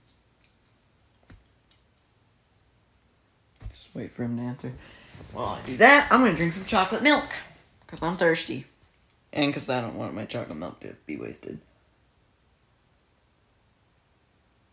Just wait for him to answer. While I do that, I'm gonna drink some chocolate milk. Because I'm thirsty. And because I don't want my chocolate milk to be wasted.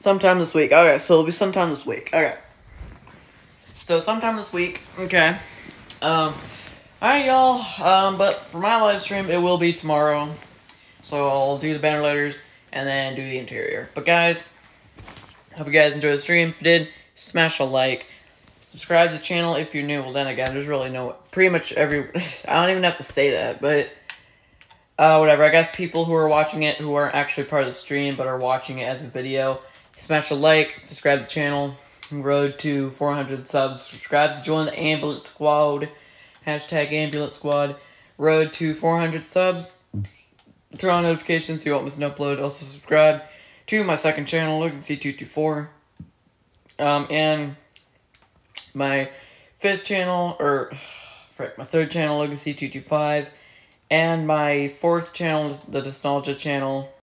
Sometime this week. Okay, so it'll be sometime this week. Okay. So sometime this week. Okay. Um. Alright, y'all. Um. But for my live stream, it will be tomorrow. So I'll do the banner letters and then do the interior. But guys, hope you guys enjoyed the stream. If you did, smash a like. Subscribe to the channel if you're new. Well, then again, there's really no... Pretty much every... I don't even have to say that, but... Uh, whatever. I guess people who are watching it who aren't actually part of the stream but are watching it as a video, smash a like, subscribe to the channel. Road to four hundred subs. Subscribe to join the ambulance squad. Hashtag ambulance squad. Road to four hundred subs. Turn on notifications so you won't miss an upload. Also subscribe to my second channel, Logan C two two four. Um, and my fifth channel, or frick, my third channel, Logan C two two five. And my fourth channel, the Nostalgia channel,